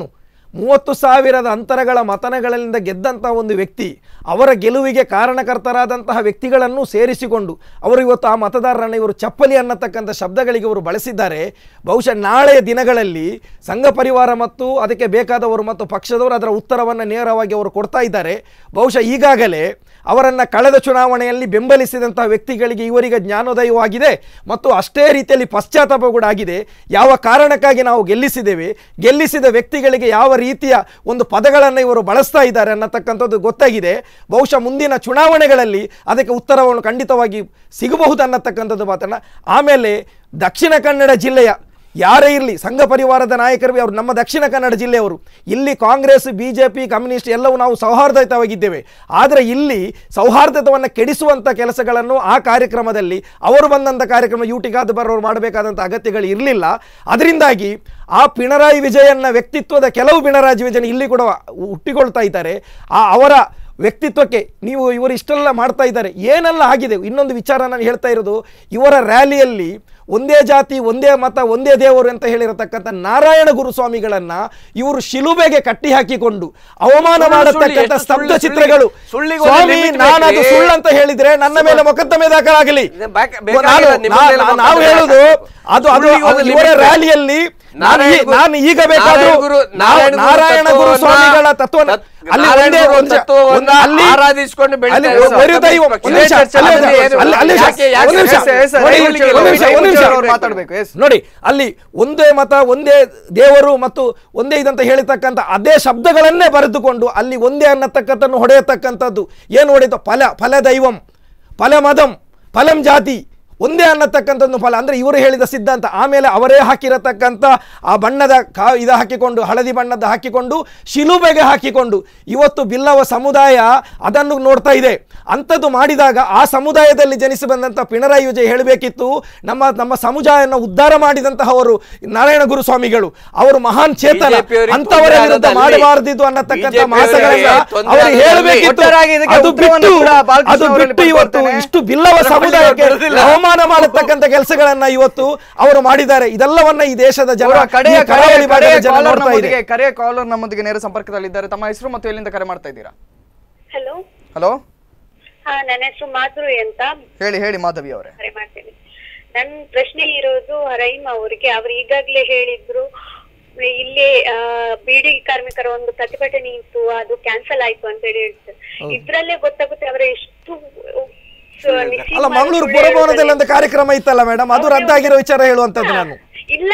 30,000 ಅಂತರಗಳ ಮತನಗಳಿಂದ ಗೆದ್ದಂಥ ಒಂದು ವ್ಯಕ್ತಿ, ಅವರ ಗೆಲುವಿಗೆ ಕಾರಣಕರ್ತರಾದಂತಹ ವ್ಯಕ್ತಿಗಳನ್ನು ಸೇರಿಸಿಕೊಂಡು ಅವರು ಇವತ್ತು ಆ ಮತದಾರರನ್ನು ಇವರು ಚಪ್ಪಲಿ ಅನ್ನತಕ್ಕಂಥ ಶಬ್ದಗಳಿಗೆ ಇವರು ಬಳಸಿದ್ದಾರೆ. ಬಹುಶಃ ನಾಳೆಯ ದಿನಗಳಲ್ಲಿ ಸಂಘ ಪರಿವಾರ ಮತ್ತು ಅದಕ್ಕೆ ಬೇಕಾದವರು ಮತ್ತು ಪಕ್ಷದವರು ಅದರ ಉತ್ತರವನ್ನು ನೇರವಾಗಿ ಅವರು ಕೊಡ್ತಾ ಇದ್ದಾರೆ. ಬಹುಶಃ ಈಗಾಗಲೇ ಅವರನ್ನು ಕಳೆದ ಚುನಾವಣೆಯಲ್ಲಿ ಬೆಂಬಲಿಸಿದಂತಹ ವ್ಯಕ್ತಿಗಳಿಗೆ ಇವರಿಗೆ ಜ್ಞಾನೋದಯವಾಗಿದೆ ಮತ್ತು ಅಷ್ಟೇ ರೀತಿಯಲ್ಲಿ ಪಶ್ಚಾತ್ತಾಪ ಕೂಡ ಆಗಿದೆ. ಯಾವ ಕಾರಣಕ್ಕಾಗಿ ನಾವು ಗೆಲ್ಲಿಸಿದ್ದೇವೆ, ಗೆಲ್ಲಿಸಿದ ವ್ಯಕ್ತಿಗಳಿಗೆ ಯಾವ ರೀತಿಯ ಒಂದು ಪದಗಳನ್ನು ಇವರು ಬಳಸ್ತಾ ಇದ್ದಾರೆ ಅನ್ನತಕ್ಕಂಥದ್ದು ಗೊತ್ತಾಗಿದೆ. ಬಹುಶಃ ಮುಂದಿನ ಚುನಾವಣೆಗಳಲ್ಲಿ ಅದಕ್ಕೆ ಉತ್ತರವನ್ನು ಖಂಡಿತವಾಗಿ ಸಿಗಬಹುದು ಅನ್ನತಕ್ಕಂಥದ್ದು ಮಾತನ್ನು. ಆಮೇಲೆ ದಕ್ಷಿಣ ಕನ್ನಡ ಜಿಲ್ಲೆಯ ಯಾರೇ ಇರಲಿ ಸಂಘ ಪರಿವಾರದ ನಾಯಕರು ಅವರು ನಮ್ಮ ದಕ್ಷಿಣ ಕನ್ನಡ ಜಿಲ್ಲೆಯವರು, ಇಲ್ಲಿ ಕಾಂಗ್ರೆಸ್ BJP ಕಮ್ಯುನಿಸ್ಟ್ ಎಲ್ಲವೂ ನಾವು ಸೌಹಾರ್ದಯುತವಾಗಿದ್ದೇವೆ. ಆದರೆ ಇಲ್ಲಿ ಸೌಹಾರ್ದತೆಯನ್ನು ಕೆಡಿಸುವಂಥ ಕೆಲಸಗಳನ್ನು ಆ ಕಾರ್ಯಕ್ರಮದಲ್ಲಿ ಅವರು ಬಂದಂಥ ಕಾರ್ಯಕ್ರಮ ಯೂಟಿಗಾದ ಬರೋರು ಮಾಡಬೇಕಾದಂಥ ಅಗತ್ಯಗಳು ಇರಲಿಲ್ಲ. ಅದರಿಂದಾಗಿ ಆ ಪಿಣರಾಯಿ ವಿಜಯನ್ನ ವ್ಯಕ್ತಿತ್ವದ ಕೆಲವು ಪಿಣರಾಯಿ ವಿಜಯನ್ ಇಲ್ಲಿ ಕೂಡ ಹುಟ್ಟಿಕೊಳ್ತಾ ಇದ್ದಾರೆ. ಅವರ ವ್ಯಕ್ತಿತ್ವಕ್ಕೆ ನೀವು ಇವರು ಇಷ್ಟೆಲ್ಲ ಮಾಡ್ತಾ ಇದ್ದಾರೆ, ಏನೆಲ್ಲ ಆಗಿದೆ. ಇನ್ನೊಂದು ವಿಚಾರ ನಾನು ಹೇಳ್ತಾ ಇರೋದು, ಇವರ ರ್ಯಾಲಿಯಲ್ಲಿ ಒಂದೇ ಜಾತಿ ಒಂದೇ ಮತ ಒಂದೇ ದೇವರು ಅಂತ ಹೇಳಿರತಕ್ಕಂಥ ನಾರಾಯಣ ಗುರುಸ್ವಾಮಿಗಳನ್ನ ಇವರು ಶಿಲುಬೆಗೆ ಕಟ್ಟಿ ಹಾಕಿಕೊಂಡು ಅವಮಾನ ಮಾಡತಕ್ಕಂಥ ಸ್ತಬ್ಧ ಚಿತ್ರಗಳು. ಸ್ವಾಮಿ, ನಾನು ಅದು ಸುಳ್ಳು ಅಂತ ಹೇಳಿದ್ರೆ ನನ್ನ ಮೇಲೆ ಮೊಕದ್ದಮೆ ದಾಖಲಾಗಲಿ. ನಾವು ಹೇಳುದು ಅದು ಇವರ ರ್ಯಾಲಿಯಲ್ಲಿ ನಾನು ಈಗ ಬೇಕಾದ್ರೂ ನಾರಾಯಣ ಗುರುಸ್ವಾಮಿಗಳ ತತ್ವ ನೋಡಿ, ಅಲ್ಲಿ ಒಂದೇ ಮತ ಒಂದೇ ದೇವರು ಮತ್ತು ಒಂದೇ ಇದಂತ ಹೇಳಿರ್ತಕ್ಕಂಥ ಅದೇ ಶಬ್ದಗಳನ್ನೇ ಬರೆದುಕೊಂಡು ಅಲ್ಲಿ ಒಂದೇ ಅನ್ನತಕ್ಕಂಥನ್ನು ಹೊಡೆಯತಕ್ಕಂಥದ್ದು. ಏನು ಹೊಡೆಯುತ್ತೋ, ಫಲ ದೈವಂ, ಫಲ ಮದಂ, ಫಲಂ ಜಾತಿ, ಒಂದೇ ಅನ್ನತಕ್ಕಂಥದ್ದು ಫಲ ಅಂದರೆ ಇವರು ಹೇಳಿದ ಸಿದ್ಧಾಂತ. ಆಮೇಲೆ ಅವರೇ ಹಾಕಿರತಕ್ಕಂಥ ಆ ಬಣ್ಣದ ಇದು ಹಾಕಿಕೊಂಡು, ಹಳದಿ ಬಣ್ಣದ ಹಾಕಿಕೊಂಡು ಶಿಲುಬೆಗೆ ಹಾಕಿಕೊಂಡು ಇವತ್ತು ಬಿಲ್ಲವ ಸಮುದಾಯ ಅದನ್ನು ನೋಡ್ತಾ ಇದೆ. ಅಂಥದ್ದು ಮಾಡಿದಾಗ ಆ ಸಮುದಾಯದಲ್ಲಿ ಜನಿಸಿ ಬಂದಂಥ ಪಿಣರಾಯಿ ವಿಜಯ್ ಹೇಳಬೇಕಿತ್ತು, ನಮ್ಮ ಸಮುದಾಯವನ್ನು ಉದ್ಧಾರ ಮಾಡಿದಂತಹವರು ನಾರಾಯಣ ಗುರುಸ್ವಾಮಿಗಳು, ಅವರು ಮಹಾನ್ ಚೇತನ, ಅಂಥವರ ವಿರುದ್ಧ ಮಾಡಬಾರದಿದ್ದು ಅನ್ನತಕ್ಕಂಥ ಮಾತುಗಳನ್ನ ಅವರು ಹೇಳಬೇಕಿತ್ತು. ಅದು ಬಿಟ್ಟು ಇವತ್ತು ಇಷ್ಟು ಬಿಲ್ಲವ ಸಮುದಾಯಕ್ಕೆ ಅವಮಾನ ಮಾಡತಕ್ಕಂಥ ಕೆಲಸಗಳನ್ನ ಇವತ್ತು ಅವರು ಮಾಡಿದ್ದಾರೆ. ಇದೆಲ್ಲವನ್ನ ಈ ದೇಶದ ಜನ ಕರೆಯ ಕಾಲರ್ ನಮ್ಮೊಂದಿಗೆ ನೇರ ಸಂಪರ್ಕದಲ್ಲಿದ್ದಾರೆ. ತಮ್ಮ ಹೆಸರು ಮತ್ತು ಎಲ್ಲಿಂದ ಕರೆ ಮಾಡ್ತಾ ಇದ್ದೀರಾ? ಹಲೋ ಹಲೋ, ನನ್ನ ಹೆಸರು ಮಾಧುರಿ ಅಂತ. ಹೇಳಿ ಮಾಧವಿ ಅವರೇ. ಕರೆ ಮಾಡ್ತೀನಿ. ನನ್ನ ಪ್ರಶ್ನೆ ಇರೋದು ರಹೀಮ್ ಅವರಿಗೆ. ಅವ್ರು ಈಗಾಗಲೇ ಹೇಳಿದ್ರು ಇಲ್ಲಿ ಬೀಡಿ ಕಾರ್ಮಿಕರ ಒಂದು ಪ್ರತಿಭಟನೆ ಇತ್ತು, ಅದು ಕ್ಯಾನ್ಸಲ್ ಆಯ್ತು ಅಂತ ಹೇಳಿ ಹೇಳ್ತಾರೆ. ಇದ್ರಲ್ಲೇ ಗೊತ್ತಾಗುತ್ತೆ ಅವರ ಎಷ್ಟು ಅಲ್ಲ. ಮಂಗಳೂರು ಪುರಭವನದಲ್ಲಿ ಒಂದು ಕಾರ್ಯಕ್ರಮ ಇತ್ತಲ್ಲ ಮೇಡಮ್, ಅದು ರದ್ದಾಗಿರೋ ವಿಚಾರ ಹೇಳುವಂತದ್ದು. ನಾನು ಇಲ್ಲ,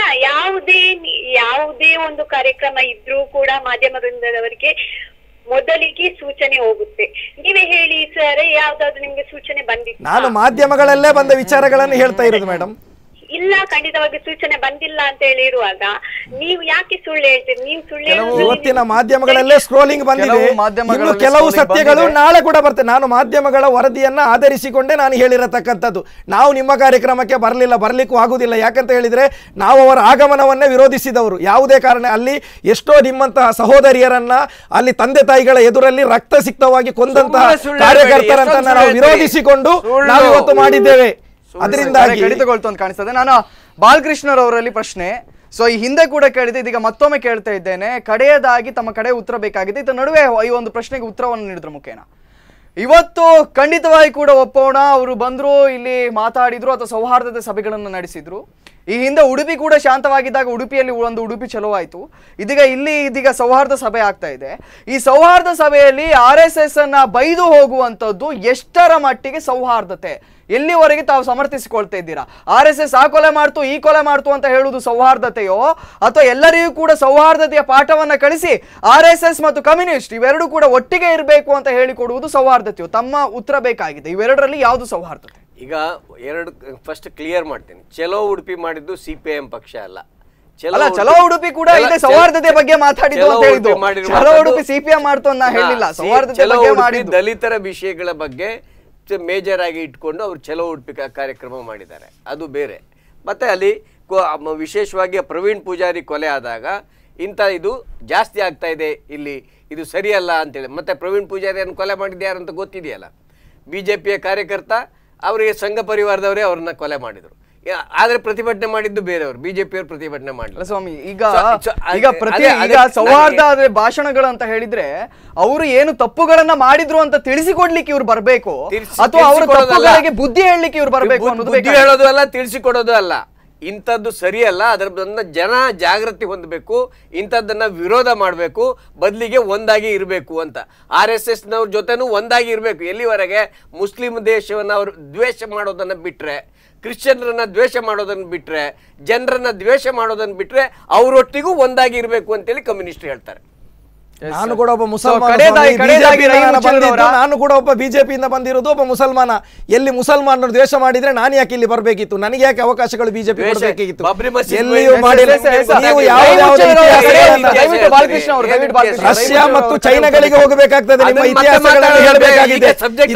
ಯಾವುದೇ ಒಂದು ಕಾರ್ಯಕ್ರಮ ಇದ್ರೂ ಕೂಡ ಮಾಧ್ಯಮ ವೃಂದದವರಿಗೆ ಮೊದಲಿಗೆ ಸೂಚನೆ ಹೋಗುತ್ತೆ. ನೀವೇ ಹೇಳಿ ಸರ್, ಯಾವ್ದಾದ್ರು ನಿಮ್ಗೆ ಸೂಚನೆ ಬಂದಿತ್ತು? ನಾನು ಮಾಧ್ಯಮಗಳಲ್ಲೇ ಬಂದ ವಿಚಾರಗಳನ್ನು ಹೇಳ್ತಾ ಇರೋದು ಮೇಡಮ್. ಇಲ್ಲ, ಖಂಡಿತವಾಗಿ ಸೂಚನೆ ಬಂದಿಲ್ಲ ಅಂತ ಹೇಳಿರುವಾಗ ನೀವು ಯಾಕೆ ಸುಳ್ಳು ಹೇಳ್ತೀರಿ? ನೀವು ಸುಳ್ಳು ಇವತ್ತಿನ ಮಾಧ್ಯಮಗಳಲ್ಲೇ ಸ್ಕ್ರೋಲಿಂಗ್ ಬಂದಿದೆ, ಇನ್ನು ಕೆಲವು ಸತ್ಯಗಳು ನಾಳೆ ಕೂಡ ಬರ್ತದೆ. ನಾನು ಮಾಧ್ಯಮಗಳ ವರದಿಯನ್ನ ಆಧರಿಸಿಕೊಂಡೇ ನಾನು ಹೇಳಿರತಕ್ಕಂಥದ್ದು. ನಾವು ನಿಮ್ಮ ಕಾರ್ಯಕ್ರಮಕ್ಕೆ ಬರ್ಲಿಕ್ಕೂ ಆಗುದಿಲ್ಲ. ಯಾಕಂತ ಹೇಳಿದ್ರೆ ನಾವು ಅವರ ಆಗಮನವನ್ನೇ ವಿರೋಧಿಸಿದವರು. ಯಾವುದೇ ಕಾರಣ ಅಲ್ಲಿ ಎಷ್ಟೋ ನಿಮ್ಮಂತಹ ಸಹೋದರಿಯರನ್ನ ಅಲ್ಲಿ ತಂದೆ ತಾಯಿಗಳ ಎದುರಲ್ಲಿ ರಕ್ತಸಿಕ್ತವಾಗಿ ಕೊಂದಂತಹ ಕಾರ್ಯಕರ್ತರಂತ ನಾವು ವಿರೋಧಿಸಿಕೊಂಡು ನಾವು ಇವತ್ತು ಮಾಡಿದ್ದೇವೆ. ಅದರಿಂದಾಗಿ ಕಡಿತಗೊಳ್ತು ಅಂತ ಕಾಣಿಸ್ತದೆ. ನಾನು ಬಾಲಕೃಷ್ಣರವರಲ್ಲಿ ಪ್ರಶ್ನೆ, ಸೊ ಈ ಹಿಂದೆ ಕೂಡ ಕೇಳಿದೆ, ಇದೀಗ ಮತ್ತೊಮ್ಮೆ ಕೇಳ್ತಾ ಇದ್ದೇನೆ. ಕಡೆಯದಾಗಿ ತಮ್ಮ ಕಡೆ ಉತ್ತರ ಬೇಕಾಗಿದೆ. ಇದರ ನಡುವೆ ಈ ಒಂದು ಪ್ರಶ್ನೆಗೆ ಉತ್ತರವನ್ನು ನೀಡಿದ್ರು ಮುಖೇನ. ಇವತ್ತು ಖಂಡಿತವಾಗಿ ಕೂಡ ಒಪ್ಪೋಣ, ಅವರು ಬಂದ್ರು, ಇಲ್ಲಿ ಮಾತಾಡಿದ್ರು ಅಥವಾ ಸೌಹಾರ್ದತೆ ಸಭೆಗಳನ್ನು ನಡೆಸಿದ್ರು. ಈ ಹಿಂದೆ ಉಡುಪಿ ಕೂಡ ಶಾಂತವಾಗಿದ್ದಾಗ ಉಡುಪಿಯಲ್ಲಿ ಒಂದು ಉಡುಪಿ ಚಲೋ ಆಯಿತು. ಇದೀಗ ಸೌಹಾರ್ದ ಸಭೆ ಆಗ್ತಾ ಇದೆ. ಈ ಸೌಹಾರ್ದ ಸಭೆಯಲ್ಲಿ RSS ಅನ್ನ ಬೈದು ಹೋಗುವಂಥದ್ದು ಎಷ್ಟರ ಮಟ್ಟಿಗೆ ಸೌಹಾರ್ದತೆ, ಎಲ್ಲಿವರೆಗೆ ತಾವು ಸಮರ್ಥಿಸಿಕೊಳ್ತಾ ಇದ್ದೀರಾ? RSS ಆ ಕೊಲೆ ಮಾಡ್ತು ಈ ಕೊಲೆ ಮಾಡ್ತು ಅಂತ ಹೇಳುವುದು ಸೌಹಾರ್ದತೆಯೋ, ಅಥವಾ ಎಲ್ಲರಿಗೂ ಕೂಡ ಸೌಹಾರ್ದತೆಯ ಪಾಠವನ್ನ ಕಳಿಸಿ RSS ಮತ್ತು ಕಮ್ಯುನಿಸ್ಟ್ ಇವೆರಡು ಕೂಡ ಒಟ್ಟಿಗೆ ಇರಬೇಕು ಅಂತ ಹೇಳಿಕೊಡುವುದು ಸೌಹಾರ್ದತೆಯೋ? ತಮ್ಮ ಉತ್ತರ ಬೇಕಾಗಿದೆ. ಇವೆರಡರಲ್ಲಿ ಯಾವುದು ಸೌಹಾರ್ದತೆ? ಈಗ ಫಸ್ಟ್ ಕ್ಲಿಯರ್ ಮಾಡ್ತೀನಿ. ಚಲೋ ಉಡುಪಿ ಮಾಡಿದ್ದು CPIM ಪಕ್ಷ ಅಲ್ಲ. ಚಲೋ ಉಡುಪಿ ಕೂಡ ಇದೆ ಸೌಹಾರ್ದತೆ ಬಗ್ಗೆ ಮಾತಾಡಿದ್ದು ಅಂತ ಹೇಳಿದ್ದು. ಚಲೋ ಉಡುಪಿ CPIM ಮಾಡ್ತು ಅಂತ ಹೇಳಿಲ್ಲ, ಸೌಹಾರ್ದತೆ ಬಗ್ಗೆ ಮಾಡಿದ್ದು. ದಲಿತರ ವಿಷಯಗಳ ಬಗ್ಗೆ ಮೇಜರ್ ಆಗಿ ಇಟ್ಕೊಂಡು ಅವರು ಚಲೋ ಉಡುಪಿ ಕಾರ್ಯಕ್ರಮ ಮಾಡಿದ್ದಾರೆ, ಅದು ಬೇರೆ. ಮತ್ತೆ ಅಲ್ಲಿ ವಿಶೇಷವಾಗಿ ಪ್ರವೀಣ್ ಪೂಜಾರಿ ಕೊಲೆ ಆದಾಗ ಇದು ಜಾಸ್ತಿ ಆಗ್ತಾ ಇದೆ, ಇಲ್ಲಿ ಇದು ಸರಿಯಲ್ಲ ಅಂತೇಳಿ. ಮತ್ತೆ ಪ್ರವೀಣ್ ಪೂಜಾರಿಯನ್ನು ಕೊಲೆ ಮಾಡಿದ್ದು ಯಾರಂತ ಗೊತ್ತಿದೆಯಲ್ಲ, BJPಯ ಕಾರ್ಯಕರ್ತ, ಅವರಿಗೆ ಸಂಘ ಪರಿವಾರದವರೇ ಅವ್ರನ್ನ ಕೊಲೆ ಮಾಡಿದರು. ಆದ್ರೆ ಪ್ರತಿಭಟನೆ ಮಾಡಿದ್ದು ಬೇರೆಯವರು, ಬಿಜೆಪಿಯವರು ಪ್ರತಿಭಟನೆ ಮಾಡಲಿಲ್ಲ ಸ್ವಾಮಿ. ಈಗ ಸೌಹಾರ್ದ ಆದ್ರೆ ಭಾಷಣಗಳು ಅಂತ ಹೇಳಿದ್ರೆ ಅವರು ಏನು ತಪ್ಪುಗಳನ್ನ ಮಾಡಿದ್ರು ಅಂತ ತಿಳಿಸಿಕೊಡ್ಲಿಕ್ಕೆ ಇವ್ರು ಬರ್ಬೇಕು, ಅಥವಾ ಅವರ ತಪ್ಪುಗಳಿಗೆ ಬುದ್ಧಿ ಹೇಳಲಿಕ್ಕೆ ಇವ್ರು ಬರ್ಬೇಕು ಅನ್ನೋದು. ಬುದ್ಧಿ ಹೇಳೋದು ಅಲ್ಲ, ತಿಳಿಸಿಕೊಡೋದು ಅಲ್ಲ. ಇಂಥದ್ದು ಸರಿಯಲ್ಲ, ಅದನ್ನ ಜನ ಜಾಗೃತಿ ಹೊಂದಬೇಕು, ಇಂಥದ್ದನ್ನ ವಿರೋಧ ಮಾಡಬೇಕು, ಬದಲಿಗೆ ಒಂದಾಗಿ ಇರಬೇಕು ಅಂತ. RSSನವ್ರ ಜೊತೆನೂ ಒಂದಾಗಿ ಇರಬೇಕು. ಎಲ್ಲಿವರೆಗೆ ಮುಸ್ಲಿಂ ದೇಶವನ್ನ ಅವರು ದ್ವೇಷ ಮಾಡೋದನ್ನ ಬಿಟ್ರೆ, ಕ್ರಿಶ್ಚಿಯನ್ರನ್ನ ದ್ವೇಷ ಮಾಡೋದನ್ನ ಬಿಟ್ರೆ, ಜನರನ್ನ ದ್ವೇಷ ಮಾಡೋದನ್ನ ಬಿಟ್ರೆ ಅವರೊಟ್ಟಿಗೂ ಒಂದಾಗಿ ಇರಬೇಕು ಅಂತೇಳಿ ಕಮ್ಯುನಿಸ್ಟ್ ಹೇಳ್ತಾರೆ. ನಾನು ಕೂಡ ಒಬ್ಬ ಮುಸಲ್ಮಾನ, ನಾನು ಕೂಡ ಒಬ್ಬ ಬಿಜೆಪಿಯಿಂದ ಬಂದಿರೋದು ಒಬ್ಬ ಮುಸಲ್ಮಾನ. ಎಲ್ಲಿ ಮುಸಲ್ಮಾನರು ದ್ವೇಷ ಮಾಡಿದ್ರೆ ನಾನು ಯಾಕೆ ಇಲ್ಲಿ ಬರ್ಬೇಕಿತ್ತು? ನನಗೆ ಯಾಕೆ ಅವಕಾಶಗಳು ಬಿಜೆಪಿ ಕೊಡಬೇಕಿತ್ತು? ಎಲ್ಲಿಯೂ ಮಾಡಿಲ್ಲ. ನೀವು ರಷ್ಯಾ ಮತ್ತು ಚೈನಾಗಳಿಗೆ ಹೋಗಬೇಕಾಗ್ತದೆ, ನಿಮ್ಮ ಇತಿಹಾಸಗಳನ್ನು ಹೇಳಬೇಕಾಗಿದೆ.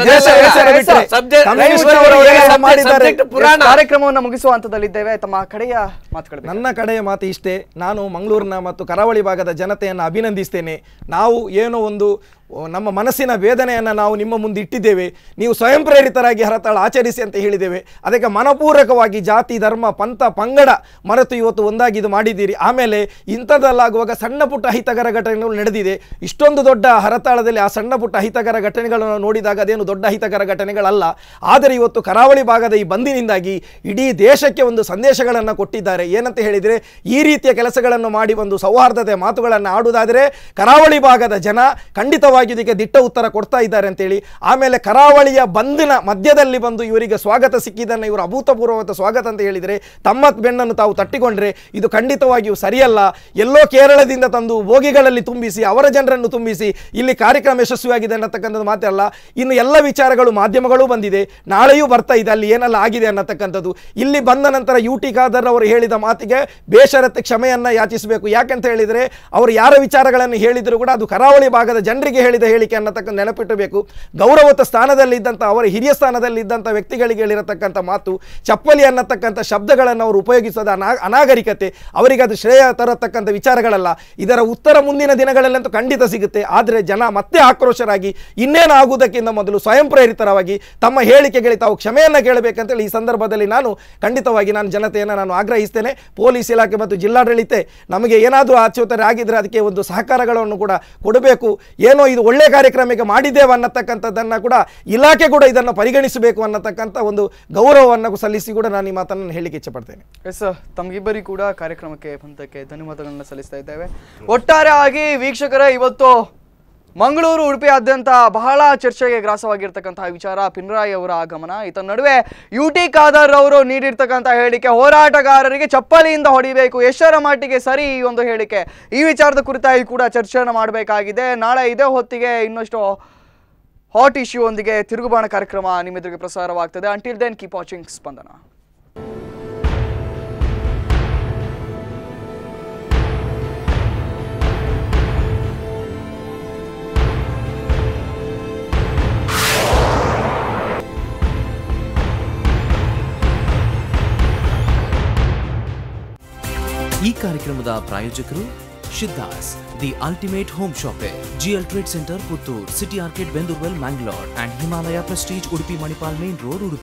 ಕಾರ್ಯಕ್ರಮವನ್ನು ಮುಗಿಸುವ ಹಂತದಲ್ಲಿದ್ದೇವೆ. ತಮ್ಮ ಕಡೆಯ ಮಾತುಗಳು. ನನ್ನ ಕಡೆಯ ಮಾತು ಇಷ್ಟೇ. ನಾನು ಮಂಗಳೂರಿನ ಮತ್ತು ಕರಾವಳಿ ಭಾಗದ ಜನತೆಯನ್ನು ಅಭಿನಂದಿಸ್ತೇನೆ. ನಾವು ಏನೋ ಒಂದು ನಮ್ಮ ಮನಸ್ಸಿನ ವೇದನೆಯನ್ನು ನಾವು ನಿಮ್ಮ ಮುಂದೆ ಇಟ್ಟಿದ್ದೇವೆ. ನೀವು ಸ್ವಯಂ ಪ್ರೇರಿತರಾಗಿ ಹರತಾಳ ಆಚರಿಸಿ ಅಂತ ಹೇಳಿದ್ದೇವೆ. ಅದಕ್ಕೆ ಮನಪೂರ್ವಕವಾಗಿ ಜಾತಿ, ಧರ್ಮ, ಪಂಥ, ಪಂಗಡ ಮರೆತು ಇವತ್ತು ಒಂದಾಗಿ ಇದು ಮಾಡಿದ್ದೀರಿ. ಆಮೇಲೆ ಇಂಥದ್ದಲ್ಲಾಗುವಾಗ ಸಣ್ಣ ಪುಟ್ಟ ಅಹಿತಕರ ಘಟನೆಗಳು ನಡೆದಿದೆ. ಇಷ್ಟೊಂದು ದೊಡ್ಡ ಹರತಾಳದಲ್ಲಿ ಆ ಸಣ್ಣ ಪುಟ್ಟ ಅಹಿತಕರ ಘಟನೆಗಳನ್ನು ನೋಡಿದಾಗ ಅದೇನು ದೊಡ್ಡ ಅಹಿತಕರ ಘಟನೆಗಳಲ್ಲ. ಆದರೆ ಇವತ್ತು ಕರಾವಳಿ ಭಾಗದ ಈ ಬಂದಿನಿಂದಾಗಿ ಇಡೀ ದೇಶಕ್ಕೆ ಒಂದು ಸಂದೇಶಗಳನ್ನು ಕೊಟ್ಟಿದ್ದಾರೆ. ಏನಂತ ಹೇಳಿದರೆ, ಈ ರೀತಿಯ ಕೆಲಸಗಳನ್ನು ಮಾಡಿ ಒಂದು ಸೌಹಾರ್ದತೆ ಮಾತುಗಳನ್ನು ಆಡುವುದಾದರೆ ಕರಾವಳಿ ಭಾಗದ ಜನ ಖಂಡಿತವಾಗಿ ಇದಕ್ಕೆ ದಿಟ್ಟ ಉತ್ತರ ಕೊಡ್ತಾ ಇದ್ದಾರೆ ಅಂತೇಳಿ. ಆಮೇಲೆ ಕರಾವಳಿಯ ಬಂದಿನ ಮಧ್ಯದಲ್ಲಿ ಬಂದು ಇವರಿಗೆ ಸ್ವಾಗತ ಸಿಕ್ಕಿದ್ದನ್ನು ಇವರು ಅಭೂತಪೂರ್ವವಾದ ಸ್ವಾಗತ ಅಂತ ಹೇಳಿದರೆ ತಮ್ಮ ಬೆನ್ನನ್ನು ತಾವು ತಟ್ಟಿಕೊಂಡ್ರೆ ಇದು ಖಂಡಿತವಾಗಿಯೂ ಸರಿಯಲ್ಲ. ಎಲ್ಲೋ ಕೇರಳದಿಂದ ತಂದು ಬೋಗಿಗಳಲ್ಲಿ ತುಂಬಿಸಿ ಅವರ ಜನರನ್ನು ತುಂಬಿಸಿ ಇಲ್ಲಿ ಕಾರ್ಯಕ್ರಮ ಯಶಸ್ವಿಯಾಗಿದೆ ಅನ್ನತಕ್ಕಂಥದ್ದು ಮಾತಲ್ಲ. ಇನ್ನು ಎಲ್ಲ ವಿಚಾರಗಳು ಮಾಧ್ಯಮಗಳು ಬಂದಿದೆ, ನಾಳೆಯೂ ಬರ್ತಾ ಇದೆ ಅಲ್ಲಿ ಏನೆಲ್ಲ ಆಗಿದೆ ಅನ್ನತಕ್ಕಂಥದ್ದು. ಇಲ್ಲಿ ಬಂದ ನಂತರ UT ಖಾದರ್ ಅವರು ಹೇಳಿದ ಮಾತಿಗೆ ಬೇಷರತ್ತೆ ಕ್ಷಮೆಯನ್ನು ಯಾಚಿಸಬೇಕು. ಯಾಕಂತ ಹೇಳಿದರೆ ಅವರು ಯಾರ ವಿಚಾರಗಳನ್ನು ಹೇಳಿದರೂ ಕೂಡ ಅದು ಕರಾವಳಿ ಭಾಗದ ಜನರಿಗೆ ಹೇಳಿದ ಹೇಳಿಕೆ ಅನ್ನತಕ್ಕಂಥ ನೆನಪಿಟ್ಟಬೇಕು. ಗೌರವದ ಸ್ಥಾನದಲ್ಲಿದ್ದಂಥ ಅವರ ಹಿರಿಯ ಸ್ಥಾನದಲ್ಲಿದ್ದಂಥ ವ್ಯಕ್ತಿಗಳಿಗೆ ಹೇಳಿರತಕ್ಕಂಥ ಮಾತು, ಚಪ್ಪಲಿ ಅನ್ನತಕ್ಕಂಥ ಶಬ್ದಗಳನ್ನು ಅವರು ಉಪಯೋಗಿಸೋದ ಅನಾಗರಿಕತೆ, ಅವರಿಗೆ ಅದು ಶ್ರೇಯ ತರತಕ್ಕಂಥ ವಿಚಾರಗಳಲ್ಲ. ಇದರ ಉತ್ತರ ಮುಂದಿನ ದಿನಗಳಲ್ಲಂತೂ ಖಂಡಿತ ಸಿಗುತ್ತೆ. ಆದರೆ ಜನ ಮತ್ತೆ ಆಕ್ರೋಶರಾಗಿ ಇನ್ನೇನು ಆಗುವುದಕ್ಕಿಂತ ಮೊದಲು ಸ್ವಯಂ ಪ್ರೇರಿತರಾಗಿ ತಮ್ಮ ಹೇಳಿಕೆಗಳಿಗೆ ತಾವು ಕ್ಷಮೆಯನ್ನು ಕೇಳಬೇಕಂತೇಳಿ ಈ ಸಂದರ್ಭದಲ್ಲಿ ನಾನು ಖಂಡಿತವಾಗಿ ನಾನು ಜನತೆಯನ್ನು ನಾನು ಆಗ್ರಹಿಸ್ತೇನೆ. ಪೊಲೀಸ್ ಇಲಾಖೆ ಮತ್ತು ಜಿಲ್ಲಾಡಳಿತ ನಮಗೆ ಏನಾದರೂ ಅಚ್ಚುತ್ತರೆ ಆಗಿದ್ರೆ ಅದಕ್ಕೆ ಒಂದು ಸಹಕಾರಗಳನ್ನು ಕೂಡ ಕೊಡಬೇಕು. ಏನೋ ಇದು ಒಳ್ಳೆ ಕಾರ್ಯಕ್ರಮಕ್ಕೆ ಮಾಡಿದ್ದೇವೆ ಅನ್ನತಕ್ಕಂಥದ್ದನ್ನು ಕೂಡ ಇಲಾಖೆ ಕೂಡ ಇದನ್ನು ಪರಿಗಣಿಸಬೇಕು ಅನ್ನತಕ್ಕಂಥ ಒಂದು ಗೌರವವನ್ನು ಸಲ್ಲಿಸಿ ಕೂಡ ನಾನು ಈ ಮಾತನ್ನು ಹೇಳಿಕ್ಕೆ ಇಚ್ಛಪಡ್ತೇನೆ. ಎಸ್, ತಮಗಿಬ್ಬರಿ ಕೂಡ ಕಾರ್ಯಕ್ರಮಕ್ಕೆ ಬಂದಕ್ಕೆ ಧನ್ಯವಾದಗಳನ್ನು ಸಲ್ಲಿಸ್ತಾ ಇದ್ದೇವೆ. ಒಟ್ಟಾರೆ ಆಗಿ ವೀಕ್ಷಕರ, ಇವತ್ತು ಮಂಗಳೂರು, ಉಡುಪಿಯಾದ್ಯಂತ ಬಹಳ ಚರ್ಚೆಗೆ ಗ್ರಾಸವಾಗಿರ್ತಕ್ಕಂತಹ ವಿಚಾರ ಪಿಣರಾಯಿ ಅವರ ಆಗಮನ. ಈತ ನಡುವೆ UT ಖಾದರ್ ಅವರು ನೀಡಿರ್ತಕ್ಕಂಥ ಹೇಳಿಕೆ, ಹೋರಾಟಗಾರರಿಗೆ ಚಪ್ಪಲಿಯಿಂದ ಹೊಡಿಬೇಕು, ಎಷ್ಟರ ಮಟ್ಟಿಗೆ ಸರಿ ಈ ಒಂದು ಹೇಳಿಕೆ, ಈ ವಿಚಾರದ ಕುರಿತಾಗಿ ಕೂಡ ಚರ್ಚೆಯನ್ನು ಮಾಡಬೇಕಾಗಿದೆ. ನಾಳೆ ಇದೇ ಹೊತ್ತಿಗೆ ಇನ್ನಷ್ಟು ಹಾಟ್ ಇಶ್ಯೂ ಒಂದಿಗೆ ತಿರುಗುಬಾಣ ಕಾರ್ಯಕ್ರಮ ನಿಮ್ಮೆದುರಿಗೆ ಪ್ರಸಾರವಾಗ್ತದೆ. Until then keep watching Spandana. ಈ ಕಾರ್ಯಕ್ರಮದ ಪ್ರಾಯೋಜಕರು Shiddas, the ultimate home shoppe, GL trade centre Puttur, city orchid Bendurwell Mangalore and Himalaya prestige Udupi Manipal main road Udupi.